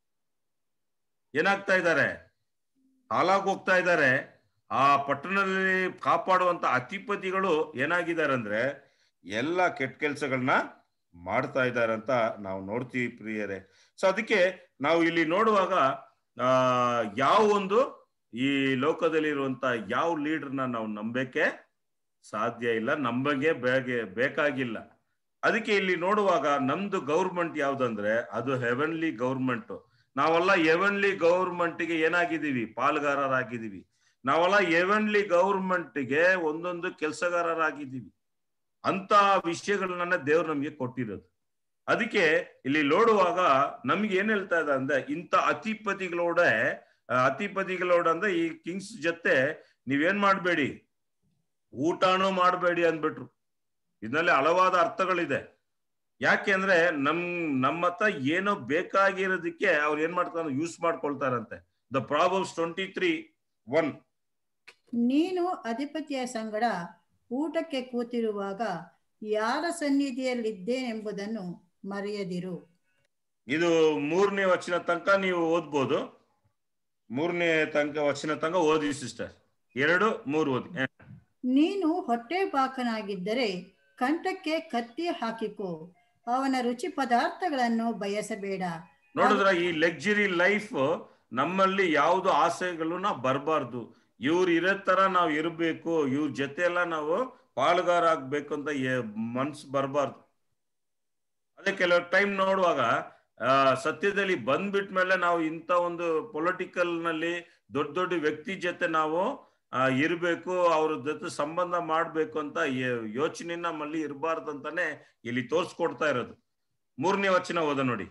[SPEAKER 7] ಏನಾಗ್ತಾ ಇದ್ದಾರೆ, ಹಾಳಾಗಿ ಹೋಗ್ತಾ ಇದ್ದಾರೆ. ಆ ಪಟ್ಟಣದಲ್ಲಿ ಕಾಪಾಡುವಂತ ಅಧಿಪತಿಗಳು ಏನಾಗಿದ್ದಾರೆ ಅಂದ್ರೆ ಎಲ್ಲ ಕೆಟ್ಟ ಕೆಲ್ಸಗಳನ್ನ ಮಾಡ್ತಾ ಇದ್ದಾರೆ ಅಂತ ನಾವು ನೋಡ್ತೀವಿ ಪ್ರಿಯರೇ. ಸೊ ಅದಕ್ಕೆ ನಾವು ಇಲ್ಲಿ ನೋಡುವಾಗ ಆ ಯಾವ ಒಂದು ಈ ಲೋಕದಲ್ಲಿ ಇರುವಂತ ಯಾವ ಲೀಡರ್ನ ನಾವು ನಂಬಕ್ಕೆ ಸಾಧ್ಯ ಇಲ್ಲ, ನಂಬಂಗೆ ಬೇಗೆ ಬೇಕಾಗಿಲ್ಲ. ಅದಕ್ಕೆ ಇಲ್ಲಿ ನೋಡುವಾಗ ನಮ್ದು ಗೌರ್ಮೆಂಟ್ ಯಾವ್ದಂದ್ರೆ ಅದು ಹೆವೆನ್ಲಿ ಗೌರ್ಮೆಂಟ್. ನಾವೆಲ್ಲ ಹೆವೆನ್ಲಿ ಗೌರ್ಮೆಂಟ್ಗೆ ಏನಾಗಿದ್ದೀವಿ, ಪಾಲ್ಗಾರರಾಗಿದ್ದೀವಿ. ನಾವೆಲ್ಲ ಹೆವೆನ್ಲಿ ಗೌರ್ಮೆಂಟ್ಗೆ ಒಂದೊಂದು ಕೆಲಸಗಾರರಾಗಿದ್ದೀವಿ. ಅಂತ ವಿಷಯಗಳನ್ನ ದೇವ್ರು ನಮ್ಗೆ ಕೊಟ್ಟಿರೋದು. ಅದಕ್ಕೆ ಇಲ್ಲಿ ನೋಡುವಾಗ ನಮ್ಗೆ ಏನ್ ಹೇಳ್ತಾ ಇದೆ ಅಂದ್ರೆ, ಇಂಥ ಅಧಿಪತಿಗಳೋಡ ಅಧಿಪತಿಗಳೋಡ ಅಂದ್ರೆ ಈ ಕಿಂಗ್ಸ್ ಜೊತೆ ನೀವೇನ್ ಮಾಡ್ಬೇಡಿ, ಊಟನೂ ಮಾಡ್ಬೇಡಿ ಅಂದ್ಬಿಟ್ರು. ಇದರಲ್ಲಿ ಹಲವಾದ ಅರ್ಥಗಳಿದೆ. ಯಾಕೆ ಅಂದ್ರೆ ನಮ್ ನಮ್ಮ ಹತ್ರ ಏನೋ ಬೇಕಾಗಿರೋದಕ್ಕೆ ಅವ್ರು ಏನ್ ಮಾಡ್ತಾರೆ, ಯೂಸ್ ಮಾಡ್ಕೊಳ್ತಾರಂತೆ. The Proverbs twenty three one,
[SPEAKER 10] ನೀನು ಅಧಿಪತಿಯ ಸಂಗಡ ಊಟಕ್ಕೆ ಕೂತಿರುವಾಗ ಯಾರ ಸನ್ನಿಧಿಯಲ್ಲಿದ್ದೇನೆಂಬುದನ್ನು ಮರೆಯದಿರು.
[SPEAKER 7] ಇದು ಮೂರನೇ ವಚನ ತನಕ ನೀವು ಓದ್ಬೋದು. ಮೂರನೇ ತನಕ ವಚನ ತನಕ ಓದಿ ಸಿಸ್ಟರ್. ಎರಡು ಮೂರು ಓದಿ.
[SPEAKER 10] ನೀನು ಹೊಟ್ಟೆ ಬಾಕನಾಗಿದ್ದರೆ ಕಂಠಕ್ಕೆ ಕತ್ತಿ ಹಾಕಿಕೋ, ಅವನ ರುಚಿ ಪದಾರ್ಥಗಳನ್ನು ಬಯಸಬೇಡ.
[SPEAKER 7] ನೋಡಿದ್ರ, ಈ ಲಕ್ಸುರಿ ಲೈಫ್ ನಮ್ಮಲ್ಲಿ ಯಾವ್ದು ಆಸೆಗಳನ್ನ ಬರಬಾರ್ದು. ಇವ್ರು ಇರೋ ತರ ನಾವು ಇರ್ಬೇಕು, ಇವ್ರ ಜೊತೆ ಎಲ್ಲ ನಾವು ಪಾಲ್ಗಾರ ಆಗ್ಬೇಕು ಅಂತ ಮನ್ಸು ಬರಬಾರ್ದು. ಅದೇ ಕೆಲವು ಟೈಮ್ ನೋಡುವಾಗ ಆ ಸತ್ಯದಲ್ಲಿ ಬಂದ್ಬಿಟ್ಮೇಲೆ ನಾವು ಇಂಥ ಒಂದು ಪೊಲಿಟಿಕಲ್ ನಲ್ಲಿ ದೊಡ್ಡ ದೊಡ್ಡ ವ್ಯಕ್ತಿ ಜೊತೆ ನಾವು ಆ ಇರ್ಬೇಕು, ಅವ್ರ ಜೊತೆ ಸಂಬಂಧ ಮಾಡ್ಬೇಕು ಅಂತ ಯೋಚನೆ ನಮ್ಮಲ್ಲಿ ಇರಬಾರ್ದು ಅಂತಾನೆ ಇಲ್ಲಿ ತೋರ್ಸ್ಕೊಡ್ತಾ ಇರೋದು. ಮೂರನೇ ವಚನ ಓದ ನೋಡಿ.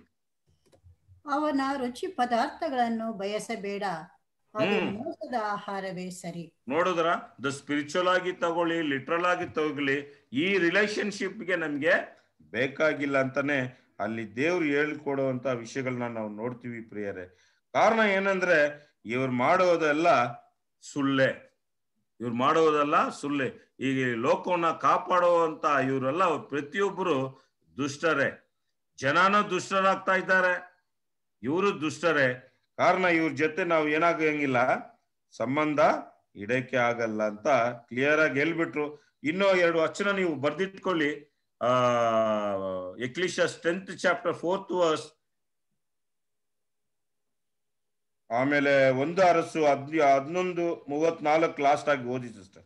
[SPEAKER 10] ಅವನ ರುಚಿ ಪದಾರ್ಥಗಳನ್ನು ಬಯಸಬೇಡ, ಅದು ಮೋಸದ ಆಹಾರವೇ ಸರಿ.
[SPEAKER 7] ನೋಡಿದ್ರ, ದ ಸ್ಪಿರಿಚುವಲ್ ಆಗಿ ತಗೊಳ್ಳಿ, ಲಿಟ್ರಲ್ ಆಗಿ ತಗೊಳ್ಳಿ, ಈ ರಿಲೇಶನ್ಶಿಪ್ಗೆ ನಮ್ಗೆ ಬೇಕಾಗಿಲ್ಲ ಅಂತಾನೆ ಅಲ್ಲಿ ದೇವ್ರು ಹೇಳ್ಕೊಡುವಂತ ವಿಷಯಗಳನ್ನ ನಾವು ನೋಡ್ತೀವಿ ಪ್ರಿಯರೇ. ಕಾರಣ ಏನಂದ್ರೆ ಇವ್ರು ಮಾಡೋದೆಲ್ಲ ಸುಳ್ಳೆ, ಇವ್ರು ಮಾಡೋದೆಲ್ಲ ಸುಳ್ಳೆ. ಈಗ ಲೋಕವನ್ನ ಕಾಪಾಡುವಂತ ಇವರೆಲ್ಲ ಪ್ರತಿಯೊಬ್ಬರು ದುಷ್ಟರೇ. ಜನನೂ ದುಷ್ಟರಾಗ್ತಾ ಇದ್ದಾರೆ, ಇವರು ದುಷ್ಟರೇ. ಕಾರಣ ಇವ್ರ ಜೊತೆ ನಾವು ಏನಾಗಂಗಿಲ್ಲ, ಸಂಬಂಧ ಇಡಕ್ಕೆ ಆಗಲ್ಲ ಅಂತ ಕ್ಲಿಯರ್ ಆಗಿ ಹೇಳ್ಬಿಟ್ರು. ಇನ್ನೂ ಎರಡು ವಚನ ನೀವು ಬರ್ದಿಟ್ಕೊಳ್ಳಿ. ಆ Ecclesiastes tenth chapter fourth verse, ಆಮೇಲೆ ಒಂದು ಅರಸು ಹದ್ ಹನ್ನೊಂದು ಮೂವತ್ನಾಲ್ಕು ಲಾಸ್ಟ್ ಆಗಿ ಓದಿ ಸಿಸ್ಟರ್.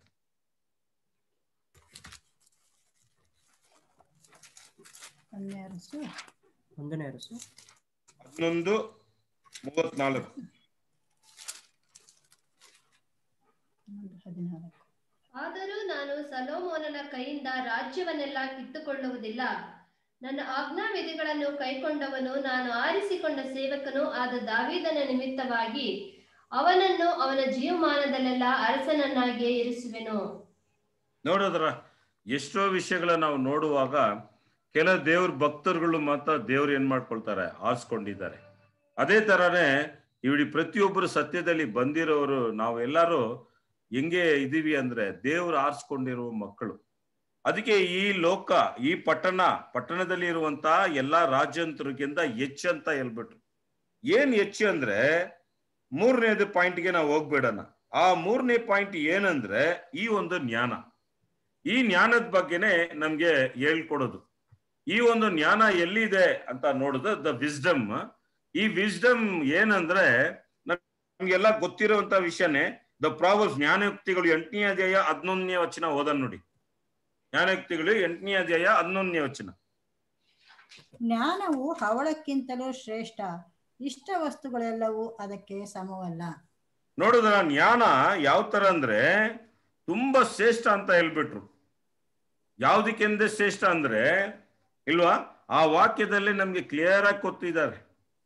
[SPEAKER 12] ಒಂದನೇ ಅರಸು
[SPEAKER 7] ಹನ್ನೊಂದು ಮೂವತ್ನಾಲ್ಕು.
[SPEAKER 13] ಆದರೂ ನಾನು ಸೊಲೊಮೋನನ ಕೈಯಿಂದ ರಾಜ್ಯವನ್ನೆಲ್ಲ ಕಿತ್ತುಕೊಳ್ಳುವುದಿಲ್ಲ. ನನ್ನ ಆಜ್ಞಾವಿಧಿಗಳನ್ನು ಕೈಕೊಂಡವನು, ನಾನು ಆರಿಸಿಕೊಂಡ ಸೇವಕನು ಆದ ದಾವೀದನ ನಿಮಿತ್ತವಾಗಿ ಅವನನ್ನು ಅವನ ಜೀವಮಾನದಲ್ಲೆಲ್ಲ ಅರಸನನ್ನಾಗಿಯೇ ಇರಿಸುವೆನು.
[SPEAKER 7] ನೋಡಿದ್ರ ಎಷ್ಟೋ ವಿಷಯಗಳನ್ನ ನಾವು ನೋಡುವಾಗ ಕೆಲ ದೇವ್ರ ಭಕ್ತರುಗಳು ಮಾತ್ರ ದೇವ್ರು ಏನ್ ಮಾಡ್ಕೊಳ್ತಾರೆ, ಆರಿಸ್ಕೊಂಡಿದ್ದಾರೆ. ಅದೇ ತರನೇ ಇವಳಿ ಪ್ರತಿಯೊಬ್ಬರು ಸತ್ಯದಲ್ಲಿ ಬಂದಿರೋರು ನಾವೆಲ್ಲರೂ ಹೆಂಗೆ ಇದೀವಿ ಅಂದ್ರೆ ದೇವ್ರು ಆರಿಸ್ಕೊಂಡಿರುವ ಮಕ್ಕಳು. ಅದಕ್ಕೆ ಈ ಲೋಕ, ಈ ಪಟ್ಟಣ ಪಟ್ಟಣದಲ್ಲಿ ಇರುವಂತ ಎಲ್ಲಾ ರಾಜ್ಯಂತರಿಗಿಂತ ಹೆಚ್ಚಂತ ಹೇಳ್ಬಿಟ್ರು. ಏನ್ ಹೆಚ್ಚು ಅಂದ್ರೆ ಮೂರನೇದು ಪಾಯಿಂಟ್ಗೆ ನಾವು ಹೋಗ್ಬೇಡಣ. ಆ ಮೂರನೇ ಪಾಯಿಂಟ್ ಏನಂದ್ರೆ ಈ ಒಂದು ಜ್ಞಾನ. ಈ ಜ್ಞಾನದ ಬಗ್ಗೆನೆ ನಮ್ಗೆ ಹೇಳ್ಕೊಡೋದು. ಈ ಒಂದು ಜ್ಞಾನ ಎಲ್ಲಿದೆ ಅಂತ ನೋಡಿದ್ರೆ ದ ವಿಸ್ಡಮ್. ಈ ವಿಸ್ಡಮ್ ಏನಂದ್ರೆ ನಮ್ಗೆಲ್ಲ ಗೊತ್ತಿರುವಂತ ವಿಷಯನೇ. ದ ಪ್ರಾವರ್ಬ್ಸ್, ಜ್ಞಾನಯುಕ್ತಿಗಳು ಎಂಟನೇ ಅಧ್ಯಾಯ ಹನ್ನೊಂದನೇ ವಚನ ಓದನ್ ನೋಡಿ. ಜ್ಞಾನಯುಕ್ತಿಗಳು ಎಂಟನೇ ಅಧ್ಯಾಯ ಹನ್ನೊಂದನೇ ವಚನ.
[SPEAKER 10] ಜ್ಞಾನವು ಹವಳಕ್ಕಿಂತಲೂ ಶ್ರೇಷ್ಠ, ಇಷ್ಟ ವಸ್ತುಗಳೆಲ್ಲವೂ ಅದಕ್ಕೆ ಸಮವಲ್ಲ.
[SPEAKER 7] ನೋಡಿದ್ರ ಜ್ಞಾನ ಯಾವ ತರ ಅಂದ್ರೆ ತುಂಬಾ ಶ್ರೇಷ್ಠ ಅಂತ ಹೇಳ್ಬಿಟ್ರು. ಯಾವ್ದಕ್ಕೆಂದೇ ಶ್ರೇಷ್ಠ ಅಂದ್ರೆ ಇಲ್ವಾ, ಆ ವಾಕ್ಯದಲ್ಲಿ ನಮ್ಗೆ ಕ್ಲಿಯರ್ ಆಗಿ ಗೊತ್ತಿದ್ದಾರೆ.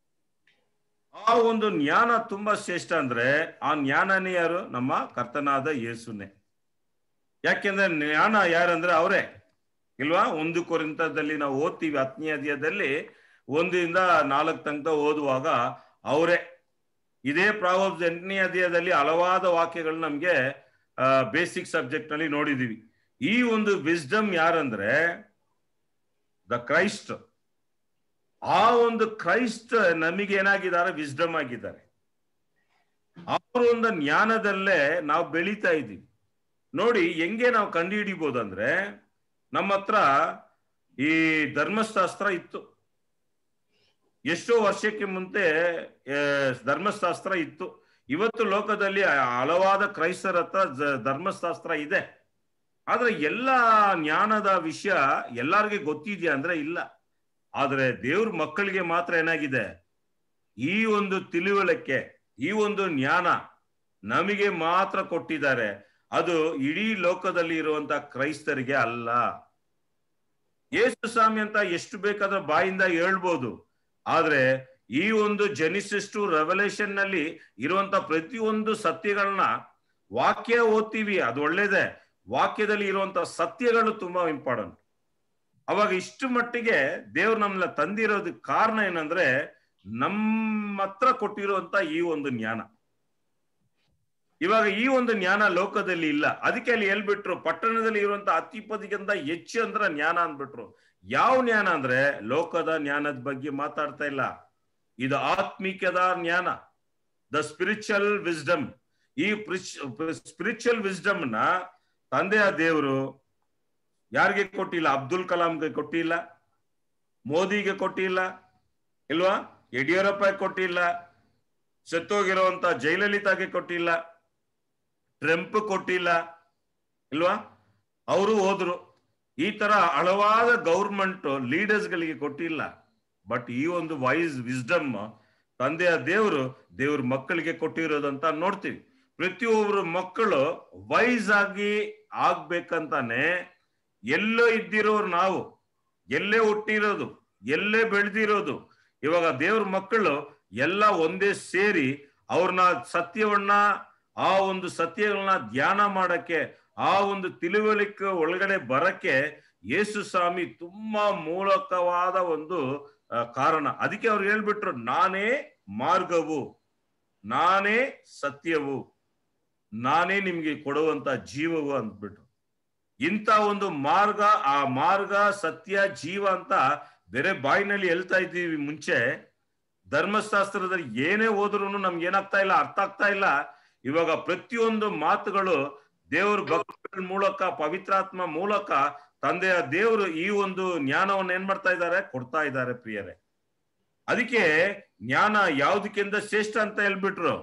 [SPEAKER 7] ಆ ಒಂದು ಜ್ಞಾನ ತುಂಬಾ ಶ್ರೇಷ್ಠ ಅಂದ್ರೆ ಆ ಜ್ಞಾನನೇ ಯಾರು? ನಮ್ಮ ಕರ್ತನಾದ ಯೇಸುನೇ. ಯಾಕೆಂದ್ರೆ ಜ್ಞಾನ ಯಾರಂದ್ರೆ ಅವರೇ ಇಲ್ವಾ. ಒಂದು ಕೊರಿಂಥದಲ್ಲಿ ನಾವು ಓದ್ತೀವಿ ಹತ್ತನೇ ಅಧ್ಯಾಯದಲ್ಲಿ ಒಂದರಿಂದ ನಾಲ್ಕು ತನಕ ಓದುವಾಗ ಅವರೇ. ಇದೇ ಪ್ರಾವರ್ಬ್ಸ್ ಎಂಟನೇ ಅಧ್ಯಾಯದಲ್ಲಿ ಹಲವಾದ ವಾಕ್ಯಗಳು ನಮ್ಗೆ ಬೇಸಿಕ್ ಸಬ್ಜೆಕ್ಟ್ ನಲ್ಲಿ ನೋಡಿದೀವಿ. ಈ ಒಂದು ವಿಸ್ಡಮ್ ಯಾರಂದ್ರೆ ದ ಕ್ರೈಸ್ಟ್. ಆ ಒಂದು ಕ್ರೈಸ್ಟ್ ನಮಗೆ ಏನಾಗಿದ್ದಾರೆ? ವಿಸ್ಡಮ್ ಆಗಿದ್ದಾರೆ. ಅವರ ಒಂದು ಜ್ಞಾನದಲ್ಲೇ ನಾವು ಬೆಳೀತಾ ಇದ್ದೀವಿ. ನೋಡಿ ಹೆಂಗೆ ನಾವು ಕಂಡು ಹಿಡಿಬೋದಂದ್ರೆ, ನಮ್ಮ ಹತ್ರ ಈ ಧರ್ಮಶಾಸ್ತ್ರ ಇತ್ತು. ಎಷ್ಟೋ ವರ್ಷಕ್ಕೆ ಮುಂಚೆ ಧರ್ಮಶಾಸ್ತ್ರ ಇತ್ತು. ಇವತ್ತು ಲೋಕದಲ್ಲಿ ಹಲವಾದ ಕ್ರೈಸ್ತರ ಹತ್ರ ಧರ್ಮಶಾಸ್ತ್ರ ಇದೆ. ಆದ್ರೆ ಎಲ್ಲ ಜ್ಞಾನದ ವಿಷಯ ಎಲ್ಲಾರ್ಗೆ ಗೊತ್ತಿದ್ಯಾ ಅಂದ್ರೆ ಇಲ್ಲ. ಆದ್ರೆ ದೇವ್ರ ಮಕ್ಕಳಿಗೆ ಮಾತ್ರ ಏನಾಗಿದೆ? ಈ ಒಂದು ತಿಳುವಳಿಕೆ, ಈ ಒಂದು ಜ್ಞಾನ ನಮಗೆ ಮಾತ್ರ ಕೊಟ್ಟಿದ್ದಾರೆ. ಅದು ಇಡೀ ಲೋಕದಲ್ಲಿ ಇರುವಂತ ಕ್ರೈಸ್ತರಿಗೆ ಅಲ್ಲ. ಯೇಸು ಸ್ವಾಮಿ ಅಂತ ಎಷ್ಟು ಬೇಕಾದ್ರೆ ಬಾಯಿಂದ ಹೇಳ್ಬೋದು. ಆದ್ರೆ ಈ ಒಂದು ಜೆನಿಸಿಸ್ ಟು ರೆವಲ್ಯೂಷನ್ ನಲ್ಲಿ ಇರುವಂತ ಪ್ರತಿಯೊಂದು ಸತ್ಯಗಳನ್ನ ವಾಕ್ಯ ಓದ್ತೀವಿ, ಅದು ಒಳ್ಳೇದೇ. ವಾಕ್ಯದಲ್ಲಿ ಇರುವಂತ ಸತ್ಯಗಳು ತುಂಬಾ ಇಂಪಾರ್ಟೆಂಟ್. ಅವಾಗ ಇಷ್ಟು ಮಟ್ಟಿಗೆ ದೇವ್ರು ನಮ್ಮನ್ನ ತಂದಿರೋದಕ್ಕೆ ಕಾರಣ ಏನಂದ್ರೆ ನಮ್ಮ ಹತ್ರ ಕೊಟ್ಟಿರುವಂತ ಈ ಒಂದು ಜ್ಞಾನ. ಇವಾಗ ಈ ಒಂದು ಜ್ಞಾನ ಲೋಕದಲ್ಲಿ ಇಲ್ಲ. ಅದಕ್ಕೆ ಅಲ್ಲಿ ಹೇಳ್ಬಿಟ್ರು, ಪಟ್ಟಣದಲ್ಲಿ ಇರುವಂತ ಅತಿಪದಿಗಿಂತ ಹೆಚ್ಚು ಅಂದ್ರ ಜ್ಞಾನ ಅಂದ್ಬಿಟ್ರು. ಯಾವ ಜ್ಞಾನ ಅಂದ್ರೆ ಲೋಕದ ಜ್ಞಾನದ ಬಗ್ಗೆ ಮಾತಾಡ್ತಾ ಇಲ್ಲ. ಇದು ಆತ್ಮಿಕದ ಜ್ಞಾನ, ದ ಸ್ಪಿರಿಚುವಲ್ ವಿಸ್ಡಮ್. ಈ ಸ್ಪಿರಿಚುವಲ್ ವಿಸ್ಡಮ್ ನ ತಂದೆಯ ದೇವರು ಯಾರಿಗೆ ಕೊಟ್ಟಿಲ್ಲ? ಅಬ್ದುಲ್ ಕಲಾಂಗೆ ಕೊಟ್ಟಿಲ್ಲ, ಮೋದಿಗೆ ಕೊಟ್ಟಿಲ್ಲ ಇಲ್ವಾ, ಯಡಿಯೂರಪ್ಪಗೆ ಕೊಟ್ಟಿಲ್ಲ, ಸತ್ತೋಗಿರುವಂತ ಜಯಲಲಿತಾಗೆ ಕೊಟ್ಟಿಲ್ಲ, ಟ್ರಂಪ್ ಕೊಟ್ಟಿಲ್ಲ ಇಲ್ವಾ, ಅವರು ಹೋದ್ರು. ಈ ತರ ಹಲವಾದ ಗೌರ್ಮೆಂಟ್ ಲೀಡರ್ಸ್ ಗಳಿಗೆ ಕೊಟ್ಟಿಲ್ಲ. ಬಟ್ ಈ ಒಂದು ವೈಸ್ ವಿಸ್ಡಮ್ ತಂದೆಯ ದೇವರು ದೇವ್ರ ಮಕ್ಕಳಿಗೆ ಕೊಟ್ಟಿರೋದಂತ ನೋಡ್ತೀವಿ. ಪ್ರತಿಯೊಬ್ಬರು ಮಕ್ಕಳು ವೈಸ್ ಆಗಿ ಆಗ್ಬೇಕಂತಾನೆ ಎಲ್ಲೋ ಇದ್ದಿರೋರು ನಾವು, ಎಲ್ಲೇ ಹುಟ್ಟಿರೋದು, ಎಲ್ಲೇ ಬೆಳೆದಿರೋದು. ಇವಾಗ ದೇವ್ರ ಮಕ್ಕಳು ಎಲ್ಲ ಒಂದೇ ಸೇರಿ ಅವ್ರನ್ನ ಸತ್ಯವನ್ನ, ಆ ಒಂದು ಸತ್ಯಗಳನ್ನ ಧ್ಯಾನ ಮಾಡಕ್ಕೆ, ಆ ಒಂದು ತಿಳುವಳಿಕೆ ಒಳಗಡೆ ಬರಕ್ಕೆ ಯೇಸು ಸ್ವಾಮಿ ತುಂಬಾ ಮೂಲಕವಾದ ಒಂದು ಕಾರಣ. ಅದಕ್ಕೆ ಅವ್ರು ಹೇಳ್ಬಿಟ್ರು, ನಾನೇ ಮಾರ್ಗವು, ನಾನೇ ಸತ್ಯವು, ನಾನೇ ನಿಮ್ಗೆ ಕೊಡುವಂತ ಜೀವವು ಅಂದ್ಬಿಟ್ರು. ಇಂಥ ಒಂದು ಮಾರ್ಗ, ಆ ಮಾರ್ಗ ಸತ್ಯ ಜೀವ ಅಂತ ಬೇರೆ ಬಾಯಿನಲ್ಲಿ ಹೇಳ್ತಾ ಇದ್ದೀವಿ ಮುಂಚೆ. ಧರ್ಮಶಾಸ್ತ್ರದಲ್ಲಿ ಏನೇ ಓದ್ರು ನಮ್ಗೆ ಏನಾಗ್ತಾ ಇಲ್ಲ, ಅರ್ಥ ಆಗ್ತಾ ಇಲ್ಲ. ಇವಾಗ ಪ್ರತಿಯೊಂದು ಮಾತುಗಳು ದೇವ್ರ ಭಕ್ತರ ಮೂಲಕ, ಪವಿತ್ರಾತ್ಮ ಮೂಲಕ ತಂದೆಯ ದೇವರು ಈ ಒಂದು ಜ್ಞಾನವನ್ನು ಏನ್ ಮಾಡ್ತಾ ಇದ್ದಾರೆ, ಕೊಡ್ತಾ ಇದ್ದಾರೆ ಪ್ರಿಯರೇ. ಅದಕ್ಕೆ ಜ್ಞಾನ ಯಾವ್ದಕ್ಕಿಂತ ಶ್ರೇಷ್ಠ ಅಂತ ಹೇಳ್ಬಿಟ್ರು,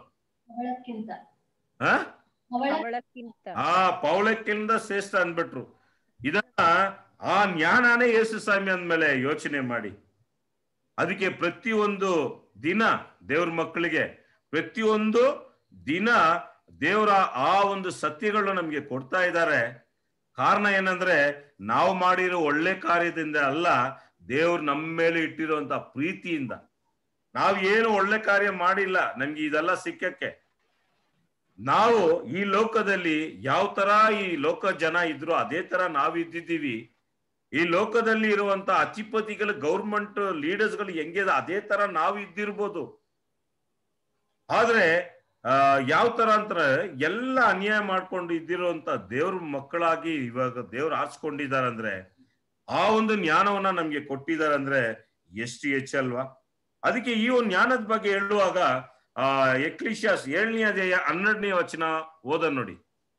[SPEAKER 7] ಆ ಪೌಳಕ್ಕಿಂತ ಶ್ರೇಷ್ಠ ಅನ್ಬಿಟ್ರು. ಇದನ್ನ ಆ ಜ್ಞಾನನೇ ಯೇಸು ಸ್ವಾಮಿ ಅಂದ್ಮೇಲೆ ಯೋಚನೆ ಮಾಡಿ. ಅದಕ್ಕೆ ಪ್ರತಿಯೊಂದು ದಿನ ದೇವ್ರ ಮಕ್ಕಳಿಗೆ ಪ್ರತಿಯೊಂದು ದಿನ ದೇವರ ಆ ಒಂದು ಸತ್ಯಗಳು ನಮ್ಗೆ ಕೊಡ್ತಾ ಇದ್ದಾರೆ. ಕಾರಣ ಏನಂದ್ರೆ ನಾವು ಮಾಡಿರೋ ಒಳ್ಳೆ ಕಾರ್ಯದಿಂದ ಅಲ್ಲ, ದೇವ್ರು ನಮ್ಮ ಮೇಲೆ ಇಟ್ಟಿರುವಂತ ಪ್ರೀತಿಯಿಂದ. ನಾವ್ ಏನು ಒಳ್ಳೆ ಕಾರ್ಯ ಮಾಡಿಲ್ಲ ನಮ್ಗೆ ಇದೆಲ್ಲ ಸಿಕ್ಕಕ್ಕೆ. ನಾವು ಈ ಲೋಕದಲ್ಲಿ ಯಾವ ತರ ಈ ಲೋಕ ಜನ ಇದ್ರು ಅದೇ ತರ ನಾವ್ ಇದ್ದಿದ್ದೀವಿ. ಈ ಲೋಕದಲ್ಲಿ ಇರುವಂತ ಅಧಿಪತಿಗಳು, ಗೌರ್ಮೆಂಟ್ ಲೀಡರ್ಸ್ಗಳು ಹೆಂಗಿದೆ ಅದೇ ತರ ನಾವು ಇದ್ದಿರ್ಬೋದು. ಆದ್ರೆ ಆ ಯಾವ ತರ ಅಂತಾರೆ, ಎಲ್ಲ ಅನ್ಯಾಯ ಮಾಡ್ಕೊಂಡು ಇದ್ದಿರುವಂತ ದೇವ್ರ ಮಕ್ಕಳಾಗಿ ಇವಾಗ ದೇವ್ರು ಆರಿಸ್ಕೊಂಡಿದ್ದಾರೆ ಅಂದ್ರೆ, ಆ ಒಂದು ಜ್ಞಾನವನ್ನ ನಮ್ಗೆ ಕೊಟ್ಟಿದ್ದಾರೆ ಅಂದ್ರೆ ಎಷ್ಟು ಹೆಚ್ಚಲ್ವಾ. ಅದಕ್ಕೆ ಈ ಒಂದು ಜ್ಞಾನದ ಬಗ್ಗೆ ಹೇಳುವಾಗ ಆ ಎಕ್ಲಿಶಿಯಾಸ್ ಏಳನೇ ಅಧ್ಯಾಯ ಹನ್ನೆರಡನೇ ವಚನ ಓದ ನೋಡಿ.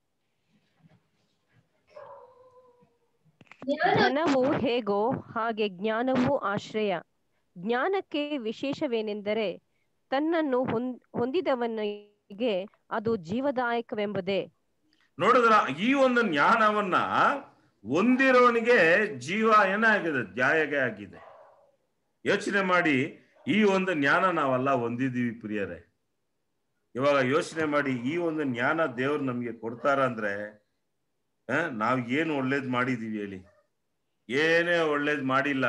[SPEAKER 14] ಧನವು ಹೇಗೋ ಹಾಗೆ ಜ್ಞಾನವೂ ಆಶ್ರಯ. ಜ್ಞಾನಕ್ಕೆ ವಿಶೇಷವೇನೆಂದರೆ ತನ್ನನ್ನು ಹೊಂದಿದವನಿಗೆ ಅದು ಜೀವದಾಯಕವೆಂಬುದೇ.
[SPEAKER 7] ನೋಡಿದ್ರ, ಈ ಒಂದು ಜ್ಞಾನವನ್ನ ಹೊಂದಿರೋನಿಗೆ ಜೀವ ಏನಾಗಿದೆ, ದಾಯಕ ಆಗಿದೆ. ಯೋಚನೆ ಮಾಡಿ, ಈ ಒಂದು ಜ್ಞಾನ ನಾವೆಲ್ಲ ಹೊಂದಿದೀವಿ ಪ್ರಿಯರೇ. ಇವಾಗ ಯೋಚನೆ ಮಾಡಿ, ಈ ಒಂದು ಜ್ಞಾನ ದೇವ್ರು ನಮ್ಗೆ ಕೊಡ್ತಾರ ಅಂದ್ರೆ ನಾವ್ ಏನು ಒಳ್ಳೇದ್ ಮಾಡಿದೀವಿ ಹೇಳಿ? ಏನೇ ಒಳ್ಳೇದ್ ಮಾಡಿಲ್ಲ.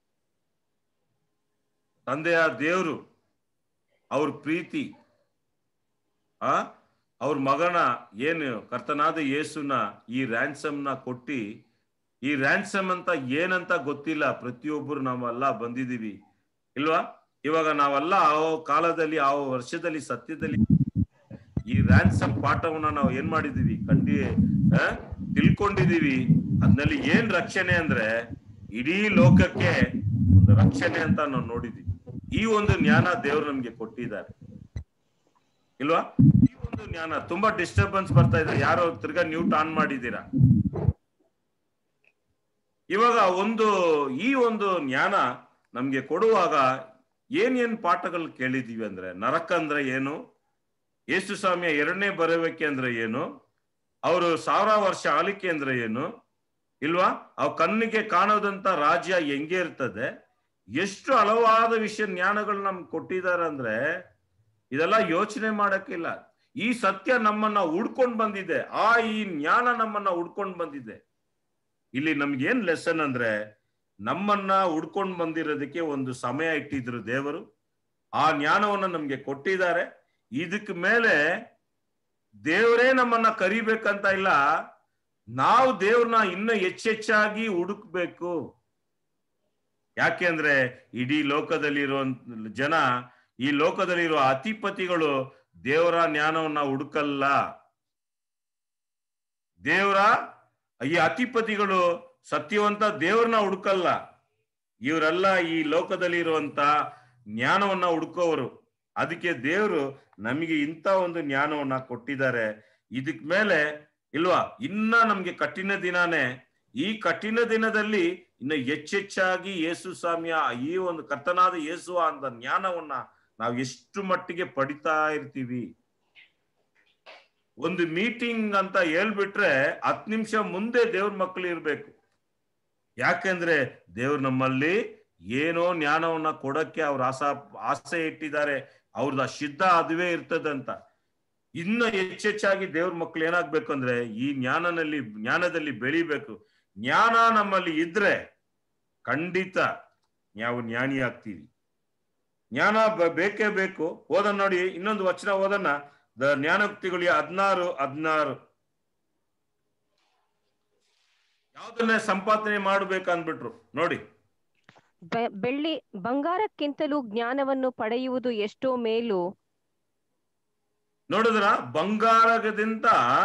[SPEAKER 7] ತಂದೆಯ ದೇವ್ರು ಅವ್ರ ಪ್ರೀತಿ, ಆ ಅವ್ರ ಮಗನ ಏನು ಕರ್ತನಾದ ಯೇಸುನ ಈ ರ್ಯಾನ್ಸಮ್ನ ಕೊಟ್ಟಿ, ಈ ರ್ಯಾನ್ಸಮ್ ಅಂತ ಏನಂತ ಗೊತ್ತಿಲ್ಲ, ಪ್ರತಿಯೊಬ್ಬರು ನಾವೆಲ್ಲ ಬಂದಿದೀವಿ ಇಲ್ವಾ? ಇವಾಗ ನಾವೆಲ್ಲ ಆ ಕಾಲದಲ್ಲಿ ಆ ವರ್ಷದಲ್ಲಿ ಸತ್ಯದಲ್ಲಿ ಈ ರ್ಯಾನ್ಸಮ್ ಪಾಠವನ್ನ ನಾವು ಏನ್ ಮಾಡಿದೀವಿ, ಕಂಡಿ ತಿಳ್ಕೊಂಡಿದೀವಿ. ಅದ್ರಲ್ಲಿ ಏನ್ ರಕ್ಷಣೆ ಅಂದ್ರೆ ಇಡೀ ಲೋಕಕ್ಕೆ ಒಂದು ರಕ್ಷಣೆ ಅಂತ ನಾವು ನೋಡಿದೀವಿ. ಈ ಒಂದು ಜ್ಞಾನ ದೇವ್ರು ನಮ್ಗೆ ಕೊಟ್ಟಿದ್ದಾರೆ ಇಲ್ವಾ? ಈ ಒಂದು ಜ್ಞಾನ ತುಂಬಾ ಡಿಸ್ಟರ್ಬೆನ್ಸ್ ಬರ್ತಾ ಇದೆ. ಯಾರೋ ತಿರ್ಗಾ ನ್ಯೂಟ್ ಆನ್ ಮಾಡಿದ್ದೀರಾ? ಇವಾಗ ಒಂದು ಈ ಒಂದು ಜ್ಞಾನ ನಮ್ಗೆ ಕೊಡುವಾಗ ಏನ್ ಏನ್ ಪಾಠಗಳು ಕೇಳಿದೀವಿ ಅಂದ್ರೆ, ನರಕ ಅಂದ್ರೆ ಏನು, ಯೇಸು ಸ್ವಾಮಿಯ ಎರಡನೇ ಬರುವಿಕೆ ಅಂದ್ರೆ ಏನು, ಅವರು ಸಾವಿರ ವರ್ಷ ಆಳಿಕೆ ಅಂದ್ರೆ ಏನು ಇಲ್ವಾ? ಅವ್ ಕಣ್ಣಿಗೆ ಕಾಣೋದಂತ ರಾಜ್ಯ ಹೆಂಗೆ ಇರ್ತದೆ, ಎಷ್ಟು ಹಲವಾದ ವಿಷಯ ಜ್ಞಾನಗಳು ನಮ್ಗೆ ಕೊಟ್ಟಿದ್ದಾರೆ ಅಂದ್ರೆ ಇದೆಲ್ಲ ಯೋಚನೆ ಮಾಡಕ್ಕಿಲ್ಲ. ಈ ಸತ್ಯ ನಮ್ಮನ್ನ ಹುಡ್ಕೊಂಡ್ ಬಂದಿದೆ, ಆ ಈ ಜ್ಞಾನ ನಮ್ಮನ್ನ ಹುಡ್ಕೊಂಡ್ ಬಂದಿದೆ. ಇಲ್ಲಿ ನಮ್ಗೆ ಏನ್ ಲೆಸನ್ ಅಂದ್ರೆ, ನಮ್ಮನ್ನ ಹುಡ್ಕೊಂಡ್ ಬಂದಿರೋದಕ್ಕೆ ಒಂದು ಸಮಯ ಇಟ್ಟಿದ್ರು ದೇವರು. ಆ ಜ್ಞಾನವನ್ನ ನಮ್ಗೆ ಕೊಟ್ಟಿದ್ದಾರೆ. ಇದಕ್ ಮೇಲೆ ದೇವರೇ ನಮ್ಮನ್ನ ಕರಿಬೇಕಂತ ಇಲ್ಲ, ನಾವು ದೇವ್ರನ್ನ ಇನ್ನು ಹೆಚ್ಚೆಚ್ಚಾಗಿ ಹುಡುಕ್ಬೇಕು. ಯಾಕೆಂದ್ರೆ ಇಡೀ ಲೋಕದಲ್ಲಿರೋ ಜನ, ಈ ಲೋಕದಲ್ಲಿರೋ ಅಧಿಪತಿಗಳು ದೇವರ ಜ್ಞಾನವನ್ನ ಹುಡುಕಲ್ಲ. ದೇವರ ಈ ಅಧಿಪತಿಗಳು ಸತ್ಯವಂತ ದೇವ್ರನ್ನ ಹುಡುಕಲ್ಲ. ಇವರೆಲ್ಲ ಈ ಲೋಕದಲ್ಲಿರುವಂತ ಜ್ಞಾನವನ್ನ ಹುಡುಕೋರು. ಅದಕ್ಕೆ ದೇವರು ನಮಗೆ ಇಂಥ ಒಂದು ಜ್ಞಾನವನ್ನ ಕೊಟ್ಟಿದ್ದಾರೆ. ಇದಕ್ ಮೇಲೆ ಇಲ್ವಾ, ಇನ್ನ ನಮ್ಗೆ ಕಠಿಣ ದಿನಾನೇ. ಈ ಕಠಿಣ ದಿನದಲ್ಲಿ ಇನ್ನು ಹೆಚ್ಚೆಚ್ಚಾಗಿ ಯೇಸು ಸ್ವಾಮಿಯ ಈ ಒಂದು ಕರ್ತನಾದ ಯೇಸುವ ಅಂತ ಜ್ಞಾನವನ್ನ ನಾವು ಎಷ್ಟು ಮಟ್ಟಿಗೆ ಪಡಿತಾ ಇರ್ತೀವಿ. ಒಂದು ಮೀಟಿಂಗ್ ಅಂತ ಹೇಳ್ಬಿಟ್ರೆ ಹತ್ತು ನಿಮಿಷ ಮುಂದೆ ದೇವ್ರ ಮಕ್ಕಳು ಇರ್ಬೇಕು. ಯಾಕೆಂದ್ರೆ ದೇವ್ರು ನಮ್ಮಲ್ಲಿ ಏನೋ ಜ್ಞಾನವನ್ನ ಕೊಡಕ್ಕೆ ಅವ್ರ ಆಸಾ ಆಸೆ ಇಟ್ಟಿದ್ದಾರೆ. ಅವ್ರದ ಸಿದ್ಧ ಅದುವೇ ಇರ್ತದಂತ. ಇನ್ನು ಹೆಚ್ಚೆಚ್ಚಾಗಿ ದೇವ್ರ ಮಕ್ಳು ಏನಾಗ್ಬೇಕು ಅಂದ್ರೆ ಈ ಜ್ಞಾನನಲ್ಲಿ ಜ್ಞಾನದಲ್ಲಿ ಬೆಳಿಬೇಕು. ಜ್ಞಾನ ನಮ್ಮಲ್ಲಿ ಇದ್ರೆ ಖಂಡಿತ ನಾವು ಜ್ಞಾನಿ ಆಗ್ತೀವಿ. ಜ್ಞಾನ ಬೇಕೇ ಬೇಕು. ಓದನ್ ನೋಡಿ, ಇನ್ನೊಂದು ವಚನ ಓದನ್ನ, ದ ಜ್ಞಾನೋಕ್ತಿಗಳು ಹದಿನಾರು ಹದಿನಾರು ಯಾವ್ದನ್ನ ಸಂಪಾದನೆ ಮಾಡ್ಬೇಕಂದ್ಬಿಟ್ರು ನೋಡಿ.
[SPEAKER 14] ಬೆಳ್ಳಿ ಬಂಗಾರಕ್ಕಿಂತಲೂ ಜ್ಞಾನವನ್ನು ಪಡೆಯುವುದು ಎಷ್ಟೋ ಮೇಲು.
[SPEAKER 7] ನೋಡಿದ್ರ, ಬಂಗಾರದಿಂದ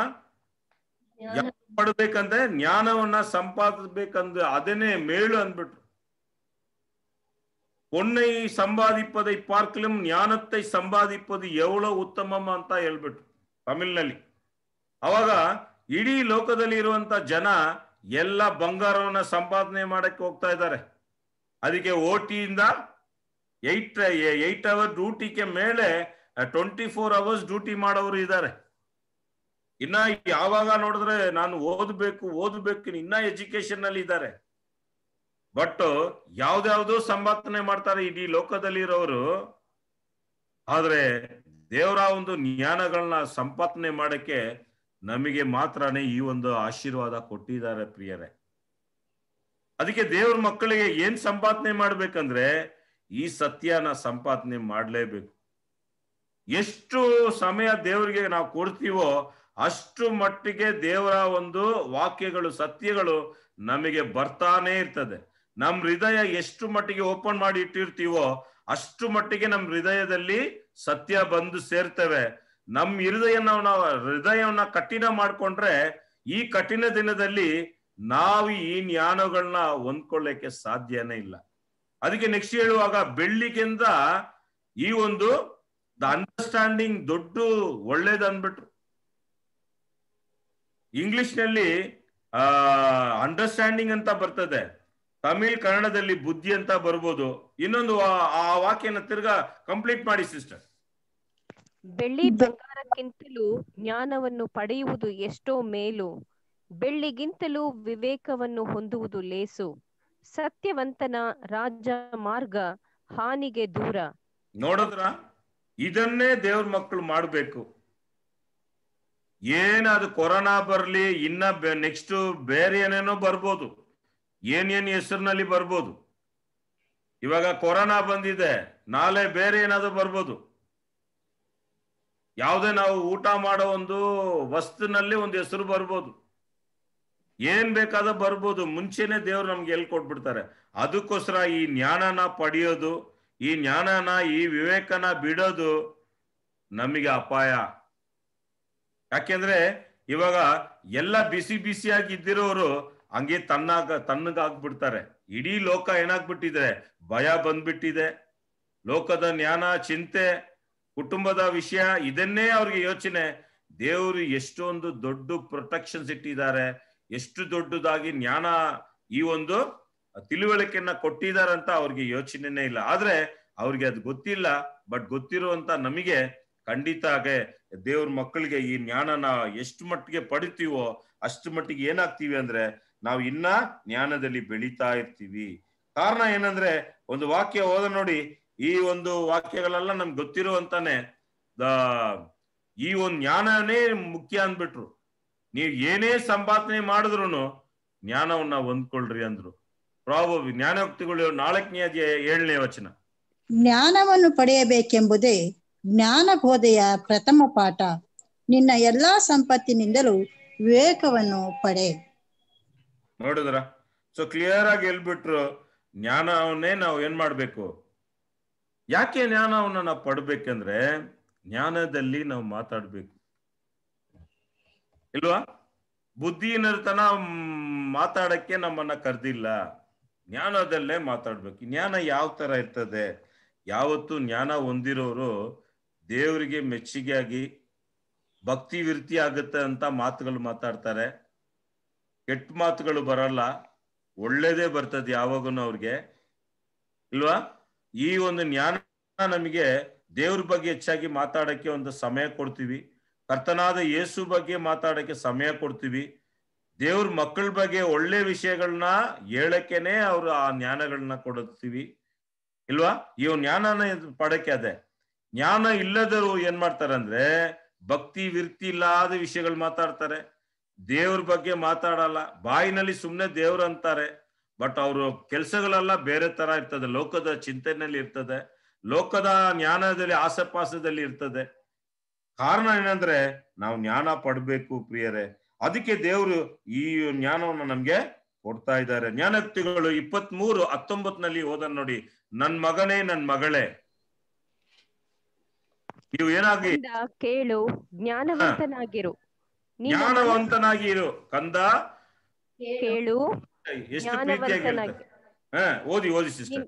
[SPEAKER 7] ಪಡ್ಬೇಕಂದ್ರೆ ಜ್ಞಾನವನ್ನ ಸಂಪಾದಿಸ್ಬೇಕಂದ್ರೆ ಅದನ್ನೇ ಮೇಳು ಅಂದ್ಬಿಟ್ರು. பொன்னை சம்பாதிப்பதை பார்க்கலும் ஞಾನத்தை ಸಂಪಾದಿப்பது எவ்வளவு ಉತ್ತಮம் ಅಂತ ಹೇಳ್ಬಿಟ್ರು ತಮಿಳ್ನಲ್ಲಿ. ಅವಾಗ ಇಡೀ ಲೋಕದಲ್ಲಿ ಇರುವಂತ ಜನ ಎಲ್ಲ ಬಂಗಾರವನ್ನ ಸಂಪಾದನೆ ಮಾಡಕ್ಕೆ ಹೋಗ್ತಾ ಇದ್ದಾರೆ. ಅದಕ್ಕೆ ಓಟಿಯಿಂದ ಏಟ್ ಏಟ್ ಅವರ್ ಡ್ಯೂಟಿಗೆ ಮೇಲೆ ಟ್ವೆಂಟಿ ಫೋರ್ ಅವರ್ಸ್ ಡ್ಯೂಟಿ ಮಾಡೋರು ಇದ್ದಾರೆ. ಇನ್ನ ಯಾವಾಗ ನೋಡಿದ್ರೆ ನಾನು ಓದ್ಬೇಕು ಓದ್ಬೇಕು ಇನ್ನ ಎಜುಕೇಶನ್ ಅಲ್ಲಿ ಇದ್ದಾರೆ. ಬಟ್ ಯಾವ್ದ್ಯಾವ್ದೋ ಸಂಪಾದನೆ ಮಾಡ್ತಾರೆ ಇಡೀ ಲೋಕದಲ್ಲಿ ಇರೋರು. ಆದ್ರೆ ದೇವರ ಒಂದು ಜ್ಞಾನಗಳನ್ನ ಸಂಪಾದನೆ ಮಾಡಕ್ಕೆ ನಮಗೆ ಮಾತ್ರನೇ ಈ ಒಂದು ಆಶೀರ್ವಾದ ಕೊಟ್ಟಿದ್ದಾರೆ ಪ್ರಿಯರೇ. ಅದಕ್ಕೆ ದೇವ್ರ ಮಕ್ಕಳಿಗೆ ಏನ್ ಸಂಪಾದನೆ ಮಾಡ್ಬೇಕಂದ್ರೆ ಈ ಸತ್ಯನ ಸಂಪಾದನೆ ಮಾಡ್ಲೇಬೇಕು. ಎಷ್ಟು ಸಮಯ ದೇವರಿಗೆ ನಾವು ಕೊಡ್ತೀವೋ ಅಷ್ಟು ಮಟ್ಟಿಗೆ ದೇವರ ಒಂದು ವಾಕ್ಯಗಳು ಸತ್ಯಗಳು ನಮಗೆ ಬರ್ತಾನೆ ಇರ್ತದೆ. ನಮ್ ಹೃದಯ ಎಷ್ಟು ಮಟ್ಟಿಗೆ ಓಪನ್ ಮಾಡಿ ಇಟ್ಟಿರ್ತೀವೋ ಅಷ್ಟು ಮಟ್ಟಿಗೆ ನಮ್ ಹೃದಯದಲ್ಲಿ ಸತ್ಯ ಬಂದು ಸೇರ್ತವೆ. ನಮ್ ಹೃದಯನ ನಾವು ಹೃದಯವನ್ನ ಕಠಿಣ ಮಾಡ್ಕೊಂಡ್ರೆ ಈ ಕಠಿಣ ದಿನದಲ್ಲಿ ನಾವು ಈ ಜ್ಞಾನಗಳನ್ನ ಹೊಂದ್ಕೊಳ್ಳಕ್ಕೆ ಸಾಧ್ಯನೇ ಇಲ್ಲ. ಅದಕ್ಕೆ ನೆಕ್ಸ್ಟ್ ಹೇಳುವಾಗ ಬೆಳ್ಳಿಗಿಂತ ಈ ಒಂದು ದ ಅಂಡರ್ಸ್ಟ್ಯಾಂಡಿಂಗ್ ದೊಡ್ಡ ಒಳ್ಳೇದು ಅಂದ್ಬಿಟ್ರು. ಇಂಗ್ಲಿಷ್ ನಲ್ಲಿ ಆ ಅಂಡರ್ಸ್ಟ್ಯಾಂಡಿಂಗ್ ಅಂತ ಬರ್ತದೆ, ತಮಿಳ್ ಕನ್ನಡದಲ್ಲಿ ಬುದ್ಧಿ ಅಂತ ಬರ್ಬೋದು. ಇನ್ನೊಂದು ಆ ವಾಕ್ಯನ ತಿರ್ಗಾ ಕಂಪ್ಲೀಟ್ ಮಾಡಿ ಸಿಸ್ಟರ್.
[SPEAKER 14] ಬೆಳ್ಳಿ ಬಂಗಾರಕ್ಕಿಂತಲೂ ಜ್ಞಾನವನ್ನು ಪಡೆಯುವುದು ಎಷ್ಟೋ ಮೇಲು, ಬೆಳ್ಳಿಗಿಂತಲೂ ವಿವೇಕವನ್ನು ಹೊಂದುವುದು ಲೇಸು, ಸತ್ಯವಂತನ ರಾಜ ಮಾರ್ಗ ಹಾನಿಗೆ ದೂರ.
[SPEAKER 7] ನೋಡಿದ್ರ, ಇದನ್ನೇ ದೇವ್ರ ಮಕ್ಕಳು ಮಾಡ್ಬೇಕು. ಏನಾದ್ರು ಕೊರೋನಾ ಬರ್ಲಿ, ಇನ್ನ ನೆಕ್ಸ್ಟ್ ಬೇರೆ ಏನೇನೋ ಬರ್ಬೋದು, ಏನೇನ್ ಹೆಸರಿನಲ್ಲಿ ಬರ್ಬೋದು. ಇವಾಗ ಕೊರೋನಾ ಬಂದಿದೆ, ನಾಳೆ ಬೇರೆ ಏನಾದ್ರು ಬರ್ಬೋದು. ಯಾವುದೇ ನಾವು ಊಟ ಮಾಡೋ ಒಂದು ವಸ್ತುನಲ್ಲಿ ಒಂದು ಹೆಸರು ಬರ್ಬೋದು, ಏನ್ ಬೇಕಾದ ಬರ್ಬೋದು. ಮುಂಚೆನೆ ದೇವ್ರು ನಮ್ಗೆ ಎಲ್ಲಿ ಕೊಟ್ಬಿಡ್ತಾರೆ. ಅದಕ್ಕೋಸ್ಕರ ಈ ಜ್ಞಾನನ ಪಡೆಯೋದು, ಈ ಜ್ಞಾನನ ಈ ವಿವೇಕನ ಬಿಡೋದು ನಮಗೆ ಅಪಾಯ. ಯಾಕೆಂದ್ರೆ ಇವಾಗ ಎಲ್ಲ ಬಿಸಿ ಬಿಸಿಯಾಗಿ ಇದ್ದಿರೋರು ಹಂಗೆ ತನ್ನಾಗ ತಣ್ಣಗಾಗ್ಬಿಡ್ತಾರೆ. ಇಡೀ ಲೋಕ ಏನಾಗ್ಬಿಟ್ಟಿದೆ, ಭಯ ಬಂದ್ಬಿಟ್ಟಿದೆ. ಲೋಕದ ಜ್ಞಾನ, ಚಿಂತೆ, ಕುಟುಂಬದ ವಿಷಯ, ಇದನ್ನೇ ಅವ್ರಿಗೆ ಯೋಚನೆ. ದೇವರು ಎಷ್ಟೊಂದು ದೊಡ್ಡ ಪ್ರೊಟೆಕ್ಷನ್ಸ್ ಇಟ್ಟಿದ್ದಾರೆ, ಎಷ್ಟು ದೊಡ್ಡದಾಗಿ ಜ್ಞಾನ ಈ ಒಂದು ತಿಳುವಳಿಕೆಯನ್ನ ಕೊಟ್ಟಿದಾರಂತ ಅವ್ರಿಗೆ ಯೋಚನೆನೇ ಇಲ್ಲ. ಆದ್ರೆ ಅವ್ರಿಗೆ ಅದು ಗೊತ್ತಿಲ್ಲ. ಬಟ್ ಗೊತ್ತಿರುವಂತ ನಮಗೆ ಖಂಡಿತ ಹಾಗೆ ದೇವ್ರ ಮಕ್ಕಳಿಗೆ ಈ ಜ್ಞಾನನ ಎಷ್ಟು ಮಟ್ಟಿಗೆ ಪಡಿತೀವೋ ಅಷ್ಟು ಮಟ್ಟಿಗೆ ಏನಾಗ್ತೀವಿ ಅಂದ್ರೆ ನಾವು ಇನ್ನ ಜ್ಞಾನದಲ್ಲಿ ಬೆಳೀತಾ ಇರ್ತೀವಿ. ಕಾರಣ ಏನಂದ್ರೆ ಒಂದು ವಾಕ್ಯ ಓದ ನೋಡಿ, ಈ ಒಂದು ವಾಕ್ಯಗಳೆಲ್ಲ ನಮ್ಗೆ ಗೊತ್ತಿರುವಂತಾನೆ ದ ಈ ಒಂದು ಜ್ಞಾನನೇ ಮುಖ್ಯ ಅಂದ್ಬಿಟ್ರು. ನೀವು ಏನೇ ಸಂಪಾದನೆ ಮಾಡಿದ್ರು ಜ್ಞಾನವನ್ನ ಹೊಂದ್ಕೊಳ್ರಿ ಅಂದ್ರು. ಪ್ರಾಬ್ ಜ್ಞಾನೋಕ್ತಿಗಳು ನಾಲ್ಕನೇ ಅಧ್ಯಾಯ ಏಳನೇ ವಚನ.
[SPEAKER 10] ಜ್ಞಾನವನ್ನು ಪಡೆಯಬೇಕೆಂಬುದೇ ಜ್ಞಾನ ಬೋಧೆಯ ಪ್ರಥಮ ಪಾಠ. ನಿನ್ನ ಎಲ್ಲಾ ಸಂಪತ್ತಿನಿಂದಲೂ ವಿವೇಕವನ್ನು ಪಡೆ.
[SPEAKER 7] ನೋಡಿದ್ರ, ಸೊ ಕ್ಲಿಯರ್ ಆಗಿ ಹೇಳ್ಬಿಟ್ರು. ಜ್ಞಾನವನ್ನೇ ನಾವು ಏನ್ ಮಾಡ್ಬೇಕು. ಯಾಕೆ ಜ್ಞಾನವನ್ನ ನಾವು ಪಡ್ಬೇಕಂದ್ರೆ ಜ್ಞಾನದಲ್ಲಿ ನಾವು ಮಾತಾಡ್ಬೇಕು ಇಲ್ವಾ? ಬುದ್ಧಿನರ್ತನ ಮಾತಾಡಕ್ಕೆ ನಮ್ಮನ್ನ ಕರ್ದಿಲ್ಲ, ಜ್ಞಾನದಲ್ಲೇ ಮಾತಾಡ್ಬೇಕು. ಜ್ಞಾನ ಯಾವ ತರ ಇರ್ತದೆ? ಯಾವತ್ತು ಜ್ಞಾನ ಹೊಂದಿರೋರು ದೇವರಿಗೆ ಮೆಚ್ಚುಗೆಯಾಗಿ ಭಕ್ತಿ ವಿರ್ತಿ ಆಗುತ್ತೆ ಅಂತ ಮಾತುಗಳು ಮಾತಾಡ್ತಾರೆ. ಕೆಟ್ಟ ಮಾತುಗಳು ಬರಲ್ಲ, ಒಳ್ಳೇದೇ ಬರ್ತದೆ ಯಾವಾಗೂ ಅವ್ರಿಗೆ ಇಲ್ವಾ? ಈ ಒಂದು ಜ್ಞಾನ ನಮಗೆ ದೇವ್ರ ಬಗ್ಗೆ ಹೆಚ್ಚಾಗಿ ಮಾತಾಡಕ್ಕೆ ಒಂದು ಸಮಯ ಕೊಡ್ತೀವಿ. ಕರ್ತನಾದ ಯೇಸು ಬಗ್ಗೆ ಮಾತಾಡಕ್ಕೆ ಸಮಯ ಕೊಡ್ತೀವಿ. ದೇವ್ರ ಮಕ್ಕಳ ಬಗ್ಗೆ ಒಳ್ಳೆ ವಿಷಯಗಳನ್ನ ಹೇಳಕ್ಕೇನೆ ಅವ್ರು ಆ ಜ್ಞಾನಗಳನ್ನ ಕೊಡುತ್ತೀವಿ ಇಲ್ವಾ? ಈ ಜ್ಞಾನನ ಪಡಕ್ಕೆ ಅದೇ. ಜ್ಞಾನ ಇಲ್ಲದರು ಏನ್ ಮಾಡ್ತಾರೆ ಅಂದ್ರೆ ಭಕ್ತಿ ವಿರ್ತಿ ಇಲ್ಲದ ವಿಷಯಗಳು ಮಾತಾಡ್ತಾರೆ, ದೇವ್ರ ಬಗ್ಗೆ ಮಾತಾಡಲ್ಲ. ಬಾಯಿನಲ್ಲಿ ಸುಮ್ನೆ ದೇವ್ರು ಅಂತಾರೆ, ಬಟ್ ಅವರು ಕೆಲಸಗಳೆಲ್ಲ ಬೇರೆ ತರ ಇರ್ತದೆ. ಲೋಕದ ಚಿಂತನೆಯಲ್ಲಿ ಇರ್ತದೆ, ಲೋಕದ ಜ್ಞಾನದಲ್ಲಿ ಆಸಪಾಸದಲ್ಲಿ ಇರ್ತದೆ. ಕಾರಣ ಏನಂದ್ರೆ ನಾವು ಜ್ಞಾನ ಪಡ್ಬೇಕು ಪ್ರಿಯರೇ. ಅದಕ್ಕೆ ದೇವರು ಈ ಜ್ಞಾನವನ್ನು ನಮ್ಗೆ ಕೊಡ್ತಾ ಇದ್ದಾರೆ. ಜ್ಞಾನೋಕ್ತಿಗಳು ಇಪ್ಪತ್ತ್ ಮೂರು ಹತ್ತೊಂಬತ್ನಲ್ಲಿ ಓದ ನೋಡಿ. ನನ್ ಮಗನೇ ನನ್ ಮಗಳೇ, ನೀವು ಏನಾಗಿ
[SPEAKER 14] ಕೇಳು, ಜ್ಞಾನವಂತನಾಗಿರು,
[SPEAKER 7] ಜ್ಞಾನವಂತನಾಗಿರು ಕಂದ,
[SPEAKER 14] ಕೇಳು,
[SPEAKER 7] ಎಷ್ಟು ಪ್ರೀತಿಯಾಗಿ ಹ ಓದಿ ಓದಿ ಸಿಸ್ಟರ್.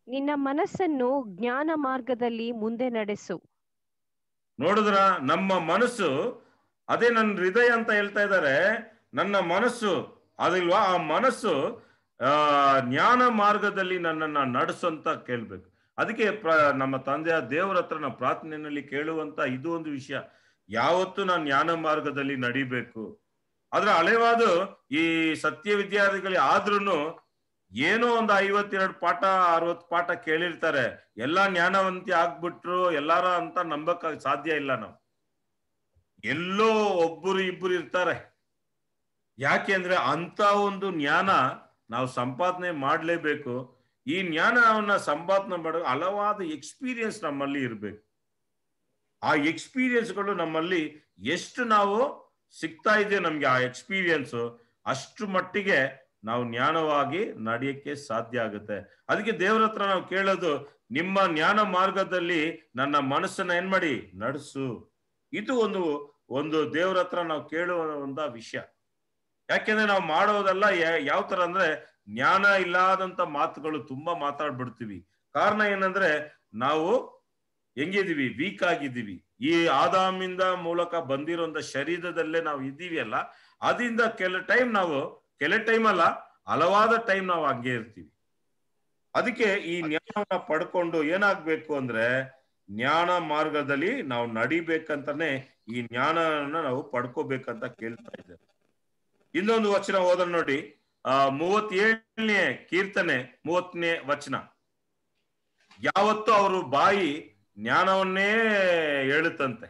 [SPEAKER 14] ನಿನ್ನ ಮನಸ್ಸನ್ನು ಜ್ಞಾನ ಮಾರ್ಗದಲ್ಲಿ ಮುಂದೆ ನಡೆಸು.
[SPEAKER 7] ನೋಡಿದ್ರ ನಮ್ಮ ಮನಸ್ಸು, ಅದೇ ನನ್ನ ಹೃದಯ ಅಂತ ಹೇಳ್ತಾ ಇದ್ದಾರೆ. ನನ್ನ ಮನಸ್ಸು ಅದಿಲ್ವಾ, ಆ ಮನಸ್ಸು ಆ ಜ್ಞಾನ ಮಾರ್ಗದಲ್ಲಿ ನನ್ನನ್ನ ನಡೆಸು ಅಂತ ಕೇಳ್ಬೇಕು. ಅದಕ್ಕೆ ಪ್ರ ನಮ್ಮ ತಂದೆಯ ದೇವರ ಹತ್ರ ನಾವು ಪ್ರಾರ್ಥನೆಯಲ್ಲಿ ಕೇಳುವಂತ ಇದು ಒಂದು ವಿಷಯ, ಯಾವತ್ತು ನಾನು ಜ್ಞಾನ ಮಾರ್ಗದಲ್ಲಿ ನಡಿಬೇಕು. ಆದ್ರೆ ಹಳೆವಾದ ಈ ಸತ್ಯ ವಿದ್ಯಾರ್ಥಿಗಳು ಆದ್ರೂನು ಏನೋ ಒಂದು ಐವತ್ತೆರಡು ಪಾಠ ಅರವತ್ತು ಪಾಠ ಕೇಳಿರ್ತಾರೆ, ಎಲ್ಲಾ ಜ್ಞಾನವಂತಿ ಆಗ್ಬಿಟ್ರು ಎಲ್ಲಾರ ಅಂತ ನಂಬಕ್ ಸಾಧ್ಯ ಇಲ್ಲ. ನಾವು ಎಲ್ಲೋ ಒಬ್ಬರು ಇಬ್ಬರು ಇರ್ತಾರೆ. ಯಾಕೆ ಅಂದ್ರೆ ಅಂತ ಒಂದು ಜ್ಞಾನ ನಾವು ಸಂಪಾದನೆ ಮಾಡ್ಲೇಬೇಕು. ಈ ಜ್ಞಾನವನ್ನ ಸಂಪಾದನೆ ಮಾಡೋ ಹಲವಾದ ಎಕ್ಸ್ಪೀರಿಯನ್ಸ್ ನಮ್ಮಲ್ಲಿ ಇರ್ಬೇಕು. ಆ ಎಕ್ಸ್ಪೀರಿಯನ್ಸ್ಗಳು ನಮ್ಮಲ್ಲಿ ಎಷ್ಟು ನಾವು ಸಿಗ್ತಾ ಇದೆ, ನಮ್ಗೆ ಆ ಎಕ್ಸ್ಪೀರಿಯನ್ಸ್ ಅಷ್ಟು ಮಟ್ಟಿಗೆ ನಾವು ಜ್ಞಾನವಾಗಿ ನಡೆಯಕ್ಕೆ ಸಾಧ್ಯ ಆಗುತ್ತೆ. ಅದಕ್ಕೆ ದೇವರ ಹತ್ರ ನಾವು ಕೇಳೋದು, ನಿಮ್ಮ ಜ್ಞಾನ ಮಾರ್ಗದಲ್ಲಿ ನನ್ನ ಮನಸ್ಸನ್ನ ಏನ್ ಮಾಡಿ ನಡೆಸು. ಇದು ಒಂದು ಒಂದು ದೇವರ ಹತ್ರ ನಾವು ಕೇಳುವ ಒಂದು ವಿಷಯ. ಯಾಕೆಂದ್ರೆ ನಾವು ಮಾಡೋದೆಲ್ಲ ಯಾವ ತರ ಅಂದ್ರೆ ಜ್ಞಾನ ಇಲ್ಲದಂತ ಮಾತುಗಳು ತುಂಬಾ ಮಾತಾಡ್ಬಿಡ್ತೀವಿ. ಕಾರಣ ಏನಂದ್ರೆ ನಾವು ಹೆಂಗಿದೀವಿ, ವೀಕ್ ಆಗಿದ್ದೀವಿ. ಈ ಆದಾಮಿಂದ ಮೂಲಕ ಬಂದಿರುವಂತ ಶರೀರದಲ್ಲೇ ನಾವು ಇದ್ದೀವಿ ಅಲ್ಲ, ಅದರಿಂದ ಕೆಲ ಟೈಮ್ ನಾವು ಕೆಲ ಟೈಮ್ ಅಲ್ಲ ಹಲವಾದ ಟೈಮ್ ನಾವು ಹಂಗೆ ಇರ್ತೀವಿ. ಅದಕ್ಕೆ ಈ ಜ್ಞಾನವನ್ನ ಪಡ್ಕೊಂಡು ಏನಾಗ್ಬೇಕು ಅಂದ್ರೆ ಜ್ಞಾನ ಮಾರ್ಗದಲ್ಲಿ ನಾವು ನಡಿಬೇಕಂತಾನೆ ಈ ಜ್ಞಾನವನ್ನ ನಾವು ಪಡ್ಕೋಬೇಕಂತ ಕೇಳ್ತಾ ಇದ್ದೇವೆ. ಇನ್ನೊಂದು ವಚನ ಓದ ನೋಡಿ, ಆ ಮೂವತ್ತೇಳನೇ ಕೀರ್ತನೆ ಮೂವತ್ತನೇ ವಚನ. ಯಾವತ್ತು ಅವರು ಬಾಯಿ ಜ್ಞಾನವನ್ನೇ ಹೇಳುತ್ತಂತೆ.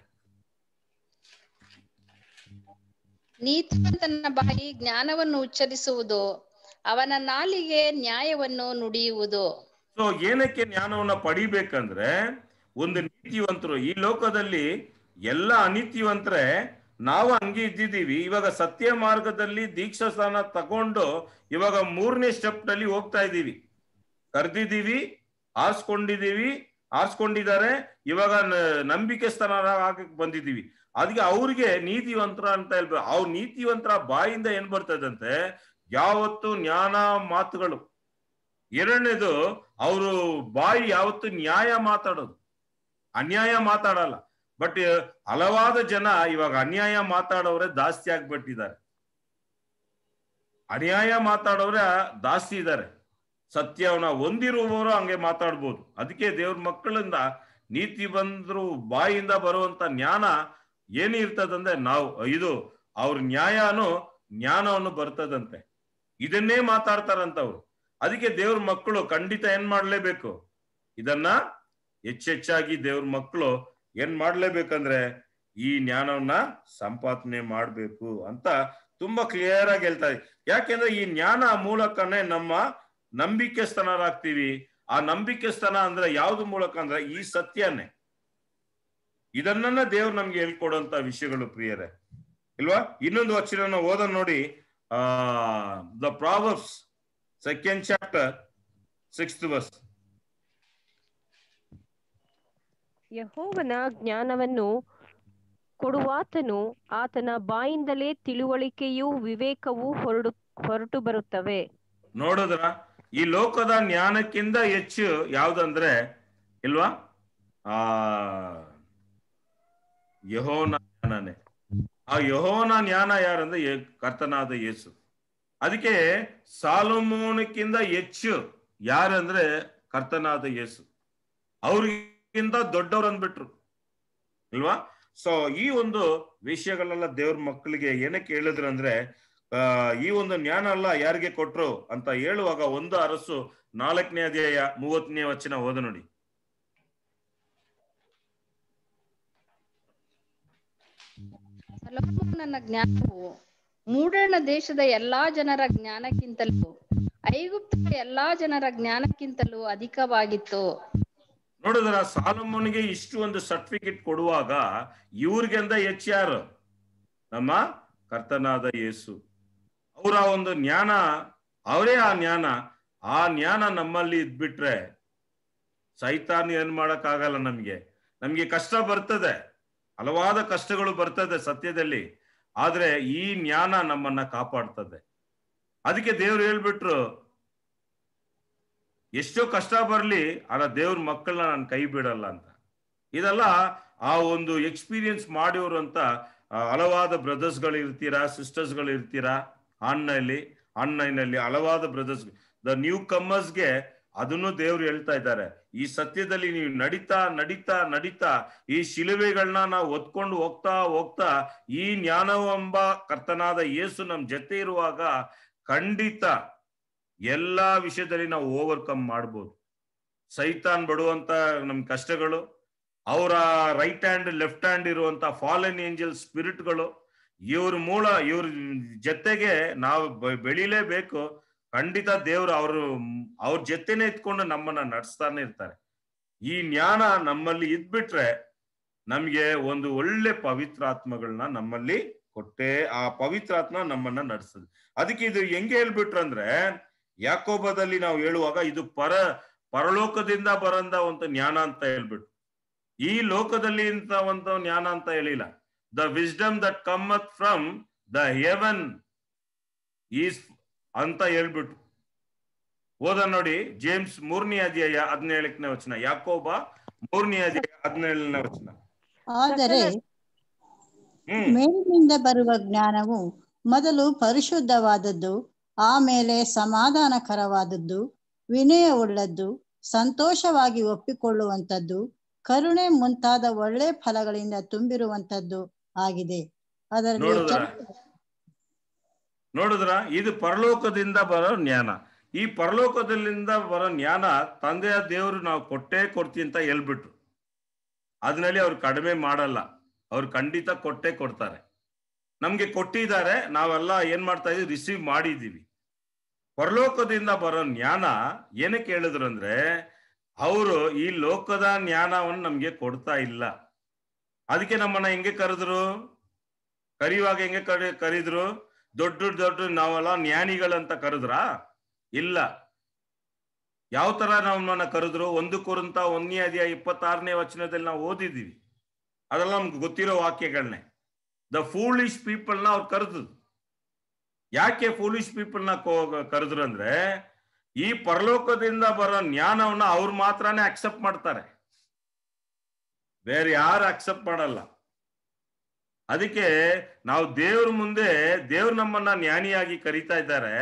[SPEAKER 15] ನೀತಿವಂತನ ಬಾಯಿ ಜ್ಞಾನವನ್ನು ಉಚ್ಚರಿಸುವುದು, ಅವನ ನಾಲಿಗೆ ನ್ಯಾಯವನ್ನು ನುಡಿಯುವುದು.
[SPEAKER 7] ಸೊ ಏನಕ್ಕೆ ಜ್ಞಾನವನ್ನ ಪಡಿಬೇಕಂದ್ರೆ, ಒಂದು ನೀತಿವಂತರು ಈ ಲೋಕದಲ್ಲಿ ಎಲ್ಲ ಅನೀತಿವಂತರೇ ನಾವು ಹಂಗೆ ಇದ್ದಿದ್ದೀವಿ. ಇವಾಗ ಸತ್ಯ ಮಾರ್ಗದಲ್ಲಿ ದೀಕ್ಷಾ ಸ್ಥಾನ ತಗೊಂಡು ಇವಾಗ ಮೂರನೇ ಸ್ಟೆಪ್ ನಲ್ಲಿ ಹೋಗ್ತಾ ಇದ್ದೀವಿ. ಕರ್ದಿದ್ದೀವಿ, ಆರ್ಸ್ಕೊಂಡಿದೀವಿ, ಆರ್ಸ್ಕೊಂಡಿದ್ದಾರೆ, ಇವಾಗ ನಂಬಿಕೆ ಸ್ಥಾನ ಆಗಕ್ಕೆ ಬಂದಿದ್ದೀವಿ. ಅದಕ್ಕೆ ಅವ್ರಿಗೆ ನೀತಿವಂತರ ಅಂತ ಹೇಳ್ಬೇಕು. ಅವ್ರ ನೀತಿವಂತರ ಬಾಯಿಂದ ಏನ್ ಬರ್ತದಂತೆ, ಯಾವತ್ತು ಜ್ಞಾನ ಮಾತುಗಳು. ಎರಡನೇದು, ಅವರು ಬಾಯಿ ಯಾವತ್ತು ನ್ಯಾಯ ಮಾತಾಡೋದು, ಅನ್ಯಾಯ ಮಾತಾಡಲ್ಲ. ಬಟ್ ಹಲವಾದ ಜನ ಇವಾಗ ಅನ್ಯಾಯ ಮಾತಾಡೋರೆ ಜಾಸ್ತಿ ಆಗ್ಬಿಟ್ಟಿದ್ದಾರೆ, ಅನ್ಯಾಯ ಮಾತಾಡೋರೆ ಜಾಸ್ತಿ ಇದ್ದಾರೆ. ಸತ್ಯವನ್ನ ಹೊಂದಿರುವವರು ಹಂಗೆ ಮಾತಾಡ್ಬೋದು. ಅದಕ್ಕೆ ದೇವ್ರ ಮಕ್ಕಳಿಂದ ನೀತಿ ಬಂದ್ರು ಬಾಯಿಂದ ಬರುವಂತ ಜ್ಞಾನ ಏನಿರ್ತದಂದ್ರೆ ನಾವು ಇದು ಅವ್ರ ನ್ಯಾಯನು ಜ್ಞಾನವನ್ನು ಬರ್ತದಂತೆ, ಇದನ್ನೇ ಮಾತಾಡ್ತಾರಂತವ್ರು. ಅದಕ್ಕೆ ದೇವ್ರ ಮಕ್ಕಳು ಖಂಡಿತ ಏನ್ ಮಾಡ್ಲೇಬೇಕು, ಇದನ್ನ ಹೆಚ್ಚೆಚ್ಚಾಗಿ ದೇವ್ರ ಮಕ್ಕಳು ಏನ್ ಮಾಡ್ಲೇಬೇಕಂದ್ರೆ ಈ ಜ್ಞಾನವನ್ನ ಸಂಪಾದನೆ ಮಾಡ್ಬೇಕು ಅಂತ ತುಂಬಾ ಕ್ಲಿಯರ್ ಆಗಿ ಹೇಳ್ತಾ ಇದೆ. ಯಾಕೆಂದ್ರೆ ಈ ಜ್ಞಾನ ಮೂಲಕನೇ ನಮ್ಮ ನಂಬಿಕೆ ಸ್ಥಾನರಾಗ್ತೀವಿ. ಆ ನಂಬಿಕೆ ಸ್ಥಾನ ಅಂದ್ರೆ ಯಾವ್ದು ಮೂಲಕ ಅಂದ್ರೆ ಈ ಸತ್ಯನೇ. ಇದನ್ನ ದೇವ್ರು ನಮ್ಗೆ ಹೇಳ್ಕೊಡುವಂತ ವಿಷಯಗಳು ಪ್ರಿಯರೇ ಇಲ್ವಾ. ಇನ್ನೊಂದು ವಚನ ಓದ ನೋಡಿ, ಆ the Proverbs second chapter sixth verse.
[SPEAKER 14] ಯೆಹೋವನ ಜ್ಞಾನವನ್ನು ಕೊಡುವಾತನು, ಆತನ ಬಾಯಿಂದಲೇ ತಿಳುವಳಿಕೆಯೂ ವಿವೇಕವೂ ಹೊರಡು ಹೊರಟು ಬರುತ್ತವೆ.
[SPEAKER 7] ನೋಡಿದ್ರ, ಈ ಲೋಕದ ಜ್ಞಾನಕ್ಕಿಂತ ಹೆಚ್ಚು ಯಾವ್ದಂದ್ರೆ ಇಲ್ವಾ, ಆ ಯೆಹೋವನ ಜ್ಞಾನನೇ. ಆ ಯೆಹೋವನ ಜ್ಞಾನ ಯಾರಂದ್ರೆ ಕರ್ತನಾದ ಯೇಸು. ಅದಕ್ಕೆ ಸಾಲೊಮೋನಕ್ಕಿಂತ ಹೆಚ್ಚು ಯಾರಂದ್ರೆ ಕರ್ತನಾದ ಯೇಸು. ಅವ್ರಿಗಿಂತ ದೊಡ್ಡವ್ರು ಅಂದ್ಬಿಟ್ರು ಇಲ್ವಾ. ಸೊ ಈ ಒಂದು ವಿಷಯಗಳೆಲ್ಲ ದೇವ್ರ ಮಕ್ಕಳಿಗೆ ಏನಕ್ಕೆ ಹೇಳಿದ್ರು ಅಂದ್ರೆ, ಆ ಈ ಒಂದು ಜ್ಞಾನ ಎಲ್ಲ ಯಾರಿಗೆ ಕೊಟ್ರು ಅಂತ ಹೇಳುವಾಗ ಒಂದು ಅರಸು ನಾಲ್ಕನೇ ಅಧ್ಯಾಯ ಮೂವತ್ತನೇ ವಚನ ಓದ ನೋಡಿ.
[SPEAKER 15] ಸೊಲೊಮೋನನ ಜ್ಞಾನವು ಮೂಡಣ ದೇಶದ ಎಲ್ಲಾ ಜನರ ಜ್ಞಾನಕ್ಕಿಂತಲೂ ಐಗುಪ್ತದ ಎಲ್ಲಾ ಜನರ ಜ್ಞಾನಕ್ಕಿಂತಲೂ ಅಧಿಕವಾಗಿತ್ತು.
[SPEAKER 7] ನೋಡಿದ್ರ, ಸಾಲೊಮೋನಿಗೆ ಇಷ್ಟು ಒಂದು ಸರ್ಟಿಫಿಕೇಟ್ ಕೊಡುವಾಗ ಇವ್ರಿಗೆಂದ ಹೆಚ್ಚು ಯಾರು? ನಮ್ಮ ಕರ್ತನಾದ ಯೇಸು. ಅವರ ಒಂದು ಜ್ಞಾನ, ಅವರೇ ಆ ಜ್ಞಾನ. ಆ ಜ್ಞಾನ ನಮ್ಮಲ್ಲಿ ಇದ್ಬಿಟ್ರೆ ಸೈತಾನ್ ಏನ್ ಮಾಡಕ್ ಆಗಲ್ಲ. ನಮ್ಗೆ ನಮ್ಗೆ ಕಷ್ಟ ಬರ್ತದೆ, ಹಲವಾದ ಕಷ್ಟಗಳು ಬರ್ತದೆ ಸತ್ಯದಲ್ಲಿ, ಆದ್ರೆ ಈ ಜ್ಞಾನ ನಮ್ಮನ್ನ ಕಾಪಾಡ್ತದೆ. ಅದಕ್ಕೆ ದೇವ್ರು ಹೇಳ್ಬಿಟ್ರು, ಎಷ್ಟೋ ಕಷ್ಟ ಬರ್ಲಿ ಅಲ್ಲ ದೇವ್ರ ಮಕ್ಕಳನ್ನ ನಾನು ಕೈ ಬಿಡಲ್ಲ ಅಂತ. ಇದೆಲ್ಲ ಆ ಒಂದು ಎಕ್ಸ್ಪೀರಿಯನ್ಸ್ ಮಾಡಿವ್ರು ಅಂತ ಹಲವಾದ ಬ್ರದರ್ಸ್ಗಳು ಇರ್ತೀರಾ, ಸಿಸ್ಟರ್ಸ್ಗಳು ಇರ್ತೀರಾ. ಆನ್ಲೈನಲ್ಲಿ ಆನ್ಲೈನಲ್ಲಿ ಹಲವಾದ ಬ್ರದರ್ಸ್ ದ ನ್ಯೂ ಕಮ್ಮರ್ಸ್ಗೆ ಅದನ್ನು ದೇವ್ರು ಹೇಳ್ತಾ ಇದ್ದಾರೆ, ಈ ಸತ್ಯದಲ್ಲಿ ನೀವು ನಡೀತಾ ನಡೀತಾ ನಡೀತಾ ಈ ಶಿಲುಬೆಗಳನ್ನ ನಾವು ಹೊತ್ಕೊಂಡು ಹೋಗ್ತಾ ಹೋಗ್ತಾ ಈ ಜ್ಞಾನವೆಂಬ ಕರ್ತನಾದ ಯೇಸು ನಮ್ ಜೊತೆ ಇರುವಾಗ ಖಂಡಿತ ಎಲ್ಲಾ ವಿಷಯದಲ್ಲಿ ನಾವು ಓವರ್ಕಮ್ ಮಾಡ್ಬೋದು. ಸೈತಾನ್ ಬಡುವಂತ ನಮ್ ಕಷ್ಟಗಳು, ಅವರ ರೈಟ್ ಹ್ಯಾಂಡ್ ಲೆಫ್ಟ್ ಹ್ಯಾಂಡ್ ಇರುವಂತ ಫಾಲನ್ ಏಂಜಲ್ ಸ್ಪಿರಿಟ್ಗಳು, ಇವ್ರ ಮೂಲ ಇವ್ರ ಜೊತೆಗೆ ನಾವು ಬೆಳಿಲೇಬೇಕು. ಖಂಡಿತ ದೇವ್ರು ಅವರು ಅವ್ರ ಜೊತೆನೆ ಇದ್ಕೊಂಡು ನಮ್ಮನ್ನ ನಡೆಸ್ತಾನೆ ಇರ್ತಾರೆ. ಈ ಜ್ಞಾನ ನಮ್ಮಲ್ಲಿ ಇದ್ಬಿಟ್ರೆ ನಮ್ಗೆ ಒಂದು ಒಳ್ಳೆ ಪವಿತ್ರಾತ್ಮಗಳನ್ನ ನಮ್ಮಲ್ಲಿ ಕೊಟ್ಟೆ ಆ ಪವಿತ್ರಾತ್ಮ ನಮ್ಮನ್ನ ನಡೆಸ್ತದೆ. ಅದಕ್ಕೆ ಇದು ಹೆಂಗೆ ಹೇಳ್ಬಿಟ್ರಂದ್ರೆ, ಯಾಕೋಬದಲ್ಲಿ ನಾವು ಹೇಳುವಾಗ ಇದು ಪರ ಪರಲೋಕದಿಂದ ಬರಂದ ಒಂದು ಜ್ಞಾನ ಅಂತ ಹೇಳ್ಬಿಟ್ಟು, ಈ ಲೋಕದಲ್ಲಿ ಇಂತ ಒಂದು ಜ್ಞಾನ ಅಂತ ಹೇಳಿಲ್ಲ. The wisdom that cometh from the heaven is ಅಂತ ಹೇಳ್ಬಿಟ್ಟು ಓದ ನೋಡಿ. ಜೇಮ್ಸ್ ಮೂರನೇ ಅಧ್ಯಾಯ ಹದಿನೇಳನೇ ವಚನ, ಯಾಕೋಬ ಮೂರನೇ ಅಧ್ಯಾಯ ಹದಿನೇಳನೇ ವಚನ.
[SPEAKER 16] ಆದರೆ ಮೇಲಿನಿಂದ ಬರುವ ಜ್ಞಾನವು ಮೊದಲು ಪರಿಶುದ್ಧವಾದದ್ದು, ಆಮೇಲೆ ಸಮಾಧಾನಕರವಾದದ್ದು, ವಿನಯವುಳ್ಳದ್ದು, ಸಂತೋಷವಾಗಿ ಒಪ್ಪಿಕೊಳ್ಳುವಂಥದ್ದು, ಕರುಣೆ ಮುಂತಾದ ಒಳ್ಳೆ ಫಲಗಳಿಂದ ತುಂಬಿರುವಂತದ್ದು ಆಗಿದೆ. ಅದರಲ್ಲಿ
[SPEAKER 7] ನೋಡಿದ್ರ ಇದು ಪರಲೋಕದಿಂದ ಬರೋ ಜ್ಞಾನ. ಈ ಪರಲೋಕದಲ್ಲಿಂದ ಬರೋ ಜ್ಞಾನ ತಂದೆಯ ದೇವರು ನಾವು ಕೊಟ್ಟೇ ಕೊಡ್ತೀವಿ ಅಂತ ಹೇಳ್ಬಿಟ್ರು. ಅದ್ರಲ್ಲಿ ಅವ್ರು ಕಡಿಮೆ ಮಾಡಲ್ಲ, ಅವ್ರು ಖಂಡಿತ ಕೊಟ್ಟೇ ಕೊಡ್ತಾರೆ. ನಮ್ಗೆ ಕೊಟ್ಟಿದ್ದಾರೆ, ನಾವೆಲ್ಲ ಏನ್ ಮಾಡ್ತಾ ಇದೀವಿ, ರಿಸೀವ್ ಮಾಡಿದೀವಿ. ಪರಲೋಕದಿಂದ ಬರೋ ಜ್ಞಾನ ಏನಕ್ಕೆ ಹೇಳಿದ್ರು ಅಂದ್ರೆ, ಅವರು ಈ ಲೋಕದ ಜ್ಞಾನವನ್ನು ನಮ್ಗೆ ಕೊಡ್ತಾ ಇಲ್ಲ. ಅದಕ್ಕೆ ನಮ್ಮನ್ನ ಹೆಂಗೆ ಕರೆದ್ರು, ಕರೆಯುವಾಗ ಹೆಂಗೆ ಕರಿ ಕರೀದ್ರು ದೊಡ್ಡ ದೊಡ್ಡ ನಾವೆಲ್ಲ ಜ್ಞಾನಿಗಳಂತ ಕರೆದ್ರಾ? ಇಲ್ಲ. ಯಾವ ತರ ನಮ್ಮನ್ನ ಕರೆದ್ರು? ಒಂದು ಕೊರಿಂಥ ಒಂದನೇ ಅಧ್ಯಾಯ ಇಪ್ಪತ್ತಾರನೇ ವಚನದಲ್ಲಿ ನಾವು ಓದಿದೀವಿ. ಅದೆಲ್ಲ ನಮ್ಗೆ ಗೊತ್ತಿರೋ ವಾಕ್ಯಗಳನ್ನೇ. ದ ಫೂಲಿಶ್ ಪೀಪಲ್ನ ಅವ್ರು ಕರೆದ್ರು. ಯಾಕೆ ಫೂಲಿಶ್ ಪೀಪಲ್ನ ಕರೆದ್ರು ಅಂದ್ರೆ, ಈ ಪರಲೋಕದಿಂದ ಬರೋ ಜ್ಞಾನವನ್ನ ಅವ್ರು ಮಾತ್ರನೇ ಅಕ್ಸೆಪ್ಟ್ ಮಾಡ್ತಾರೆ, ಬೇರೆ ಯಾರು ಅಕ್ಸೆಪ್ಟ್ ಮಾಡಲ್ಲ. ಅದಕ್ಕೆ ನಾವು ದೇವ್ರ ಮುಂದೆ ದೇವ್ರು ನಮ್ಮನ್ನ ಜ್ಞಾನಿಯಾಗಿ ಕರೀತಾ ಇದ್ದಾರೆ,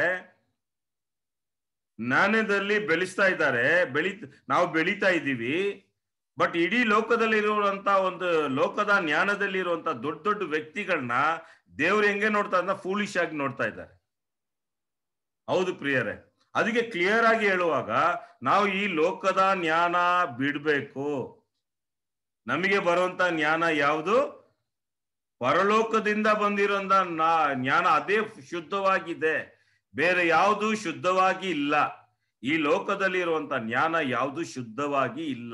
[SPEAKER 7] ಜ್ಞಾನದಲ್ಲಿ ಬೆಳೆಸ್ತಾ ಇದ್ದಾರೆ, ಬೆಳಿ ನಾವು ಬೆಳೀತಾ ಇದ್ದೀವಿ. ಬಟ್ ಇಡೀ ಲೋಕದಲ್ಲಿ ಇರುವಂತ ಒಂದು ಲೋಕದ ಜ್ಞಾನದಲ್ಲಿ ಇರುವಂತ ದೊಡ್ಡ ದೊಡ್ಡ ವ್ಯಕ್ತಿಗಳನ್ನ ದೇವ್ರು ಹೆಂಗೆ ನೋಡ್ತಾ ಇದ್ದ, ಫೂಲಿಶ್ ಆಗಿ ನೋಡ್ತಾ ಇದ್ದಾರೆ. ಹೌದು ಪ್ರಿಯರೇ, ಅದಕ್ಕೆ ಕ್ಲಿಯರ್ ಆಗಿ ಹೇಳುವಾಗ ನಾವು ಈ ಲೋಕದ ಜ್ಞಾನ ಬಿಡ್ಬೇಕು. ನಮಗೆ ಬರುವಂತ ಜ್ಞಾನ ಯಾವುದು? ಪರಲೋಕದಿಂದ ಬಂದಿರೋಂತ ಜ್ಞಾನ, ಅದೇ ಶುದ್ಧವಾಗಿದೆ, ಬೇರೆ ಯಾವುದು ಶುದ್ಧವಾಗಿ ಇಲ್ಲ. ಈ ಲೋಕದಲ್ಲಿ ಇರುವಂತ ಜ್ಞಾನ ಯಾವುದು ಶುದ್ಧವಾಗಿ ಇಲ್ಲ.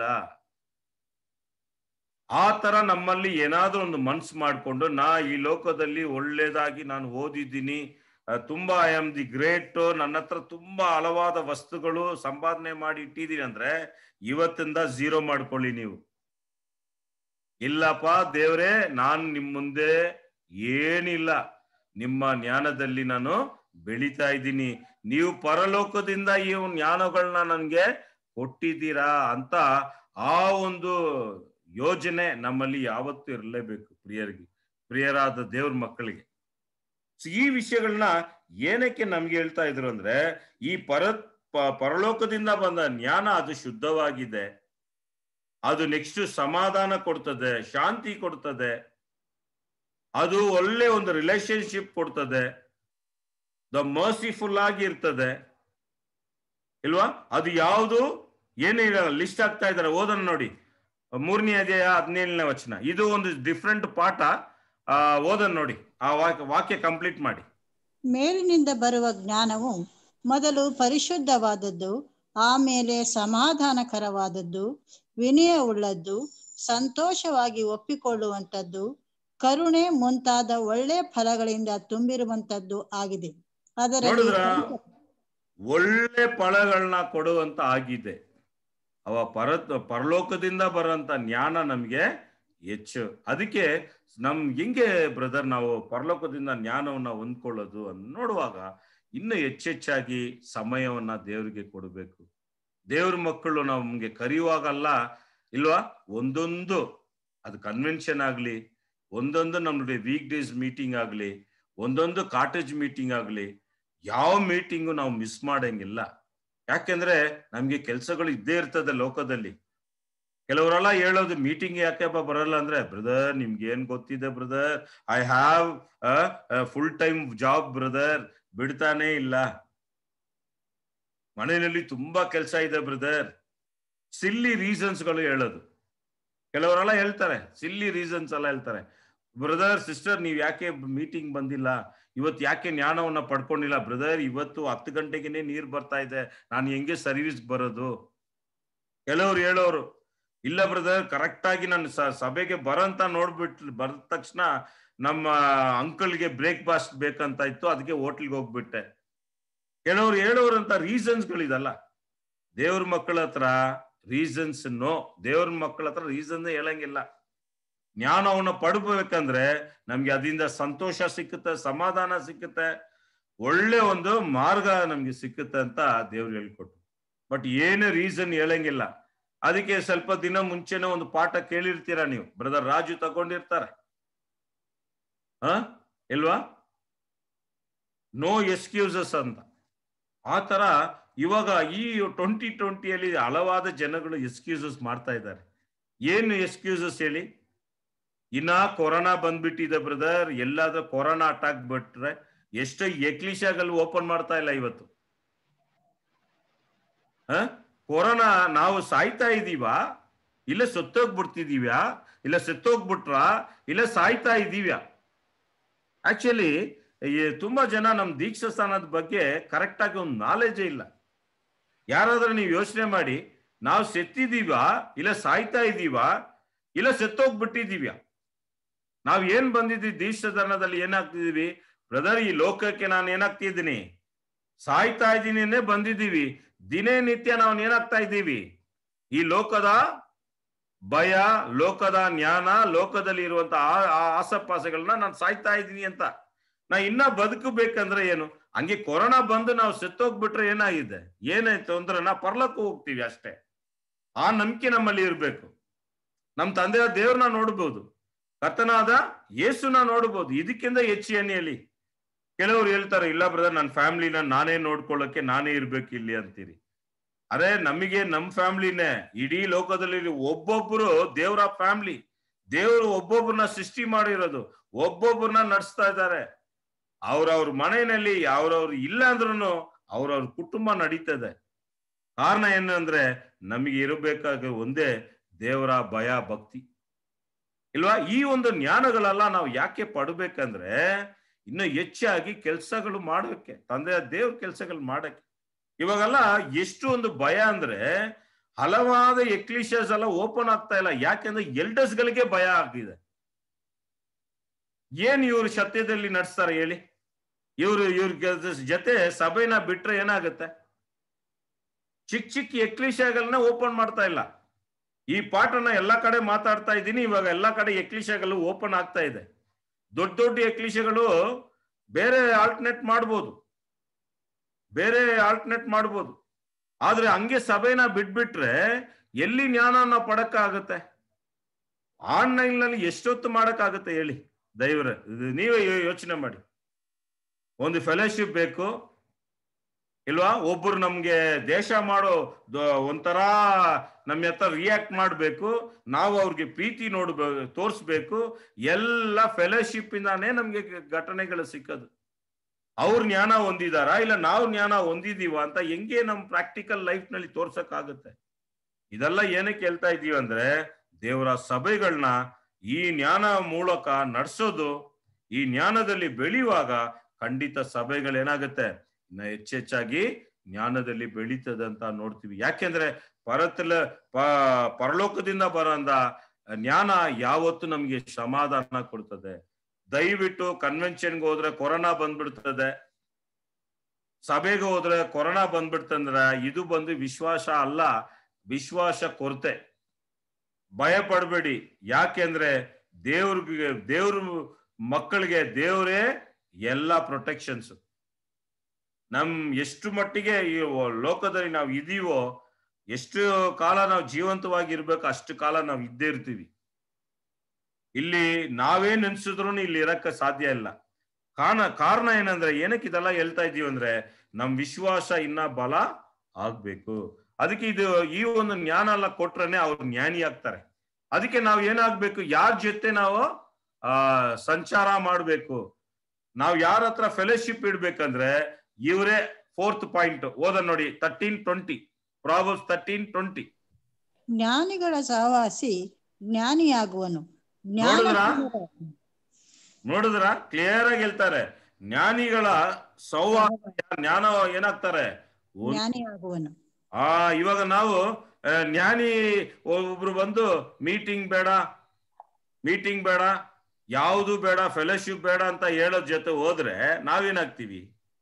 [SPEAKER 7] ಆ ತರ ನಮ್ಮಲ್ಲಿ ಏನಾದ್ರೂ ಒಂದು ಮನ್ಸು ಮಾಡ್ಕೊಂಡು, ನಾ ಈ ಲೋಕದಲ್ಲಿ ಒಳ್ಳೇದಾಗಿ ನಾನು ಓದಿದ್ದೀನಿ, ತುಂಬಾ ಐ ಆಮ್ ದಿ ಗ್ರೇಟ್, ನನ್ನ ಹತ್ರ ತುಂಬಾ ಹಲವಾದ ವಸ್ತುಗಳು ಸಂಪಾದನೆ ಮಾಡಿ ಇಟ್ಟಿದ್ದೀನಿ ಅಂದ್ರೆ ಇವತ್ತಿಂದ ಝೀರೋ ಮಾಡ್ಕೊಳ್ಳಿ ನೀವು. ಇಲ್ಲಪ್ಪ ದೇವ್ರೇ, ನಾನು ನಿಮ್ ಮುಂದೆ ಏನಿಲ್ಲ, ನಿಮ್ಮ ಜ್ಞಾನದಲ್ಲಿ ನಾನು ಬೆಳೀತಾ ಇದ್ದೀನಿ, ನೀವು ಪರಲೋಕದಿಂದ ಈ ಜ್ಞಾನಗಳನ್ನ ನನ್ಗೆ ಕೊಟ್ಟಿದ್ದೀರಾ ಅಂತ ಆ ಒಂದು ಯೋಜನೆ ನಮ್ಮಲ್ಲಿ ಯಾವತ್ತೂ ಇರಲೇಬೇಕು ಪ್ರಿಯರಿಗೆ, ಪ್ರಿಯರಾದ ದೇವ್ರ ಮಕ್ಕಳಿಗೆ. ಈ ವಿಷಯಗಳನ್ನ ಏನಕ್ಕೆ ನಮ್ಗೆ ಹೇಳ್ತಾ ಇದ್ರು ಅಂದ್ರೆ, ಈ ಪರ ಪರಲೋಕದಿಂದ ಬಂದ ಜ್ಞಾನ ಅದು ಶುದ್ಧವಾಗಿದೆ, ಅದು ನೆಕ್ಸ್ಟ್ ಸಮಾಧಾನ ಕೊಡ್ತದೆ, ಶಾಂತಿ ಕೊಡ್ತದೆ, ಅದು ಒಳ್ಳೆ ಒಂದು ರಿಲೇಶನ್ಶಿಪ್ ಕೊಡ್ತದೆ, ದ ಮರ್ಸಿಫುಲ್ ಆಗಿ ಇರ್ತದೆ ಇಲ್ವಾ? ಅದು ಯಾವುದು ಏನೇ ಲಿಸ್ಟ್ ಆಗ್ತಾ ಇದ್ದಾರೆ, ಓದನ್ ನೋಡಿ. ಮೂರನೇ ಅಧ್ಯಾಯ ಹದಿನೇಳನೇ ವಚನ, ಇದು ಒಂದು ಡಿಫ್ರೆಂಟ್ ಪಾಠ. ಆ ಓದನ್ ನೋಡಿ, ಆ ವಾಕ್ಯ ವಾಕ್ಯ ಕಂಪ್ಲೀಟ್ ಮಾಡಿ.
[SPEAKER 16] ಮೇಲಿನಿಂದ ಬರುವ ಜ್ಞಾನವು ಮೊದಲು ಪರಿಶುದ್ಧವಾದದ್ದು, ಆಮೇಲೆ ಸಮಾಧಾನಕರವಾದದ್ದು, ವಿನಯವುಳ್ಳದ್ದು, ಸಂತೋಷವಾಗಿ ಒಪ್ಪಿಕೊಳ್ಳುವಂಥದ್ದು, ಕರುಣೆ ಮುಂತಾದ ಒಳ್ಳೆ ಫಲಗಳಿಂದ ತುಂಬಿರುವಂತದ್ದು ಆಗಿದೆ. ಅದರಲ್ಲಿ
[SPEAKER 7] ಒಳ್ಳೆ ಫಲಗಳನ್ನ ಕೊಡುವಂತ ಆಗಿದೆ. ಅವ ಪರ ಪರಲೋಕದಿಂದ ಬರುವಂತ ಜ್ಞಾನ ನಮ್ಗೆ ಹೆಚ್ಚು. ಅದಕ್ಕೆ ನಮ್ ಹೆಂಗೆ ಬ್ರದರ್ ನಾವು ಪರಲೋಕದಿಂದ ಜ್ಞಾನವನ್ನ ಹೊಂದ್ಕೊಳ್ಳೋದು ಅಂತ ನೋಡುವಾಗ ಇನ್ನು ಹೆಚ್ಚೆಚ್ಚಾಗಿ ಸಮಯವನ್ನ ದೇವರಿಗೆ ಕೊಡಬೇಕು. ದೇವ್ರ ಮಕ್ಕಳು ನಮ್ಗೆ ಕರೆಯುವಾಗಲ್ಲ ಇಲ್ವಾ, ಒಂದೊಂದು ಅದು ಕನ್ವೆನ್ಷನ್ ಆಗ್ಲಿ, ಒಂದೊಂದು ನಮ್ಗೆ ವೀಕ್ ಡೇಸ್ ಮೀಟಿಂಗ್ ಆಗ್ಲಿ, ಒಂದೊಂದು ಕಾಟೇಜ್ ಮೀಟಿಂಗ್ ಆಗ್ಲಿ, ಯಾವ ಮೀಟಿಂಗು ನಾವು ಮಿಸ್ ಮಾಡಂಗಿಲ್ಲ. ಯಾಕೆಂದ್ರೆ ನಮ್ಗೆ ಕೆಲ್ಸಗಳು ಇದ್ದೇ ಇರ್ತದೆ ಲೋಕದಲ್ಲಿ. ಕೆಲವರೆಲ್ಲ ಹೇಳೋದು ಮೀಟಿಂಗ್ ಯಾಕೆಪ್ಪ ಬರಲ್ಲ ಅಂದ್ರೆ, ಬ್ರದರ್ ನಿಮ್ಗೆ ಏನ್ ಗೊತ್ತಿದೆ brother, I have full time job brother, ಬಿಡ್ತಾನೆ ಇಲ್ಲ, ಮನೆಯಲ್ಲಿ ತುಂಬಾ ಕೆಲಸ ಇದೆ ಬ್ರದರ್. ಸಿಲ್ಲಿ ರೀಸನ್ಸ್ ಗಳು ಹೇಳೋದು. ಕೆಲವರೆಲ್ಲ ಹೇಳ್ತಾರೆ, ಸಿಲ್ಲಿ ರೀಸನ್ಸ್ ಎಲ್ಲ ಹೇಳ್ತಾರೆ. ಬ್ರದರ್ ಸಿಸ್ಟರ್ ನೀವ್ ಯಾಕೆ ಮೀಟಿಂಗ್ ಬಂದಿಲ್ಲ, ಇವತ್ತು ಯಾಕೆ ಜ್ಞಾನವನ್ನ ಪಡ್ಕೊಂಡಿಲ್ಲ ಬ್ರದರ್, ಇವತ್ತು ಹತ್ತು ಗಂಟೆಗೆನೆ ನೀರ್ ಬರ್ತಾ ಇದೆ, ನಾನು ಹೆಂಗೆ ಸರ್ವಿಸ್ ಬರೋದು. ಕೆಲವ್ರು ಹೇಳೋರು, ಇಲ್ಲ ಬ್ರದರ್ ಕರೆಕ್ಟ್ ಆಗಿ ನಾನು ಸಭೆಗೆ ಬರಂತ ನೋಡ್ಬಿಟ್ಟು ಬರದ ತಕ್ಷಣ ನಮ್ಮ ಅಂಕಲ್ಗೆ ಬ್ರೇಕ್ಫಾಸ್ಟ್ ಬೇಕಂತ ಇತ್ತು, ಅದಕ್ಕೆ ಹೋಟ್ಲ್ಗೆ ಹೋಗ್ಬಿಟ್ಟೆ. ಕೆಲವ್ರು ಹೇಳೋರಂತ ರೀಸನ್ಸ್ ಗಳಿದಲ್ಲ. ದೇವ್ರ ಮಕ್ಕಳ ಹತ್ರ ರೀಸನ್ಸ್ ನೋ, ದೇವ್ರ ಮಕ್ಕಳ ಹತ್ರ ರೀಸನ್ ಹೇಳಂಗಿಲ್ಲ. ಜ್ಞಾನವನ್ನ ಪಡ್ಬೇಕಂದ್ರೆ ನಮ್ಗೆ ಅದರಿಂದ ಸಂತೋಷ ಸಿಕ್ಕುತ್ತೆ, ಸಮಾಧಾನ ಸಿಕ್ಕುತ್ತೆ, ಒಳ್ಳೆ ಒಂದು ಮಾರ್ಗ ನಮ್ಗೆ ಸಿಕ್ಕುತ್ತೆ ಅಂತ ದೇವ್ರು ಹೇಳ್ಕೊಟ್ರು. ಬಟ್ ಏನು ರೀಸನ್ ಹೇಳಂಗಿಲ್ಲ. ಅದಕ್ಕೆ ಸ್ವಲ್ಪ ದಿನ ಮುಂಚೆನೆ ಒಂದು ಪಾಠ ಕೇಳಿರ್ತೀರಾ ನೀವು, ಬ್ರದರ್ ರಾಜು ತಗೊಂಡಿರ್ತಾರೆ ಹ ಇಲ್ವಾ, ನೋ ಎಕ್ಸ್ಕ್ಯೂಸಸ್ ಅಂತ. ಆ ತರ ಇವಾಗ ಈ ಟ್ವೆಂಟಿ ಟ್ವೆಂಟಿಯಲ್ಲಿ ಹಲವಾದ ಜನಗಳು ಎಕ್ಸ್ಕ್ಯೂಸಸ್ ಮಾಡ್ತಾ ಇದ್ದಾರೆ. ಏನು ಎಕ್ಸ್ಕ್ಯೂಸಸ್ ಹೇಳಿ, ಇನ್ನ ಕೊರೋನಾ ಬಂದ್ಬಿಟ್ಟಿದೆ ಬ್ರದರ್, ಎಲ್ಲಾದ್ರೂ ಕೊರೋನಾ ಅಟ್ಯಾಕ್ ಬಿಟ್ರೆ ಎಷ್ಟೋ ಎಕ್ಲಿಶಾಗಲ್ಲಿ ಓಪನ್ ಮಾಡ್ತಾ ಇಲ್ಲ ಇವತ್ತು. ಹ ಕೊರೋನಾ ನಾವು ಸಾಯ್ತಾ ಇದೀವಾ, ಇಲ್ಲ ಸತ್ತೋಗ್ಬಿಡ್ತಿದೀವ್ಯಾ, ಇಲ್ಲ ಸತ್ತೋಗ್ಬಿಟ್ರ, ಇಲ್ಲ ಸಾಯ್ತಾ ಇದೀವ್ಯಾ? ಆಕ್ಚುಲಿ ತುಂಬಾ ಜನ ನಮ್ ದೀಕ್ಷಾ ಸ್ಥಾನದ ಬಗ್ಗೆ ಕರೆಕ್ಟ್ ಆಗಿ ಒಂದು ನಾಲೆಜೇ ಇಲ್ಲ. ಯಾರಾದ್ರೂ ನೀವು ಯೋಚನೆ ಮಾಡಿ, ನಾವು ಸೆತ್ತಿದೀವಾ, ಇಲ್ಲ ಸಾಯ್ತಾ ಇದೀವಾ, ಇಲ್ಲ ಸತ್ತೋಗ್ಬಿಟ್ಟಿದೀವ್ಯಾ? ನಾವ್ ಏನ್ ಬಂದಿದ್ವಿ ದೀಕ್ಷಾ ಸ್ಥಾನದಲ್ಲಿ ಏನಾಗ್ತಿದೀವಿ, ಬ್ರದರ್ ಈ ಲೋಕಕ್ಕೆ ನಾನು ಏನಾಗ್ತಿದ್ದೀನಿ, ಸಾಯ್ತಾ ಇದ್ದೀನೇ ಬಂದಿದ್ದೀವಿ. ದಿನನಿತ್ಯ ನಾವು ಏನಾಗ್ತಾ ಇದ್ದೀವಿ, ಈ ಲೋಕದ ಭಯ, ಲೋಕದ ಜ್ಞಾನ, ಲೋಕದಲ್ಲಿ ಇರುವಂತ ಆಸಪಾಸಗಳನ್ನ ನಾನು ಸಾಯ್ತಾ ಇದ್ದೀನಿ ಅಂತ. ನಾ ಇನ್ನ ಬದುಕಬೇಕಂದ್ರೆ ಏನು, ಹಂಗೆ ಕೊರೋನಾ ಬಂದು ನಾವು ಸತ್ತೋಗ್ಬಿಟ್ರೆ ಏನಾಗಿದೆ, ಏನಾಯ್ತು ಅಂದ್ರೆ ನಾ ಪರಲೋಕ ಹೋಗ್ತೀವಿ ಅಷ್ಟೇ. ಆ ನಂಬಿಕೆ ನಮ್ಮಲ್ಲಿ ಇರ್ಬೇಕು. ನಮ್ ತಂದೆಯ ದೇವ್ರನ್ನ ನೋಡ್ಬೋದು, ಕರ್ತನಾದ ಯೇಸುನ ನೋಡ್ಬೋದು. ಇದಕ್ಕಿಂತ ಹೆಚ್ಚು ಏನ್ ಹೇಳಿ? ಕೆಲವ್ರು ಹೇಳ್ತಾರೆ, ಇಲ್ಲ ಬ್ರದರ್ ನನ್ನ ಫ್ಯಾಮಿಲಿನ ನಾನೇ ನೋಡ್ಕೊಳ್ಳೋಕೆ ನಾನೇ ಇರ್ಬೇಕು ಇಲ್ಲಿ ಅಂತೀರಿ. ಅರೆ ನಮಗೆ ನಮ್ ಫ್ಯಾಮಿಲಿನೇ, ಇಡೀ ಲೋಕದಲ್ಲಿ ಒಬ್ಬೊಬ್ರು ದೇವ್ರ ಫ್ಯಾಮಿಲಿ. ದೇವ್ರು ಒಬ್ಬೊಬ್ರನ್ನ ಸೃಷ್ಟಿ ಮಾಡಿರೋದು, ಒಬ್ಬೊಬ್ರನ್ನ ನಡೆಸ್ತಾ ಇದ್ದಾರೆ. ಅವ್ರವ್ರ ಮನೆಯಲ್ಲಿ ಅವ್ರವ್ರು ಇಲ್ಲ ಅಂದ್ರೂ ಅವ್ರವ್ರ ಕುಟುಂಬ ನಡೀತದೆ. ಕಾರಣ ಏನಂದ್ರೆ ನಮಗೆ ಇರಬೇಕಾಗ ಒಂದೇ ದೇವರ ಭಯ ಭಕ್ತಿ ಇಲ್ವಾ? ಈ ಒಂದು ಜ್ಞಾನಗಳೆಲ್ಲ ನಾವು ಯಾಕೆ ಪಡ್ಬೇಕಂದ್ರೆ ಇನ್ನು ಹೆಚ್ಚಾಗಿ ಕೆಲ್ಸಗಳು ಮಾಡೋಕೆ, ತಂದೆಯ ದೇವ್ರ ಕೆಲ್ಸಗಳು ಮಾಡಕ್ಕೆ. ಇವಾಗೆಲ್ಲ ಎಷ್ಟು ಒಂದು ಭಯ ಅಂದ್ರೆ ಹಲವಾದ ಎಕ್ಲಿಷಿಯಸ್ ಎಲ್ಲ ಓಪನ್ ಆಗ್ತಾ ಇಲ್ಲ. ಯಾಕೆಂದ್ರೆ ಎಲ್ಡರ್ಸ್ ಗಳಿಗೆ ಭಯ ಆಗಿದೆ. ಏನ್ ಇವ್ರು ಸತ್ಯದಲ್ಲಿ ನಡೆಸ್ತಾರೆ ಹೇಳಿ? ಇವ್ರು ಇವ್ರ ಜೊತೆ ಸಭೆನ ಬಿಟ್ರೆ ಏನಾಗುತ್ತೆ? ಚಿಕ್ಕ ಚಿಕ್ಕ ಎಕ್ಲಿಷಿಯಾಗಳನ್ನ ಓಪನ್ ಮಾಡ್ತಾ ಇಲ್ಲ. ಈ ಪಾಠನ ಎಲ್ಲಾ ಕಡೆ ಮಾತಾಡ್ತಾ ಇದ್ದೀನಿ. ಇವಾಗ ಎಲ್ಲಾ ಕಡೆ ಎಕ್ಲಿಷಿಯಾಗಳು ಓಪನ್ ಆಗ್ತಾ ಇದೆ. ದೊಡ್ಡ ದೊಡ್ಡ ಎಕ್ಲಿಷಿಯಾಗಳು ಬೇರೆ ಆಲ್ಟರ್ನೇಟ್ ಮಾಡ್ಬೋದು, ಬೇರೆ ಆಲ್ಟರ್ನೇಟ್ ಮಾಡ್ಬೋದು. ಆದ್ರೆ ಹಂಗೆ ಸಭೆನ ಬಿಟ್ಬಿಟ್ರೆ ಎಲ್ಲಿ ಜ್ಞಾನನ ಪಡಕ್ಕಾಗತ್ತೆ? ಆನ್ಲೈನ್ ನಲ್ಲಿ ಎಷ್ಟೊತ್ತು ಮಾಡಕ್ಕಾಗತ್ತೆ ಹೇಳಿ? ದೈವರ ನೀವೇ ಯೋಚನೆ ಮಾಡಿ. ಒಂದು ಫೆಲೋಶಿಪ್ ಬೇಕು ಇಲ್ವಾ? ಒಬ್ರು ನಮ್ಗೆ ದೇಶ ಮಾಡೋ ಒಂಥರ ನಮ್ಮ ಹತ್ರ ರಿಯಾಕ್ಟ್ ಮಾಡ್ಬೇಕು, ನಾವು ಅವ್ರಿಗೆ ಪ್ರೀತಿ ನೋಡ್ಬೇಕು, ತೋರಿಸ್ಬೇಕು. ಎಲ್ಲ ಫೆಲೋಶಿಪ್ ಇಂದಾನೇ ನಮ್ಗೆ ಘಟನೆಗಳು ಸಿಕ್ಕದು. ಅವ್ರ ಜ್ಞಾನ ಹೊಂದಿದಾರ, ಇಲ್ಲ ನಾವು ಜ್ಞಾನ ಹೊಂದಿದೀವ ಅಂತ ಹೆಂಗೆ ನಮ್ ಪ್ರಾಕ್ಟಿಕಲ್ ಲೈಫ್ ನಲ್ಲಿ ತೋರ್ಸಕ್ಕಾಗುತ್ತೆ? ಇದೆಲ್ಲ ಏನಕ್ಕೆ ಹೇಳ್ತಾ ಇದೀವಿ ಅಂದ್ರೆ ದೇವರ ಸಭೆಗಳನ್ನ ಈ ಜ್ಞಾನ ಮೂಲಕ ನಡೆಸೋದು. ಈ ಜ್ಞಾನದಲ್ಲಿ ಬೆಳೆಯುವಾಗ ಖಂಡಿತ ಸಭೆಗಳೇನಾಗುತ್ತೆ, ಇನ್ನ ಹೆಚ್ಚೆಚ್ಚಾಗಿ ಜ್ಞಾನದಲ್ಲಿ ಬೆಳೀತದಂತ ನೋಡ್ತೀವಿ. ಯಾಕೆಂದ್ರೆ ಪರತಲ ಪ ಪರಲೋಕದಿಂದ ಬರೋಂದ ಜ್ಞಾನ ಯಾವತ್ತು ನಮ್ಗೆ ಸಮಾಧಾನ ಕೊಡ್ತದೆ. ದಯವಿಟ್ಟು ಕನ್ವೆನ್ಷನ್ಗೆ ಹೋದ್ರೆ ಕೊರೋನಾ ಬಂದ್ಬಿಡ್ತದೆ, ಸಭೆಗೆ ಹೋದ್ರೆ ಕೊರೋನಾ ಬಂದ್ಬಿಡ್ತಂದ್ರ ಇದು ಬಂದು ವಿಶ್ವಾಸ ಅಲ್ಲ, ವಿಶ್ವಾಸ ಕೊರತೆ. ಭಯ ಪಡ್ಬೇಡಿ. ಯಾಕೆಂದ್ರೆ ದೇವ್ರಿಗೆ ದೇವ್ರ ಮಕ್ಕಳಿಗೆ ದೇವರೇ ಎಲ್ಲ ಪ್ರೊಟೆಕ್ಷನ್ಸ್. ನಮ್ ಎಷ್ಟು ಮಟ್ಟಿಗೆ ಈ ಲೋಕದಲ್ಲಿ ನಾವು ಇದೀವೋ ಎಷ್ಟು ಕಾಲ ನಾವು ಜೀವಂತವಾಗಿ ಇರ್ಬೇಕು ಅಷ್ಟು ಕಾಲ ನಾವು ಇದ್ದೇ ಇರ್ತೀವಿ. ಇಲ್ಲಿ ನಾವೇ ನೆನ್ಸಿದ್ರು ಇಲ್ಲಿ ಇರಕ್ಕೆ ಸಾಧ್ಯ ಇಲ್ಲ. ಕಾರಣ ಕಾರಣ ಏನಂದ್ರೆ ಏನಕ್ಕೆ ಇದೆಲ್ಲ ಹೇಳ್ತಾ ಇದೀವಿ ಅಂದ್ರೆ ನಮ್ ವಿಶ್ವಾಸ ಇನ್ನ ಬಲ ಆಗ್ಬೇಕು. ಅದಕ್ಕೆ ಇದು ಈ ಒಂದು ಜ್ಞಾನ ಎಲ್ಲ ಕೊಟ್ರೇನೆ ಅವ್ರು ಜ್ಞಾನಿ ಆಗ್ತಾರೆ. ಅದಕ್ಕೆ ನಾವು ಏನಾಗ್ಬೇಕು, ಯಾರ ಜೊತೆ ನಾವು ಆ ಸಂಚಾರ ಮಾಡ್ಬೇಕು, ನಾವು ಯಾರ ಹತ್ರ ಫೆಲೋಶಿಪ್ ಇಡ್ಬೇಕಂದ್ರೆ ಇವರೇ ಫೋರ್ತ್ ಪಾಯಿಂಟ್. ಓದ ನೋಡಿ thirteen twenty Proverbs thirteen twenty.
[SPEAKER 16] ಜ್ಞಾನಿಗಳ ಸಹವಾಸಿ ಜ್ಞಾನಿಯಾಗುವನು.
[SPEAKER 7] ನೋಡಿದ್ರ ನೋಡಿದ್ರ ಕ್ಲಿಯರ್ ಆಗಿ ಹೇಳ್ತಾರೆ, ಜ್ಞಾನಿಗಳ ಸಹವಾಸ ಜ್ಞಾನ ಏನಾಗ್ತಾರೆ,
[SPEAKER 16] ಜ್ಞಾನಿಯಾಗುವನು.
[SPEAKER 7] ಆ ಇವಾಗ ನಾವು ಜ್ಞಾನಿ ಒಬ್ರು ಬಂದು ಮೀಟಿಂಗ್ ಬೇಡ ಮೀಟಿಂಗ್ ಬೇಡ ಯಾವುದು ಬೇಡ ಫೆಲೋಶಿಪ್ ಬೇಡ ಅಂತ ಹೇಳೋದ್ ಜೊತೆ ಹೋದ್ರೆ ನಾವೇನಾಗ್ತೀವಿ,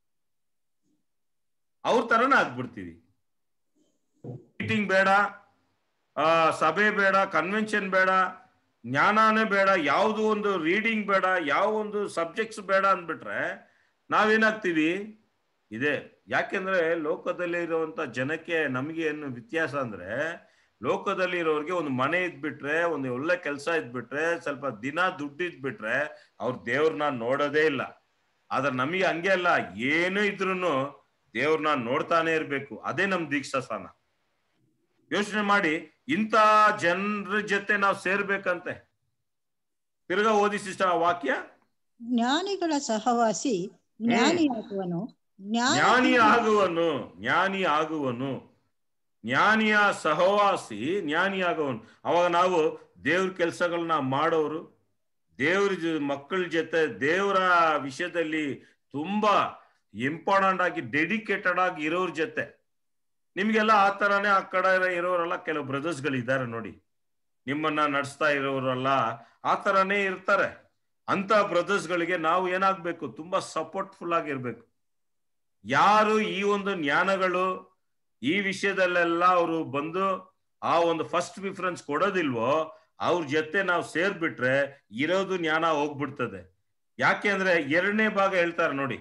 [SPEAKER 7] ಅವ್ರ ತರನ ಆಗ್ಬಿಡ್ತೀವಿ. ಮೀಟಿಂಗ್ ಬೇಡ, ಆ ಸಭೆ ಬೇಡ, ಕನ್ವೆನ್ಷನ್ ಬೇಡ, ಜ್ಞಾನನೇ ಬೇಡ, ಯಾವುದು ಒಂದು ರೀಡಿಂಗ್ ಬೇಡ, ಯಾವ ಒಂದು ಸಬ್ಜೆಕ್ಟ್ಸ್ ಬೇಡ ಅಂದ್ಬಿಟ್ರೆ ನಾವೇನಾಗ್ತೀವಿ ಇದೆ. ಯಾಕೆಂದ್ರೆ ಲೋಕದಲ್ಲಿ ಇರುವಂತ ಜನಕ್ಕೆ ನಮ್ಗೆ ಏನು ವ್ಯತ್ಯಾಸ ಅಂದ್ರೆ, ಲೋಕದಲ್ಲಿ ಇರೋರಿಗೆ ಒಂದು ಮನೆ ಇದ್ಬಿಟ್ರೆ, ಒಂದು ಒಳ್ಳೆ ಕೆಲಸ ಇದ್ಬಿಟ್ರೆ, ಸ್ವಲ್ಪ ದಿನ ದುಡ್ಡು ಇದ್ಬಿಟ್ರೆ ಅವ್ರ ದೇವ್ರನ್ನ ನೋಡೋದೇ ಇಲ್ಲ. ಆದ್ರೆ ನಮಗೆ ಹಂಗೆ ಅಲ್ಲ, ಏನು ಇದ್ರು ದೇವ್ರನ್ನ ನೋಡ್ತಾನೆ ಇರ್ಬೇಕು. ಅದೇ ನಮ್ ದೀಕ್ಷಾ ಸ್ಥಾನ. ಯೋಚನೆ ಮಾಡಿ, ಇಂಥ ಜನರ ಜೊತೆ ನಾವು ಸೇರ್ಬೇಕಂತೆ. ತಿರ್ಗಾ ಓದಿ ಸಿಸ್ಟರ್ ಆ ವಾಕ್ಯ.
[SPEAKER 16] ಜ್ಞಾನಿಗಳ ಸಹವಾಸಿ ಜ್ಞಾನಿಯಾಗುವನು.
[SPEAKER 7] ಜ್ಞಾನಿ ಆಗುವನು ಜ್ಞಾನಿ ಆಗುವನು ಜ್ಞಾನಿಯ ಸಹವಾಸಿ ಜ್ಞಾನಿ ಆಗುವನು. ಅವಾಗ ನಾವು ದೇವ್ರ ಕೆಲಸಗಳನ್ನ ಮಾಡೋರು, ದೇವ್ರ ಮಕ್ಕಳ ಜೊತೆ ದೇವರ ವಿಷಯದಲ್ಲಿ ತುಂಬಾ ಇಂಪಾರ್ಟೆಂಟ್ ಆಗಿ ಡೆಡಿಕೇಟೆಡ್ ಆಗಿ ಇರೋರ ಜೊತೆ. ನಿಮ್ಗೆಲ್ಲ ಆ ತರಾನೇ ಆ ಕಡೆ ಇರೋರೆಲ್ಲ ಕೆಲವು ಬ್ರದರ್ಸ್ ಗಳು ಇದ್ದಾರೆ ನೋಡಿ, ನಿಮ್ಮನ್ನ ನಡೆಸ್ತಾ ಇರೋರೆಲ್ಲ ಆ ತರಾನೇ ಇರ್ತಾರೆ. ಅಂತ ಬ್ರದರ್ಸ್ ಗಳಿಗೆ ನಾವು ಏನಾಗ್ಬೇಕು, ತುಂಬಾ ಸಪೋರ್ಟ್ಫುಲ್ ಆಗಿರ್ಬೇಕು. ಯಾರು ಈ ಒಂದು ಜ್ಞಾನಗಳು ಈ ವಿಷಯದಲ್ಲೆಲ್ಲ ಅವರು ಬಂದು ಆ ಒಂದು ಫಸ್ಟ್ ಪ್ರಿಫರೆನ್ಸ್ ಕೊಡೋದಿಲ್ವೋ ಅವ್ರ ಜೊತೆ ನಾವು ಸೇರ್ಬಿಟ್ರೆ ಇರೋದು ಜ್ಞಾನ ಹೋಗ್ಬಿಡ್ತದೆ. ಯಾಕೆ ಅಂದ್ರೆ ಎರಡನೇ ಭಾಗ ಹೇಳ್ತಾರೆ ನೋಡಿ,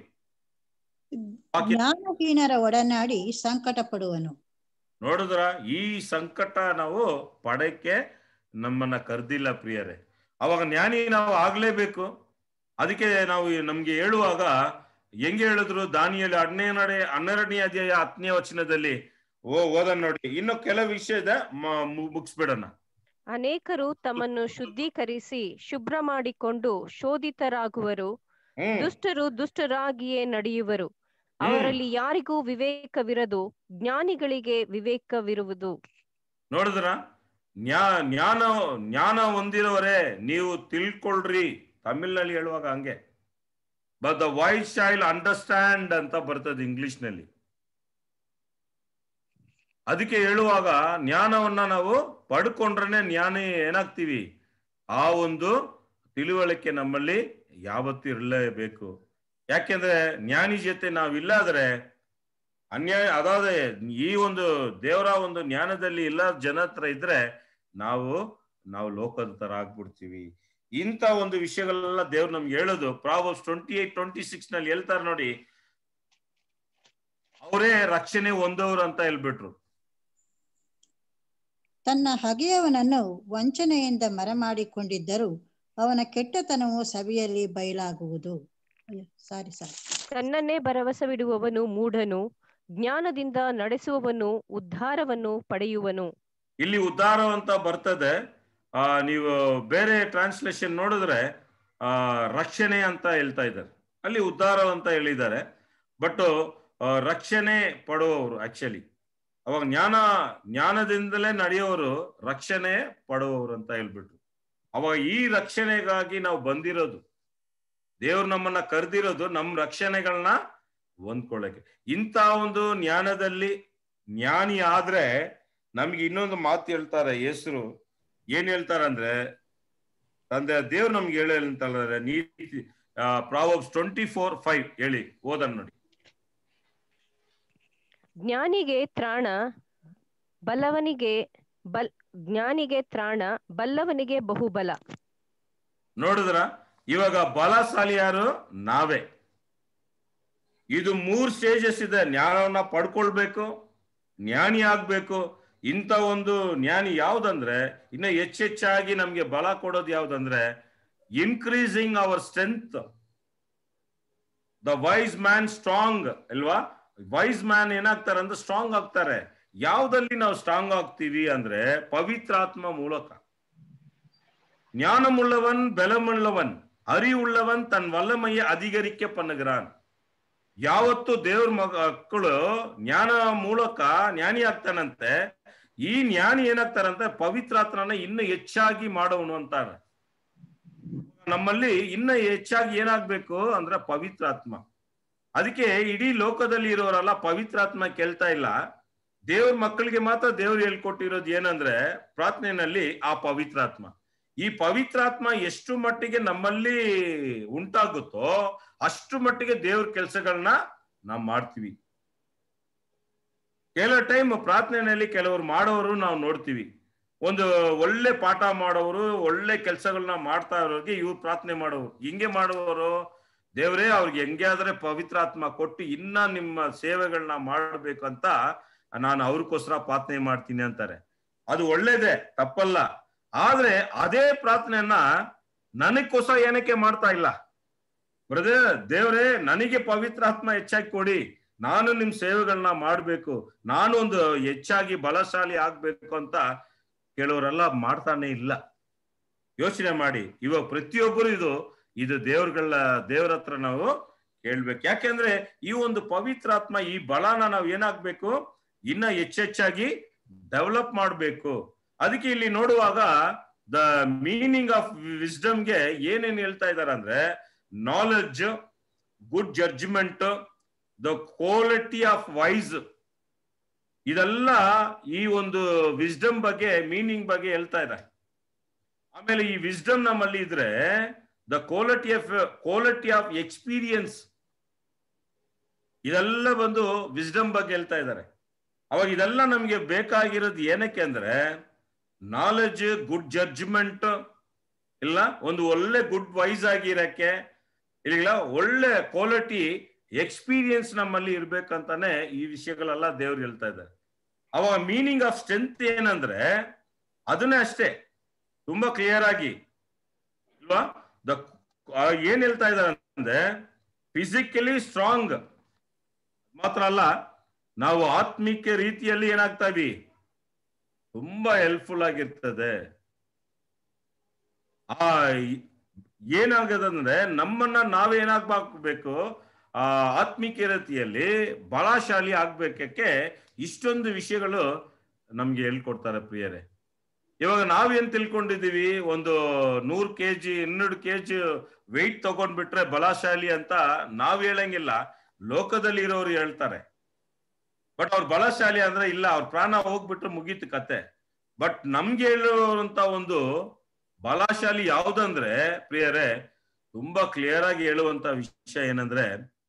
[SPEAKER 16] ಜ್ಞಾನಹೀನರ ಒಡನಾಡಿ ಸಂಕಟ ಪಡುವನು.
[SPEAKER 7] ನೋಡಿದ್ರ, ಈ ಸಂಕಟ ನಾವು ಪಡಕ್ಕೆ ನಮ್ಮನ್ನ ಕರ್ದಿಲ್ಲ ಪ್ರಿಯರೇ. ಅವಾಗ ಜ್ಞಾನಿ ನಾವು ಆಗ್ಲೇಬೇಕು. ಅದಕ್ಕೆ ನಾವು ನಮ್ಗೆ ಹೇಳುವಾಗ ಹೆಂಗೆ ಹೇಳಿದ್ರು, ದಾನಿಯಲ್ಲಿ ಹನ್ನೆರಡನೇ ಹನ್ನೆರಡನೇ ಅಧ್ಯಾಯ ಹತ್ತನೇ ವಚನದಲ್ಲಿ ಓ ಓದ ನೋಡಿ. ಇನ್ನು ಕೆಲವು ವಿಷಯದ ಮುಗಿಸ್ಬಿಡೋಣ.
[SPEAKER 14] ಅನೇಕರು ತಮ್ಮನ್ನು ಶುದ್ಧೀಕರಿಸಿ ಶುಭ್ರ ಮಾಡಿಕೊಂಡು ಶೋಧಿತರಾಗುವರು, ದುಷ್ಟರು ದುಷ್ಟರಾಗಿಯೇ ನಡೆಯುವರು. ಅವರಲ್ಲಿ ಯಾರಿಗೂ ವಿವೇಕವಿರದು, ಜ್ಞಾನಿಗಳಿಗೆ ವಿವೇಕವಿರುವುದು.
[SPEAKER 7] ನೋಡಿದ್ರ, ಜ್ಞಾ ಜ್ಞಾನ ಜ್ಞಾನ ಹೊಂದಿರೋರೇ ನೀವು ತಿಳ್ಕೊಳ್ರಿ. ತಮಿಳ್ನಲ್ಲಿ ಹೇಳುವಾಗ ಹಂಗೆ, but the wise shall understand ಅಂತ ಬರ್ತದೆ ಇಂಗ್ಲಿಷ್ ನಲ್ಲಿ. ಅದಕ್ಕೆ ಹೇಳುವಾಗ ಜ್ಞಾನವನ್ನ ನಾವು ಪಡ್ಕೊಂಡ್ರೆ ಜ್ಞಾನಿ ಏನಾಗ್ತೀವಿ, ಆ ಒಂದು ತಿಳುವಳಿಕೆ ನಮ್ಮಲ್ಲಿ ಯಾವತ್ತೂ ಇರಲೇಬೇಕು. ಯಾಕೆಂದ್ರೆ ಜ್ಞಾನಿ ಜೊತೆ ನಾವಿಲ್ಲಾದ್ರೆ ಅನ್ಯಾಯ ಅದಾದ್ರೆ ಈ ಒಂದು ದೇವರ ಒಂದು ಜ್ಞಾನದಲ್ಲಿ ಇಲ್ಲ ಜನ ಹತ್ರ ಇದ್ರೆ ನಾವು ನಾವು ಲೋಕದ ತರ ಆಗ್ಬಿಡ್ತೀವಿ. ಇಂಥ ಒಂದು ವಿಷಯಗಳೆಲ್ಲ ದೇವ್ರು ನಮ್ಗೆ ಹೇಳೋದು. Proverbs twenty eight twenty six ನಲ್ಲಿ ಹೇಳ್ತಾರೆ ನೋಡಿ, ಅವರೇ ರಕ್ಷಣೆ ಹೊಂದೋರು ಅಂತ ಹೇಳ್ಬಿಟ್ರು.
[SPEAKER 16] ತನ್ನ ಹಗೆಯವನನ್ನು ವಂಚನೆಯಿಂದ ಮರೆಮಾಡಿಕೊಂಡಿದ್ದರೂ ಅವನ ಕೆಟ್ಟತನವು ಸಭೆಯಲ್ಲಿ ಬಯಲಾಗುವುದು. ಸಾರಿ ಸಾರಿ
[SPEAKER 14] ತನ್ನನ್ನೇ ಭರವಸವಿಡುವವನು ಮೂಢನು, ಜ್ಞಾನದಿಂದ ನಡೆಸುವವನು ಉದ್ಧಾರವನ್ನು ಪಡೆಯುವನು.
[SPEAKER 7] ಇಲ್ಲಿ ಉದ್ಧಾರ ಅಂತ ಬರ್ತದೆ. ಆ ನೀವು ಬೇರೆ ಟ್ರಾನ್ಸ್ಲೇಷನ್ ನೋಡಿದ್ರೆ ಆ ರಕ್ಷಣೆ ಅಂತ ಹೇಳ್ತಾ ಇದ್ದಾರೆ, ಅಲ್ಲಿ ಉದ್ಧಾರ ಅಂತ ಹೇಳಿದ್ದಾರೆ. ಬಟ್ ರಕ್ಷಣೆ ಪಡುವವರು ಆಕ್ಚುಲಿ ಅವಾಗ ಜ್ಞಾನ ಜ್ಞಾನದಿಂದಲೇ ನಡೆಯೋರು ರಕ್ಷಣೆ ಪಡುವವರು ಅಂತ ಹೇಳ್ಬಿಟ್ರು. ಅವಾಗ ಈ ರಕ್ಷಣೆಗಾಗಿ ನಾವು ಬಂದಿರೋದು, ದೇವ್ರು ನಮ್ಮನ್ನ ಕರೆದಿರೋದು ನಮ್ಮ ರಕ್ಷಣೆಗಳನ್ನ ಹೊಂದ್ಕೊಳ್ಳಕ್ಕೆ. ಇಂಥ ಒಂದು ಜ್ಞಾನದಲ್ಲಿ ಜ್ಞಾನಿ ಆದ್ರೆ ನಮ್ಗೆ ಇನ್ನೊಂದು ಮಾತು ಹೇಳ್ತಾರೆ ಯೇಸು. ಏನ್ ಹೇಳ್ತಾರಂದ್ರೆ, ತಂದೆ ದೇವ್ರು ನಮ್ಗೆ ಹೇಳಿ ಹೇಳ್ತಾರೆ ನೀತಿ. ಪ್ರಾವರ್ಬ್ಸ್ ಟ್ವೆಂಟಿ ಫೋರ್ ಫೈವ್ ಹೇಳಿ ಓದನ್ ನೋಡಿ.
[SPEAKER 14] ಜ್ಞಾನಿಗೆ ತ್ರಾಣ ಬಲ್ಲವನಿಗೆ ಬಲ್ ಜ್ಞಾನಿಗೆ ತ್ರಾಣ ಬಲ್ಲವನಿಗೆ ಬಹುಬಲ.
[SPEAKER 7] ನೋಡಿದ್ರ, ಇವಾಗ ಬಲಶಾಲಿ ಯಾರು? ನಾವೇ. ಇದು ಮೂರ್ ಸ್ಟೇಜಸ್ ಇದೆ. ಜ್ಞಾನವನ್ನ ಪಡ್ಕೊಳ್ಬೇಕು, ಜ್ಞಾನಿ ಆಗ್ಬೇಕು, ಇಂಥ ಒಂದು ಜ್ಞಾನಿ ಯಾವ್ದಂದ್ರೆ ಇನ್ನ ಹೆಚ್ಚೆಚ್ಚಾಗಿ ನಮ್ಗೆ ಬಲ ಕೊಡೋದು ಯಾವ್ದಂದ್ರೆ increasing our strength. The wise man strong ಅಲ್ವಾ? ವೈಸ್ ಮ್ಯಾನ್ ಏನಾಗ್ತಾರೆ ಅಂದ್ರೆ ಸ್ಟ್ರಾಂಗ್ ಆಗ್ತಾರೆ. ಯಾವ್ದಲ್ಲಿ ನಾವು ಸ್ಟ್ರಾಂಗ್ ಆಗ್ತೀವಿ ಅಂದ್ರೆ ಪವಿತ್ರಾತ್ಮ ಮೂಲಕ. ஞானமுள்ளவன் பலமுள்ளவன் அறிவுள்ளவன் தன் வல்லமையை அதிகரிக்க பண்ணுகிறான். ಯಾವತ್ತು ದೇವ್ರ ಮಕ್ಕಳು ಜ್ಞಾನ ಮೂಲಕ ಜ್ಞಾನಿ ಆಗ್ತಾನಂತೆ, ಈ ಜ್ಞಾನಿ ಏನಾಗ್ತಾರಂತೆ ಪವಿತ್ರಾತ್ಮನ ಇನ್ನು ಹೆಚ್ಚಾಗಿ ಮಾಡೋನು ಅಂತಾರೆ. ನಮ್ಮಲ್ಲಿ ಇನ್ನು ಹೆಚ್ಚಾಗಿ ಏನಾಗ್ಬೇಕು ಅಂದ್ರೆ ಪವಿತ್ರಾತ್ಮ. ಅದಕ್ಕೆ ಇಡೀ ಲೋಕದಲ್ಲಿ ಇರೋರೆಲ್ಲ ಪವಿತ್ರಾತ್ಮ ಕೇಳ್ತಾ ಇಲ್ಲ. ದೇವ್ರ ಮಕ್ಕಳಿಗೆ ಮಾತ್ರ ದೇವ್ರು ಹೇಳ್ಕೊಟ್ಟಿರೋದು ಏನಂದ್ರೆ ಪ್ರಾರ್ಥನೆಯಲ್ಲಿ ಆ ಪವಿತ್ರಾತ್ಮ. ಈ ಪವಿತ್ರಾತ್ಮ ಎಷ್ಟು ಮಟ್ಟಿಗೆ ನಮ್ಮಲ್ಲಿ ಉಂಟಾಗುತ್ತೋ ಅಷ್ಟು ಮಟ್ಟಿಗೆ ದೇವ್ರ ಕೆಲಸಗಳನ್ನ ನಾವು ಮಾಡ್ತೀವಿ. ಕೆಲವು ಟೈಮ್ ಪ್ರಾರ್ಥನೆಯಲ್ಲಿ ಕೆಲವರು ಮಾಡೋರು ನಾವು ನೋಡ್ತೀವಿ. ಒಂದು ಒಳ್ಳೆ ಪಾಠ ಮಾಡೋರು, ಒಳ್ಳೆ ಕೆಲಸಗಳನ್ನ ಮಾಡ್ತಾ ಇರೋರಿಗೆ ಇವ್ರು ಪ್ರಾರ್ಥನೆ ಮಾಡೋರು. ಹಿಂಗೆ ಮಾಡುವವರು, ದೇವ್ರೇ ಅವ್ರಿಗೆ ಹೆಂಗೆ ಆದ್ರೆ ಪವಿತ್ರಾತ್ಮ ಕೊಟ್ಟು ಇನ್ನ ನಿಮ್ಮ ಸೇವೆಗಳನ್ನ ಮಾಡ್ಬೇಕು ಅಂತ ನಾನು ಅವ್ರಿಗೋಸ್ಕರ ಪ್ರಾರ್ಥನೆ ಮಾಡ್ತೀನಿ ಅಂತಾರೆ. ಅದು ಒಳ್ಳೇದೇ, ತಪ್ಪಲ್ಲ. ಆದ್ರೆ ಅದೇ ಪ್ರಾರ್ಥನೆಯನ್ನ ನನಗೋಸ್ಕರ ಏನಕ್ಕೆ ಮಾಡ್ತಾ ಇಲ್ಲ? ಬ್ರದರ್, ದೇವ್ರೇ ನನಗೆ ಪವಿತ್ರಾತ್ಮ ಹೆಚ್ಚಾಗಿ ಕೊಡಿ, ನಾನು ನಿಮ್ ಸೇವೆಗಳನ್ನ ಮಾಡ್ಬೇಕು, ನಾನು ಒಂದು ಹೆಚ್ಚಾಗಿ ಬಲಶಾಲಿ ಆಗ್ಬೇಕು ಅಂತ ಕೆಲವರೆಲ್ಲ ಮಾಡ್ತಾನೆ ಇಲ್ಲ. ಯೋಚನೆ ಮಾಡಿ. ಇವಾಗ ಪ್ರತಿಯೊಬ್ಬರು ಇದು ಇದು ದೇವ್ರಗಳ ದೇವ್ರ ಹತ್ರ ನಾವು ಕೇಳ್ಬೇಕು. ಯಾಕೆಂದ್ರೆ ಈ ಒಂದು ಪವಿತ್ರಾತ್ಮ, ಈ ಬಲನ ನಾವು ಏನಾಗ್ಬೇಕು, ಇನ್ನ ಹೆಚ್ಚೆಚ್ಚಾಗಿ ಡೆವಲಪ್ ಮಾಡ್ಬೇಕು. ಅದಕ್ಕೆ ಇಲ್ಲಿ ನೋಡುವಾಗ ದ ಮೀನಿಂಗ್ ಆಫ್ ವಿಸ್ಡಮ್ಗೆ ಏನೇನ್ ಹೇಳ್ತಾ ಇದಾರೆ ಅಂದ್ರೆ knowledge, good judgement, the quality of wise, ಇದೆಲ್ಲ ಈ ಒಂದು ವಿಸ್ಡಮ್ ಬಗ್ಗೆ ಮೀನಿಂಗ್ ಬಗ್ಗೆ ಹೇಳ್ತಾ ಇದ್ದಾರೆ. ಆಮೇಲೆ ಈ ವಿಸ್ಡಮ್ ನಮ್ಮಲ್ಲಿ ಇದ್ರೆ the quality of quality of experience, ಇದೆಲ್ಲ ಬಂದು ವಿಸ್ಡಮ್ ಬಗ್ಗೆ ಹೇಳ್ತಾ ಇದ್ದಾರೆ. ಅವಾಗ ಇದೆಲ್ಲ ನಮ್ಗೆ ಬೇಕಾಗಿರೋದು ಏನಕ್ಕೆ ಅಂದ್ರೆ ನಾಲೆಡ್ಜ್, ಗುಡ್ ಜಡ್ಜ್ಮೆಂಟ್, ಇಲ್ಲ ಒಂದು ಒಳ್ಳೆ ಗುಡ್ ವೈಸ್ ಆಗಿರಕ್ಕೆ, ಇಲ್ಲ ಒಳ್ಳೆ ಕ್ವಾಲಿಟಿ ಎಕ್ಸ್ಪೀರಿಯನ್ಸ್ ನಮ್ಮಲ್ಲಿ ಇರ್ಬೇಕಂತಾನೆ ಈ ವಿಷಯಗಳೆಲ್ಲ ದೇವ್ರು ಹೇಳ್ತಾ ಇದ್ದಾರೆ. ಅವಾಗ ಮೀನಿಂಗ್ ಆಫ್ ಸ್ಟ್ರೆಂತ್ ಏನಂದ್ರೆ ಅದನ್ನೇ ಅಷ್ಟೇ ತುಂಬಾ ಕ್ಲಿಯರ್ ಆಗಿ ಇಲ್ವಾ. ದ ಏನ್ ಹೇಳ್ತಾ ಇದ್ದಾರೆ ಅಂದ್ರೆ ಫಿಸಿಕಲಿ ಸ್ಟ್ರಾಂಗ್ ಮಾತ್ರ ಅಲ್ಲ, ನಾವು ಆತ್ಮಿಕ ರೀತಿಯಲ್ಲಿ ಏನಾಗ್ತಾ ಇವಿ, ತುಂಬಾ ಹೆಲ್ಪ್ಫುಲ್ ಆಗಿರ್ತದೆ. ಆ ಏನಾಗದಂದ್ರೆ ನಮ್ಮನ್ನ ನಾವೇನಾಗ್ಬೇಕು, ಆ ಆತ್ಮಿಕ ರೀತಿಯಲ್ಲಿ ಬಲಶಾಲಿ ಆಗ್ಬೇಕಕ್ಕೆ ಇಷ್ಟೊಂದು ವಿಷಯಗಳು ನಮ್ಗೆ ಹೇಳ್ಕೊಡ್ತಾರೆ ಪ್ರಿಯರೇ. ಇವಾಗ ನಾವೇನ್ ತಿಳ್ಕೊಂಡಿದೀವಿ, ಒಂದು ನೂರ್ ಕೆ ಜಿ ಇನ್ನೂರು ಕೆ ಜಿ ವೆಯ್ಟ್ ತಗೊಂಡ್ಬಿಟ್ರೆ ಬಲಶಾಲಿ ಅಂತ ನಾವ್ ಹೇಳಂಗಿಲ್ಲ, ಲೋಕದಲ್ಲಿ ಇರೋರು ಹೇಳ್ತಾರೆ. ಬಟ್ ಅವ್ರ ಬಲಶಾಲಿ ಅಂದ್ರೆ ಇಲ್ಲ, ಅವ್ರ ಪ್ರಾಣ ಹೋಗ್ಬಿಟ್ರೆ ಮುಗೀತು ಕತೆ. ಬಟ್ ನಮ್ಗೆ ಹೇಳುವಂತ ಒಂದು ಬಲಶಾಲಿ ಯಾವ್ದಂದ್ರೆ ಪ್ರಿಯರೇ, ತುಂಬಾ ಕ್ಲಿಯರ್ ಆಗಿ ಹೇಳುವಂತ ವಿಷಯ ಏನಂದ್ರೆ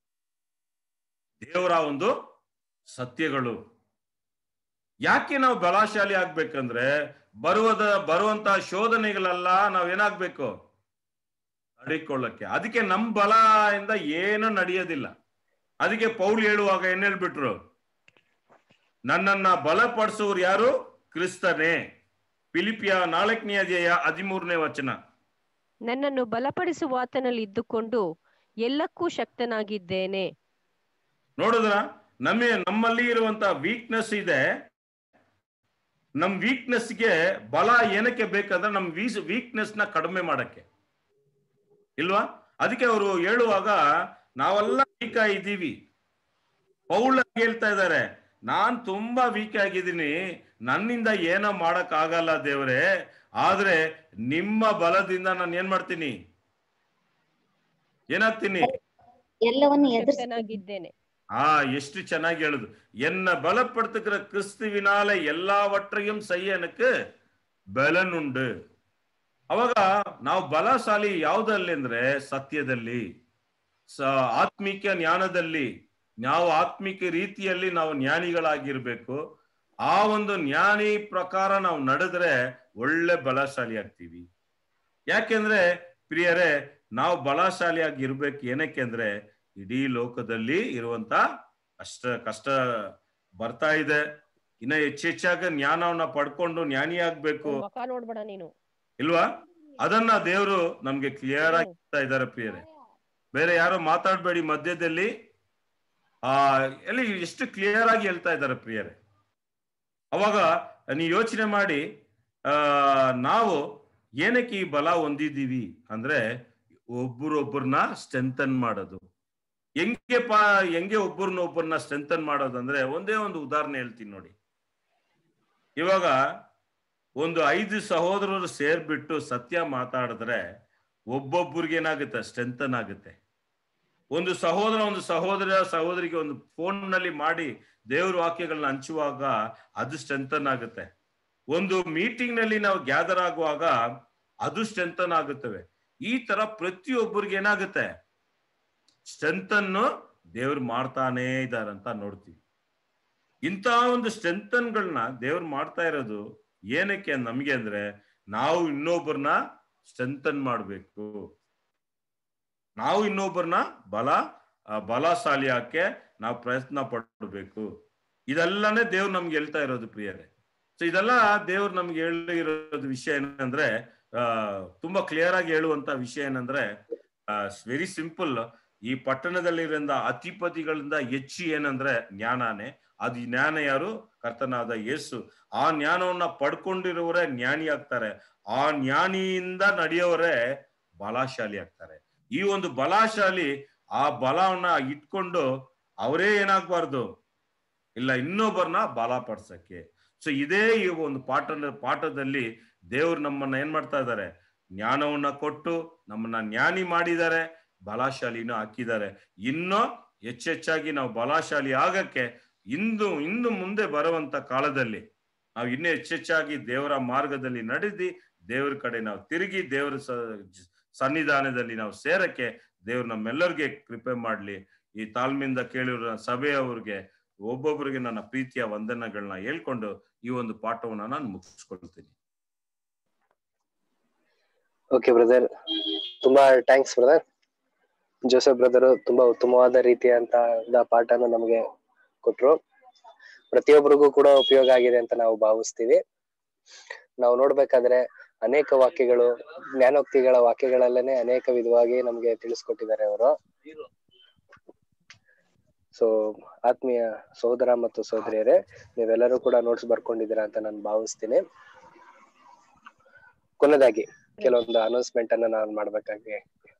[SPEAKER 7] ದೇವರ ಒಂದು ಸತ್ಯಗಳು. ಯಾಕೆ ನಾವು ಬಲಶಾಲಿ ಆಗ್ಬೇಕಂದ್ರೆ ಬರುವದ ಬರುವಂತ ಶೋಧನೆಗಳೆಲ್ಲ ನಾವೇನಾಗ್ಬೇಕು, ತಡಿಕೊಳ್ಳಕ್ಕೆ. ಅದಕ್ಕೆ ನಮ್ ಬಲ ಇಂದ ಏನು ನಡೆಯೋದಿಲ್ಲ. ಅದಕ್ಕೆ ಪೌಲ್ ಹೇಳುವಾಗ ಏನ್ ಹೇಳ್ಬಿಟ್ರು, ನನ್ನನ್ನ ಬಲಪಡಿಸುವರು ಯಾರು, ಕ್ರಿಸ್ತನೇ. ಫಿಲಿಪಿಯ ನಾಲ್ಕನೇ ಅಧ್ಯಾಯ ಹದಿಮೂರನೇ ವಚನ.
[SPEAKER 14] ನನ್ನನ್ನು ಬಲಪಡಿಸುವ ಆತನಲ್ಲಿ ಇದ್ದುಕೊಂಡು ಎಲ್ಲಕ್ಕೂ ಶಕ್ತನಾಗಿದ್ದೇನೆ.
[SPEAKER 7] ನೋಡಿದ್ರ, ನಮ್ಮ ನಮ್ಮಲ್ಲಿ ಇರುವಂತ ವೀಕ್ನೆಸ್ ಇದೆ. ನಮ್ ವೀಕ್ನೆಸ್ಗೆ ಬಲ ಏನಕ್ಕೆ ಬೇಕಂದ್ರೆ ನಮ್ ವೀಸ್ ವೀಕ್ನೆಸ್ ನ ಕಡಿಮೆ ಮಾಡಕ್ಕೆ ಇಲ್ವಾ. ಅದಕ್ಕೆ ಅವರು ಹೇಳುವಾಗ ನಾವೆಲ್ಲ ವೀಕ್ ಆಗಿದ್ದೀವಿ. ಪೌಲ್ ಹೇಳ್ತಾ ಇದ್ದಾರೆ, ನಾನ್ ತುಂಬಾ ವೀಕ್ ಆಗಿದ್ದೀನಿ, ನನ್ನಿಂದ ಏನೋ ಮಾಡಕ್ ಆಗಲ್ಲ ದೇವ್ರೆ, ಆದ್ರೆ ನಿಮ್ಮ ಬಲದಿಂದ ನಾನು ಏನ್ ಮಾಡ್ತೀನಿ, ಏನಾಗ್ತೀನಿ,
[SPEAKER 11] ಎಲ್ಲವನ್ನು
[SPEAKER 14] ಶಕ್ತನಾಗಿದ್ದೇನೆ.
[SPEAKER 7] ಆ ಎಷ್ಟು ಚೆನ್ನಾಗಿ ಹೇಳುದು. ಎನ್ನ ಬಲப்படுத்துகிற கிறிஸ்துவினால எல்லாவற்றையும் செய்ய எனக்கு ಬಲನುಂಡು. ಅವಾಗ ನಾವು ಬಲಶಾಲಿ ಯಾವ್ದಲ್ಲಿ ಅಂದ್ರೆ ಸತ್ಯದಲ್ಲಿ, ಸ ಆತ್ಮಿಕ ಜ್ಞಾನದಲ್ಲಿ, ನಾವು ಆತ್ಮಿಕ ರೀತಿಯಲ್ಲಿ ನಾವು ಜ್ಞಾನಿಗಳಾಗಿರ್ಬೇಕು. ಆ ಒಂದು ಜ್ಞಾನಿ ಪ್ರಕಾರ ನಾವು ನಡೆದ್ರೆ ಒಳ್ಳೆ ಬಲಶಾಲಿ ಆಗ್ತೀವಿ. ಯಾಕೆಂದ್ರೆ ಪ್ರಿಯರೇ, ನಾವು ಬಲಶಾಲಿಯಾಗಿ ಇರ್ಬೇಕು. ಏನಕ್ಕೆ ಅಂದ್ರೆ ಇಡೀ ಲೋಕದಲ್ಲಿ ಇರುವಂತ ಕಷ್ಟ ಕಷ್ಟ ಬರ್ತಾ ಇದೆ, ಇನ್ನ ಹೆಚ್ಚೆಚ್ಚಾಗ ಜ್ಞಾನವನ್ನ ಪಡ್ಕೊಂಡು ಜ್ಞಾನಿ ಆಗ್ಬೇಕು
[SPEAKER 14] ಮುಖ ನೋಡ್ಬೇಡ ನೀನು
[SPEAKER 7] ಇಲ್ವಾ? ಅದನ್ನ ದೇವರು ನಮ್ಗೆ ಕ್ಲಿಯರ್ ಆಗಿ ಹೇಳ್ತಾ ಇದ್ದಾರೆ ಪ್ರಿಯರೇ. ಬೇರೆ ಯಾರೋ ಮಾತಾಡ್ಬೇಡಿ ಮಧ್ಯದಲ್ಲಿ. ಆ ಎಲ್ಲಿ ಎಷ್ಟು ಕ್ಲಿಯರ್ ಆಗಿ ಹೇಳ್ತಾ ಇದ್ದಾರೆ ಪ್ರಿಯರೇ. ಅವಾಗ ನೀವು ಯೋಚನೆ ಮಾಡಿ, ಆ ನಾವು ಏನಕ್ಕೆ ಈ ಬಲ ಹೊಂದಿದ್ದೀವಿ ಅಂದ್ರೆ ಒಬ್ಬರೊಬ್ಬರನ್ನ ಸ್ಟ್ರೆಂಥನ್ ಮಾಡೋದು. ಹೆಂಗೆ ಪಾ ಹೆಂಗೆ ಒಬ್ಬರನ್ನ ಒಬ್ಬರನ್ನ ಸ್ಟ್ರೆಂಥನ್ ಮಾಡೋದು ಅಂದ್ರೆ ಒಂದೇ ಒಂದು ಉದಾಹರಣೆ ಹೇಳ್ತೀನಿ ನೋಡಿ. ಇವಾಗ ಒಂದು ಐದು ಸಹೋದರರು ಸೇರ್ಬಿಟ್ಟು ಸತ್ಯ ಮಾತಾಡಿದ್ರೆ ಒಬ್ಬೊಬ್ಬರಿಗೆ ಏನಾಗುತ್ತೆ, ಸ್ಟ್ರೆಂಥನ್ ಆಗುತ್ತೆ. ಒಂದು ಸಹೋದರ ಒಂದು ಸಹೋದರ ಸಹೋದರಿಗೆ ಒಂದು ಫೋನ್ ನಲ್ಲಿ ಮಾಡಿ ದೇವ್ರ ವಾಕ್ಯಗಳನ್ನ ಹಂಚುವಾಗ ಅದು ಸ್ಟ್ರೆಂಥನ್ ಆಗುತ್ತೆ. ಒಂದು ಮೀಟಿಂಗ್ ನಲ್ಲಿ ನಾವು ಗ್ಯಾದರ್ ಆಗುವಾಗ ಅದು ಸ್ಟ್ರೆಂಥನ್ ಆಗುತ್ತವೆ. ಈ ತರ ಪ್ರತಿಯೊಬ್ಬರಿಗೆ ಏನಾಗುತ್ತೆ, ಸ್ಟ್ರೆಂಥನ್ನು ದೇವ್ರು ಮಾಡ್ತಾನೇ ಇದಾರಂತ ನೋಡ್ತೀವಿ. ಇಂಥ ಒಂದು ಸ್ಟ್ರೆಂಥನ್ಗಳನ್ನ ದೇವ್ರು ಮಾಡ್ತಾ ಇರೋದು ಏನಕ್ಕೆ ನಮ್ಗೆ ಅಂದ್ರೆ ನಾವು ಇನ್ನೊಬ್ಬರನ್ನ ಸ್ಟ್ರೆಂಥನ್ ಮಾಡ್ಬೇಕು, ನಾವು ಇನ್ನೊಬ್ಬರನ್ನ ಬಲ ಬಲಶಾಲಿ ಹಾಕಿ ನಾವು ಪ್ರಯತ್ನ ಪಡಬೇಕು. ಇದೆಲ್ಲಾನೇ ದೇವ್ರು ನಮ್ಗೆ ಹೇಳ್ತಾ ಇರೋದು ಪ್ರಿಯರೇ. ಸೊ ಇದೆಲ್ಲ ದೇವ್ರು ನಮ್ಗೆ ಹೇಳಿರೋದು ವಿಷಯ ಏನಂದ್ರೆ ಆ ತುಂಬಾ ಕ್ಲಿಯರ್ ಆಗಿ ಹೇಳುವಂತ ವಿಷಯ ಏನಂದ್ರೆ ವೆರಿ ಸಿಂಪಲ್. ಈ ಪಟ್ಟಣದಲ್ಲಿರೋಂಥ ಅಧಿಪತಿಗಳಿಂದ ಹೆಚ್ಚು ಏನಂದ್ರೆ ಜ್ಞಾನನೇ. ಅದು ಜ್ಞಾನ ಯಾರು? ಕರ್ತನಾದ ಯೇಸು. ಆ ಜ್ಞಾನವನ್ನ ಪಡ್ಕೊಂಡಿರುವವರೇ ಜ್ಞಾನಿ ಆಗ್ತಾರೆ. ಆ ಜ್ಞಾನಿಯಿಂದ ನಡೆಯೋವರೇ ಬಲಶಾಲಿ ಆಗ್ತಾರೆ. ಈ ಒಂದು ಬಲಶಾಲಿ ಆ ಬಲವನ್ನ ಇಟ್ಕೊಂಡು ಅವರೇ ಏನಾಗ್ಬಾರ್ದು, ಇಲ್ಲ ಇನ್ನೊಬ್ಬರನ್ನ ಬಲಪಡಿಸಕ್ಕೆ. ಸೊ ಇದೇ ಈ ಒಂದು ಪಾಠ ಪಾಠದಲ್ಲಿ ದೇವ್ರು ನಮ್ಮನ್ನ ಏನ್ ಮಾಡ್ತಾ ಇದ್ದಾರೆ, ಜ್ಞಾನವನ್ನ ಕೊಟ್ಟು ನಮ್ಮನ್ನ ಜ್ಞಾನಿ ಮಾಡಿದ್ದಾರೆ, ಬಲಶಾಲಿನೂ ಹಾಕಿದ್ದಾರೆ. ಇನ್ನೂ ಹೆಚ್ಚೆಚ್ಚಾಗಿ ನಾವು ಬಲಶಾಲಿ ಆಗಕ್ಕೆ ಇಂದು ಇನ್ನು ಮುಂದೆ ಬರುವಂತ ಕಾಲದಲ್ಲಿ ನಾವು ಇನ್ನೂ ಹೆಚ್ಚೆಚ್ಚಾಗಿ ದೇವರ ಮಾರ್ಗದಲ್ಲಿ ನಡೆದಿ ದೇವ್ರ ಕಡೆ ನಾವು ತಿರುಗಿ ದೇವರ ಸನ್ನಿಧಾನದಲ್ಲಿ ನಾವು ಸೇರಕ್ಕೆ ದೇವ್ರು ನಮ್ಮೆಲ್ಲರಿಗೆ ಕೃಪೆ ಮಾಡ್ಲಿ. ಈ ತಾಳ್ಮೆಯಿಂದ ಕೇಳಿರೋ ಸಭೆಯವ್ರಿಗೆ ಒಬ್ಬೊಬ್ಬರಿಗೆ ನನ್ನ ಪ್ರೀತಿಯ ವಂದನೆಗಳನ್ನ ಹೇಳ್ಕೊಂಡು ಈ ಒಂದು ಪಾಠವನ್ನ ನಾನು ಮುಗಿಸ್ಕೊಳ್ತೀನಿ.
[SPEAKER 1] ಓಕೆ ಬ್ರದರ್, ತುಂಬಾ ಥ್ಯಾಂಕ್ಸ್ ಬ್ರದರ್. ಜೋಸೆಫ್ ಬ್ರದರ್ ತುಂಬಾ ಉತ್ತಮವಾದ ರೀತಿಯಂತ ಪಾಠನ ನಮಗೆ ಕೊಟ್ರು. ಪ್ರತಿಯೊಬ್ಬರಿಗೂ ಕೂಡ ಉಪಯೋಗ ಆಗಿದೆ ಅಂತ ನಾವು ಭಾವಿಸ್ತೀವಿ. ನಾವು ನೋಡ್ಬೇಕಾದ್ರೆ ಅನೇಕ ವಾಕ್ಯಗಳು, ಜ್ಞಾನೋಕ್ತಿಗಳ ವಾಕ್ಯಗಳಲ್ಲೇನೆ ಅನೇಕ ವಿಧವಾಗಿ ನಮ್ಗೆ ತಿಳಿಸ್ಕೊಟ್ಟಿದ್ದಾರೆ ಅವರು. ಸೊ ಆತ್ಮೀಯ ಸಹೋದರ ಮತ್ತು ಸಹೋದರಿಯರೇ, ನೀವೆಲ್ಲರೂ ಕೂಡ ನೋಟ್ಸ್ ಬರ್ಕೊಂಡಿದ್ದೀರಾ ಅಂತ ನಾನು ಭಾವಿಸ್ತೀನಿ. ಕೊನೆಯದಾಗಿ ಕೆಲವೊಂದು ಅನೌನ್ಸ್ಮೆಂಟ್ ಅನ್ನ ನಾನು ಮಾಡ್ಬೇಕಾಗಿ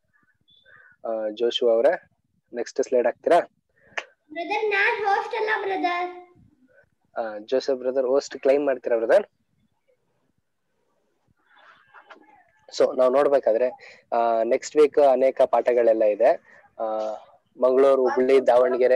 [SPEAKER 1] ಜೋಶು ಅವರೇ ನೆಕ್ಸ್ಟ್ ಸ್ಲೈಡ್ ಹಾಕ್ತೀರಾ?
[SPEAKER 2] ಬ್ರದರ್ ನಾನ್ ಹೋಸ್ಟ್ ಅಲ್ಲ brother.
[SPEAKER 1] Joseph brother host claim ಮಾಡ್ತೀರಾ ಬ್ರದರ್? ಸೊ ನಾವು ನೋಡ್ಬೇಕಾದ್ರೆ ಆ ನೆಕ್ಸ್ಟ್ ವೀಕ್ ಅನೇಕ ಪಾಠಗಳೆಲ್ಲ ಇದೆ. ಆ ಮಂಗಳೂರು, ಹುಬ್ಳಿ, ದಾವಣಗೆರೆ,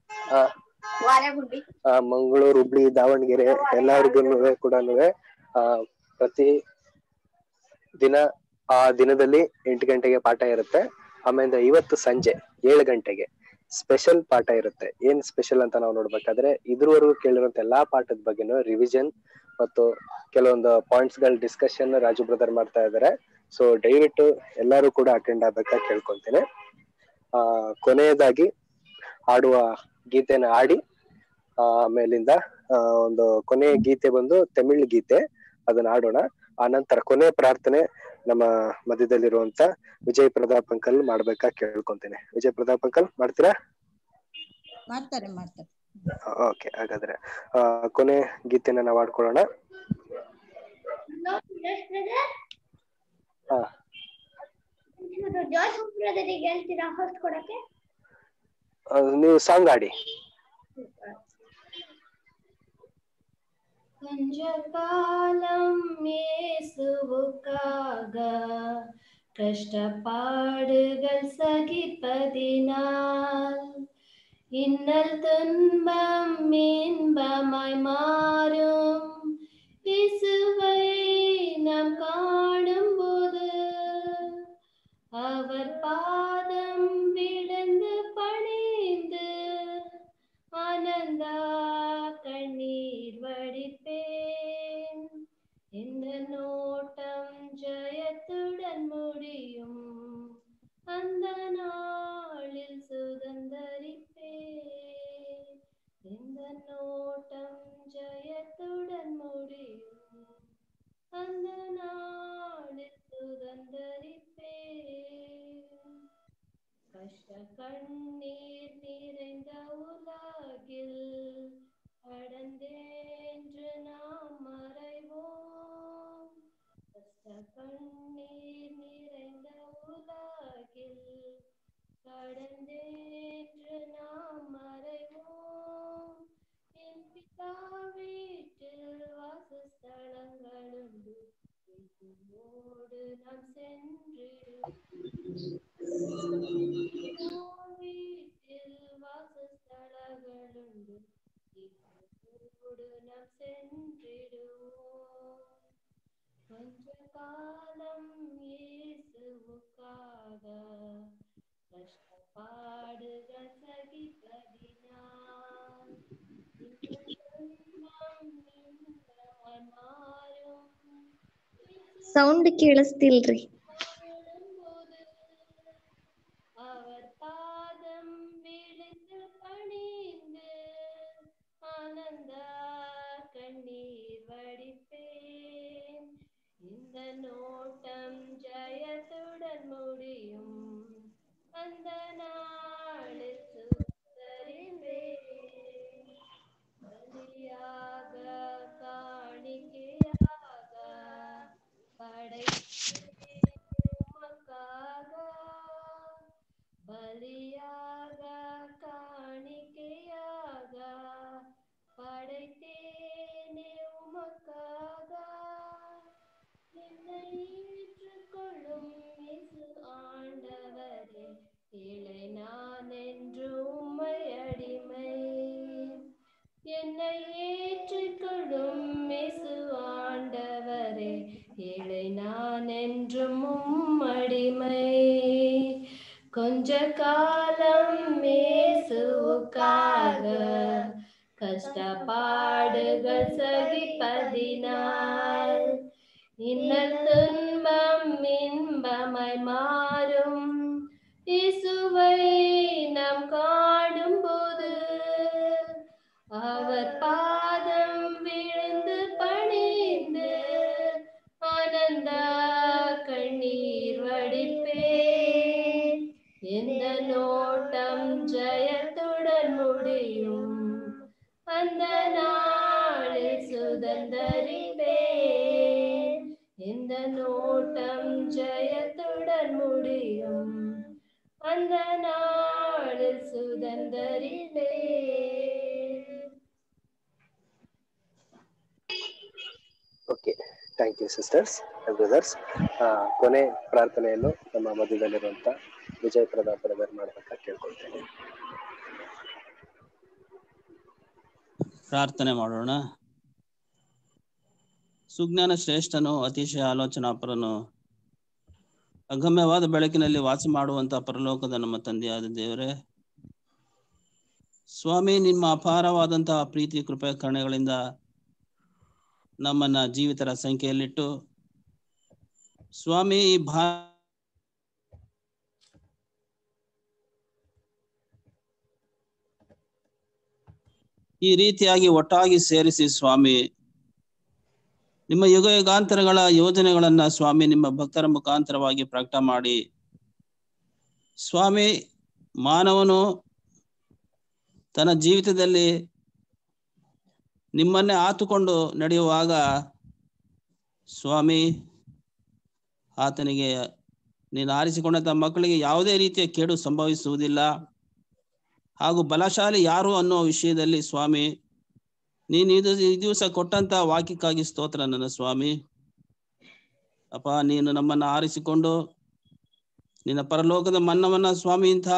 [SPEAKER 1] ಆ ಮಂಗಳೂರು, ಹುಬ್ಳಿ, ದಾವಣಗೆರೆ ಎಲ್ಲರಿಗೂ ಕೂಡ ಆ ಪ್ರತಿ ದಿನ ಆ ದಿನದಲ್ಲಿ ಎಂಟು ಗಂಟೆಗೆ ಪಾಠ ಇರುತ್ತೆ. ಆಮೇಲೆ ಇವತ್ತು ಸಂಜೆ ಏಳು ಗಂಟೆಗೆ ಸ್ಪೆಷಲ್ ಪಾಠ ಇರುತ್ತೆ. ಏನ್ ಸ್ಪೆಷಲ್ ಅಂತ ನಾವು ನೋಡ್ಬೇಕಾದ್ರೆ ಇದ್ರವರೆಗೂ ಕೇಳಿರುವಂತ ಎಲ್ಲಾ ಪಾಠದ ಬಗ್ಗೆನೂ ರಿವಿಷನ್ ಮತ್ತು ಕೆಲವೊಂದು ಪಾಯಿಂಟ್ಸ್ ಗಳ ಡಿಸ್ಕಷನ್ ರಾಜು ಬ್ರದರ್ ಮಾಡ್ತಾ ಇದ್ದಾರೆ. ಸೊ ದಯವಿಟ್ಟು ಎಲ್ಲರೂ ಕೂಡ ಅಟೆಂಡ್ ಆಗ್ಬೇಕಾಗಿ ಕೇಳ್ಕೊಂತೀನಿ. ಆ ಕೊನೆಯದಾಗಿ ಆಡುವ ಗೀತೆನ ಆಡಿ ಆಮೇಲಿಂದ ಆ ಒಂದು ಕೊನೆಯ ಗೀತೆ ಬಂದು ತಮಿಳ್ ಗೀತೆ, ಅದನ್ನ ಆಡೋಣ. ಆ ನಂತರ ಕೊನೆ ಪ್ರಾರ್ಥನೆ ನಮ್ಮ ಮಧ್ಯದಲ್ಲಿರುವಂತ ವಿಜಯ್ ಪ್ರತಾಪ್ ಅಂಕಲ್ ಮಾಡ್ಬೇಕಾಗಿ ಕೇಳ್ಕೊಂತೇನೆ. ವಿಜಯ್ ಪ್ರತಾಪ್ ಅಂಕಲ್ ಮಾಡ್ತೀರಾ?
[SPEAKER 16] ಮಾಡ್ತಾರೆ ಮಾಡ್ತಾರೆ
[SPEAKER 1] ಓಕೆ, ಹಾಗಾದ್ರೆ ಆ ಕೊನೆ ಗೀತೆನ ನಾವು ಆಡ್ಕೊಳ್ಳೋಣ. ಹಾ
[SPEAKER 2] ಜೋಸೆಫ್ ಬ್ರದರಿಗೆ ಹೇಳ್ತೀರಾ ಹೋಸ್ಟ್ ಕೊಡಕ್ಕೆ?
[SPEAKER 1] ನೀವು ಸಾಂಗ್ ಆಡಿ.
[SPEAKER 13] கொஞ்ச காலம் இயேசுவுக்காக கஷ்டப்பாடுகள் சகிப்பதினால் இன்னல் துன்பம் இன்பமாய் மாறும். இயேசுவை நாம் காணும் போது அவர் பாதம் விழுந்து பணிந்து ஆனந்த கண்ணீர் வடிப்பேன். இந்த நோட்டம் ஜெயத்துடன் முடியும், அந்த நாளில் சுதந்தரிப்பேன். இந்த நோட்டம் ஜெயத்துடன் முடியும், அந்த நாளில் சுதந்தரிப்பேன். கஷ்ட கண்ணீர் நிறைந்த உலகில் கடந்தென்று நாம் மறைவோம். கஷ்ட கண்ணீர் நிறைந்த உலகில் கடந்தென்று நாம் மறைவோம். என் பிதா வீட்டில் வாசஸ்தலங்களுண்டு, இயேசுவோடு நாம் சென்றிடுவோம். வீட்டில் வாசஸ்தலங்களுண்டு, இயேசுவோடு நாம் சென்றிடுவோம். கொஞ்ச காலம் இயேசுவுக்காக கஷ்டப்பாடுகள் சகிப்பதினால் இந்த துன்பம் இன்பமாய் மாறும்.
[SPEAKER 11] ಸೌಂಡ್ ಕೇಳಿಸ್ತಿಲ್ರಿ.
[SPEAKER 13] அவர் பாதம் விழுந்து பணிந்து ஆனந்த கண்ணீர் வடிப்பேன். இந்த நோட்டம் ஜெயத்துடன் முடியும், அந்த நாளில் சுதந்தரிப்பேன். பலியாக காணிக்கையாக படைத்தேன் உமக்காக, பலியாக காணிக்கையாக படைத்தேனே உமக்காக. என்னை ஏற்றுக்கொள்ளும் இயேசு ஆண்டவரே, ஏழை நான் என்று உம்மை அடிமை. என்னை ஏற்றுக்கொள்ளும் இயேசு ஆண்டவரே, ஏழை நான் என்றும் உம் அடிமை. கொஞ்ச காலம் இயேசுவுக்காக கஷ்டப்பாடுகள் சகிப்பதினால் இந்த துன்பம் இன்பமாய் மாறும். இயேசுவை நாம் காணும் போது அவர் பாதம் விழுந்து பணிந்து ஆனந்த கண்ணீர் வடிப்பேன். இந்த நோட்டம் ஜெயத்துடன் முடியும், அந்த நாளில் சுதந்தரிப்பேன். இந்த நோட்டம் ஜெயத்துடன் முடியும், அந்த நாளில் சுதந்தரிப்பேன்.
[SPEAKER 1] Okay, thank you sisters and brothers. ಕೊನೆ ಪ್ರಾರ್ಥನೆಯನ್ನು ನಮ್ಮ ಮಧ್ಯದಲ್ಲಿರುವಂತ ವಿಜಯ್ ಪ್ರತಾಪ್ ಬ್ರದರ್ ಮಾಡಬೇಕ ಕೇಳ್ಕೊಳ್ತೇನೆ.
[SPEAKER 17] ಪ್ರಾರ್ಥನೆ ಮಾಡೋಣ. ಸುಜ್ಞಾನ ಶ್ರೇಷ್ಠನು, ಅತಿಶಯ ಆಲೋಚನಾಪರನು, ಅಗಮ್ಯವಾದ ಬೆಳಕಿನಲ್ಲಿ ವಾಸ ಮಾಡುವಂತ ಪರಲೋಕದ ನಮ್ಮ ತಂದೆಯಾದ ದೇವರೇ, ಸ್ವಾಮಿ, ನಿಮ್ಮ ಅಪಾರವಾದಂತಹ ಪ್ರೀತಿ ಕೃಪೆ ಕರುಣೆಗಳಿಂದ ನಮ್ಮನ್ನ ಜೀವಿತರ ಸಂಖ್ಯೆಯಲ್ಲಿಟ್ಟು ಸ್ವಾಮಿ ಈ ಭಾ ಈ ರೀತಿಯಾಗಿ ಒಟ್ಟಾಗಿ ಸೇರಿಸಿ ಸ್ವಾಮಿ, ನಿಮ್ಮ ಯುಗ ಯುಗಾಂತರಗಳ ಯೋಜನೆಗಳನ್ನ ಸ್ವಾಮಿ ನಿಮ್ಮ ಭಕ್ತರ ಮುಖಾಂತರವಾಗಿ ಪ್ರಕಟ ಮಾಡಿ ಸ್ವಾಮಿ, ಮಾನವನು ತನ್ನ ಜೀವಿತದಲ್ಲಿ ನಿಮ್ಮನ್ನೇ ಆತುಕೊಂಡು ನಡೆಯುವಾಗ ಸ್ವಾಮಿ, ಆತನಿಗೆ ನೀನು ಆರಿಸಿಕೊಂಡಂತ ಮಕ್ಕಳಿಗೆ ಯಾವುದೇ ರೀತಿಯ ಕೇಡು ಸಂಭವಿಸುವುದಿಲ್ಲ. ಹಾಗೂ ಬಲಶಾಲಿ ಯಾರು ಅನ್ನೋ ವಿಷಯದಲ್ಲಿ ಸ್ವಾಮಿ, ನೀನು ಇದು ಈ ದಿವಸ ಕೊಟ್ಟಂತ ವಾಕ್ಯಕ್ಕಾಗಿ ಸ್ತೋತ್ರ ನನ್ನ ಸ್ವಾಮಿ. ಅಪ್ಪ, ನೀನು ನಮ್ಮನ್ನ ಆರಿಸಿಕೊಂಡು ನಿನ್ನ ಪರಲೋಕದ ಮನ್ನವನ್ನ ಸ್ವಾಮಿ ಇಂತಹ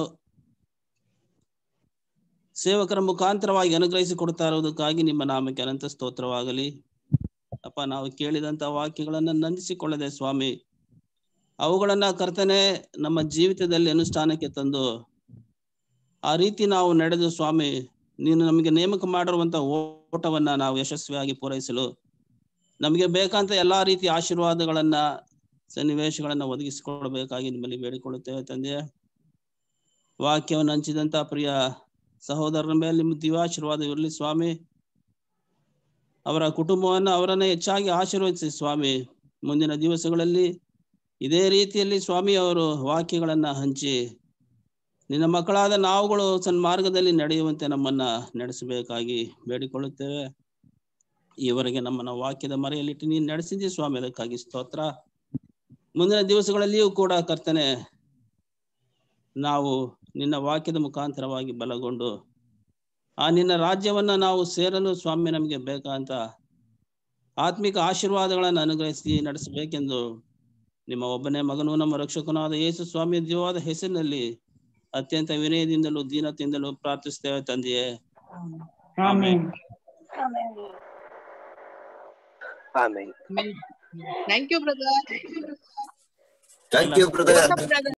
[SPEAKER 17] ಸೇವಕರ ಮುಖಾಂತರವಾಗಿ ಅನುಗ್ರಹಿಸಿ ಕೊಡ್ತಾ ಇರುವುದಕ್ಕಾಗಿ ನಿಮ್ಮ ನಾಮಕ್ಕೆ ಅನಂತ ಸ್ತೋತ್ರವಾಗಲಿ. ಅಪ್ಪ, ನಾವು ಕೇಳಿದಂತ ವಾಕ್ಯಗಳನ್ನ ನಂದಿಸಿಕೊಳ್ಳದೆ ಸ್ವಾಮಿ, ಅವುಗಳನ್ನ ಕರ್ತನೆ ನಮ್ಮ ಜೀವಿತದಲ್ಲಿ ಅನುಷ್ಠಾನಕ್ಕೆ ತಂದು ಆ ರೀತಿ ನಾವು ನಡೆದು ಸ್ವಾಮಿ, ನೀನು ನಮಗೆ ನೇಮಕ ಮಾಡಿರುವಂತ ಓಟವನ್ನ ನಾವು ಯಶಸ್ವಿಯಾಗಿ ಪೂರೈಸಲು ನಮಗೆ ಬೇಕಂತ ಎಲ್ಲಾ ರೀತಿಯ ಆಶೀರ್ವಾದಗಳನ್ನ ಸನ್ನಿವೇಶಗಳನ್ನ ಒದಗಿಸಿಕೊಳ್ಬೇಕಾಗಿ ನಿಮ್ಮಲ್ಲಿ ಬೇಡಿಕೊಳ್ಳುತ್ತೇವೆ ತಂದೆ. ವಾಕ್ಯವನ್ನು ಹಂಚಿದಂತ ಪ್ರಿಯ ಸಹೋದರರ ಮೇಲೆ ನಿಮ್ಮ ದಿವ್ಯಾಶೀರ್ವಾದ ಇರಲಿ ಸ್ವಾಮಿ. ಅವರ ಕುಟುಂಬವನ್ನು ಅವರನ್ನ ಹೆಚ್ಚಾಗಿ ಆಶೀರ್ವದಿಸಿ ಸ್ವಾಮಿ. ಮುಂದಿನ ದಿವಸಗಳಲ್ಲಿ ಇದೇ ರೀತಿಯಲ್ಲಿ ಸ್ವಾಮಿ ಅವರು ವಾಕ್ಯಗಳನ್ನ ಹಂಚಿ ನಿನ್ನ ಮಕ್ಕಳಾದ ನಾವುಗಳು ಸನ್ಮಾರ್ಗದಲ್ಲಿ ನಡೆಯುವಂತೆ ನಮ್ಮನ್ನ ನಡೆಸಬೇಕಾಗಿ ಬೇಡಿಕೊಳ್ಳುತ್ತೇವೆ. ಈವರೆಗೆ ನಮ್ಮನ್ನ ವಾಕ್ಯದ ಮರೆಯಲ್ಲಿಟ್ಟು ನೀನು ನಡೆಸಿದ್ದಿ ಸ್ವಾಮಿ, ಅದಕ್ಕಾಗಿ ಸ್ತೋತ್ರ. ಮುಂದಿನ ದಿವಸಗಳಲ್ಲಿಯೂ ಕೂಡ ಕರ್ತನೆ, ನಾವು ನಿನ್ನ ವಾಕ್ಯದ ಮುಖಾಂತರವಾಗಿ ಬಲಗೊಂಡು ಆ ನಿನ್ನ ರಾಜ್ಯವನ್ನ ನಾವು ಸೇರಲು ಸ್ವಾಮಿ ನಮಗೆ ಬೇಕಂತ ಆತ್ಮಿಕ ಆಶೀರ್ವಾದಗಳನ್ನು ಅನುಗ್ರಹಿಸಿ ನಡೆಸಬೇಕೆಂದು ನಿಮ್ಮ ಒಬ್ಬನೇ ಮಗನೂ ನಮ್ಮ ರಕ್ಷಕನಾದ ಯೇಸು ಸ್ವಾಮಿಯ ದಿವ್ಯವಾದ ಹೆಸರಿನಲ್ಲಿ ಅತ್ಯಂತ ವಿನಯದಿಂದಲೂ ದೀನತೆಯಿಂದಲೂ ಪ್ರಾರ್ಥಿಸ್ತೇವೆ ತಂದೆಯೇ. Amen.
[SPEAKER 1] Amen.
[SPEAKER 9] Thank you brother.
[SPEAKER 4] Thank you brother.